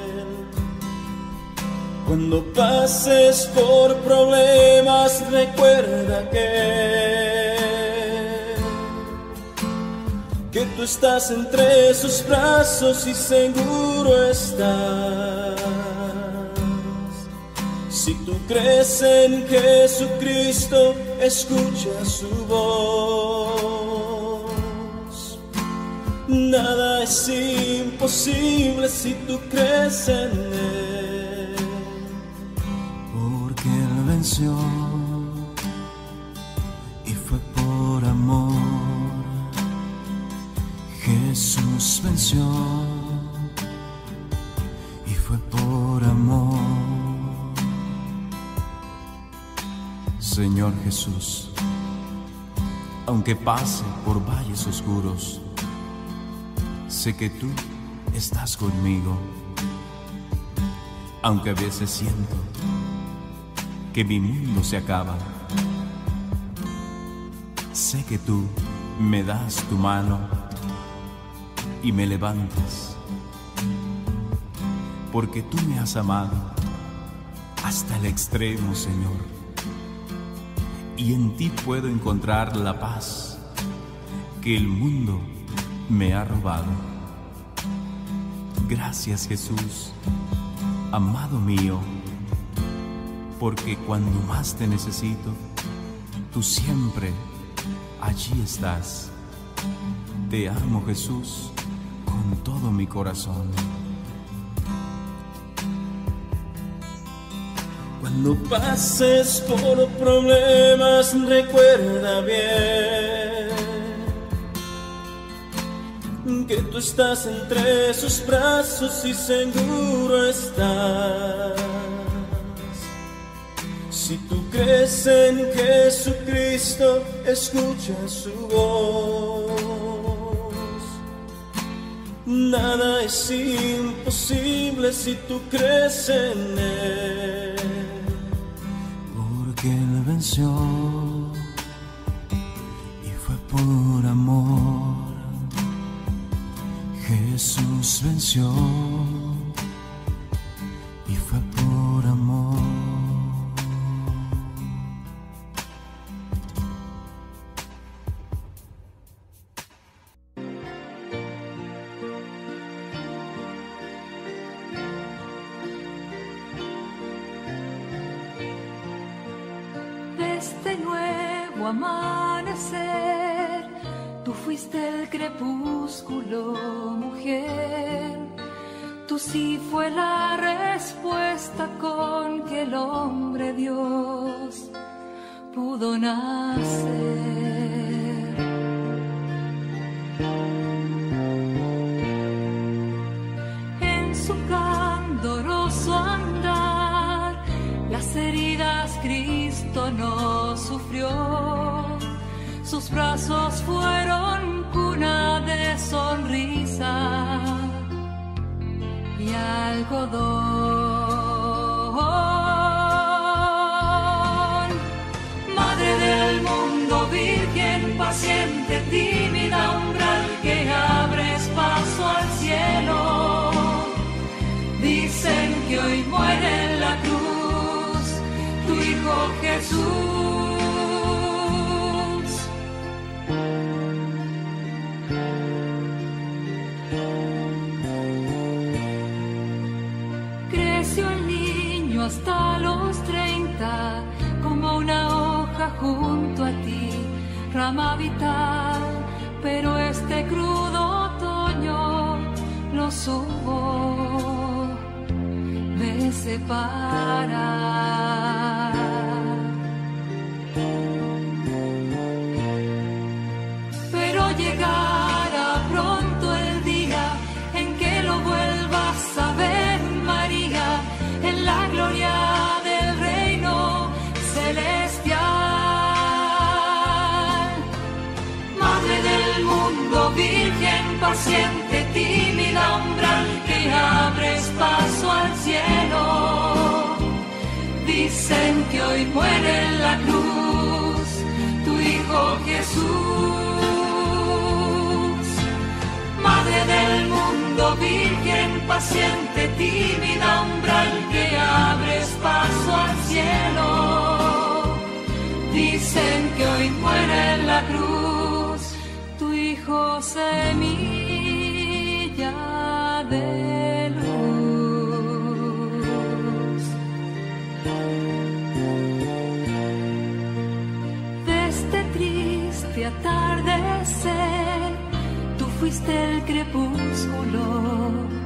Cuando pases por problemas, recuerda que tú estás entre sus brazos y seguro estás. Si tú crees en Jesucristo, escucha su voz. Nada es imposible si tú crees en Él. Porque Él venció y fue por amor. Jesús venció y fue por amor. Señor Jesús, aunque pase por valles oscuros, sé que tú estás conmigo. Aunque a veces siento que mi mundo se acaba, sé que tú me das tu mano y me levantas, porque tú me has amado hasta el extremo, Señor, y en ti puedo encontrar la paz que el mundo me ha robado. Gracias, Jesús, amado mío, porque cuando más te necesito, tú siempre allí estás. Te amo, Jesús, con todo mi corazón. Cuando pases por problemas, recuerda bien que tú estás entre sus brazos y seguro estás. Si tú crees en Jesucristo, escucha su voz. Nada es imposible si tú crees en Él. Porque Él venció y fue por amor. Jesús venció y fue por amor. Este nuevo amanecer, tú fuiste el crepúsculo, mujer. Tú sí fue la respuesta con que el hombre Dios pudo nacer. En su candoroso andar, las heridas Cristo no sufrió. Sus brazos fueron cuna de sonrisa y algodón. Madre del mundo, virgen paciente, tímida umbral que abres paso al cielo. Dicen que hoy muere en la cruz tu Hijo Jesús. Creció el niño hasta los 30, como una hoja junto a ti, rama vital, pero este crudo otoño lo supo de separar. Pero llegará pronto el día en que lo vuelvas a ver, María, en la gloria del reino celestial. Madre del mundo, virgen paciente, tímida umbral que abres paso al cielo. Dicen que hoy muere en la cruz tu Hijo Jesús. Madre del mundo, virgen paciente, tímida umbral que abres paso al cielo. Dicen que hoy muere en la cruz tu Hijo, semilla de luz. De este triste atardecer, tú fuiste el crepúsculo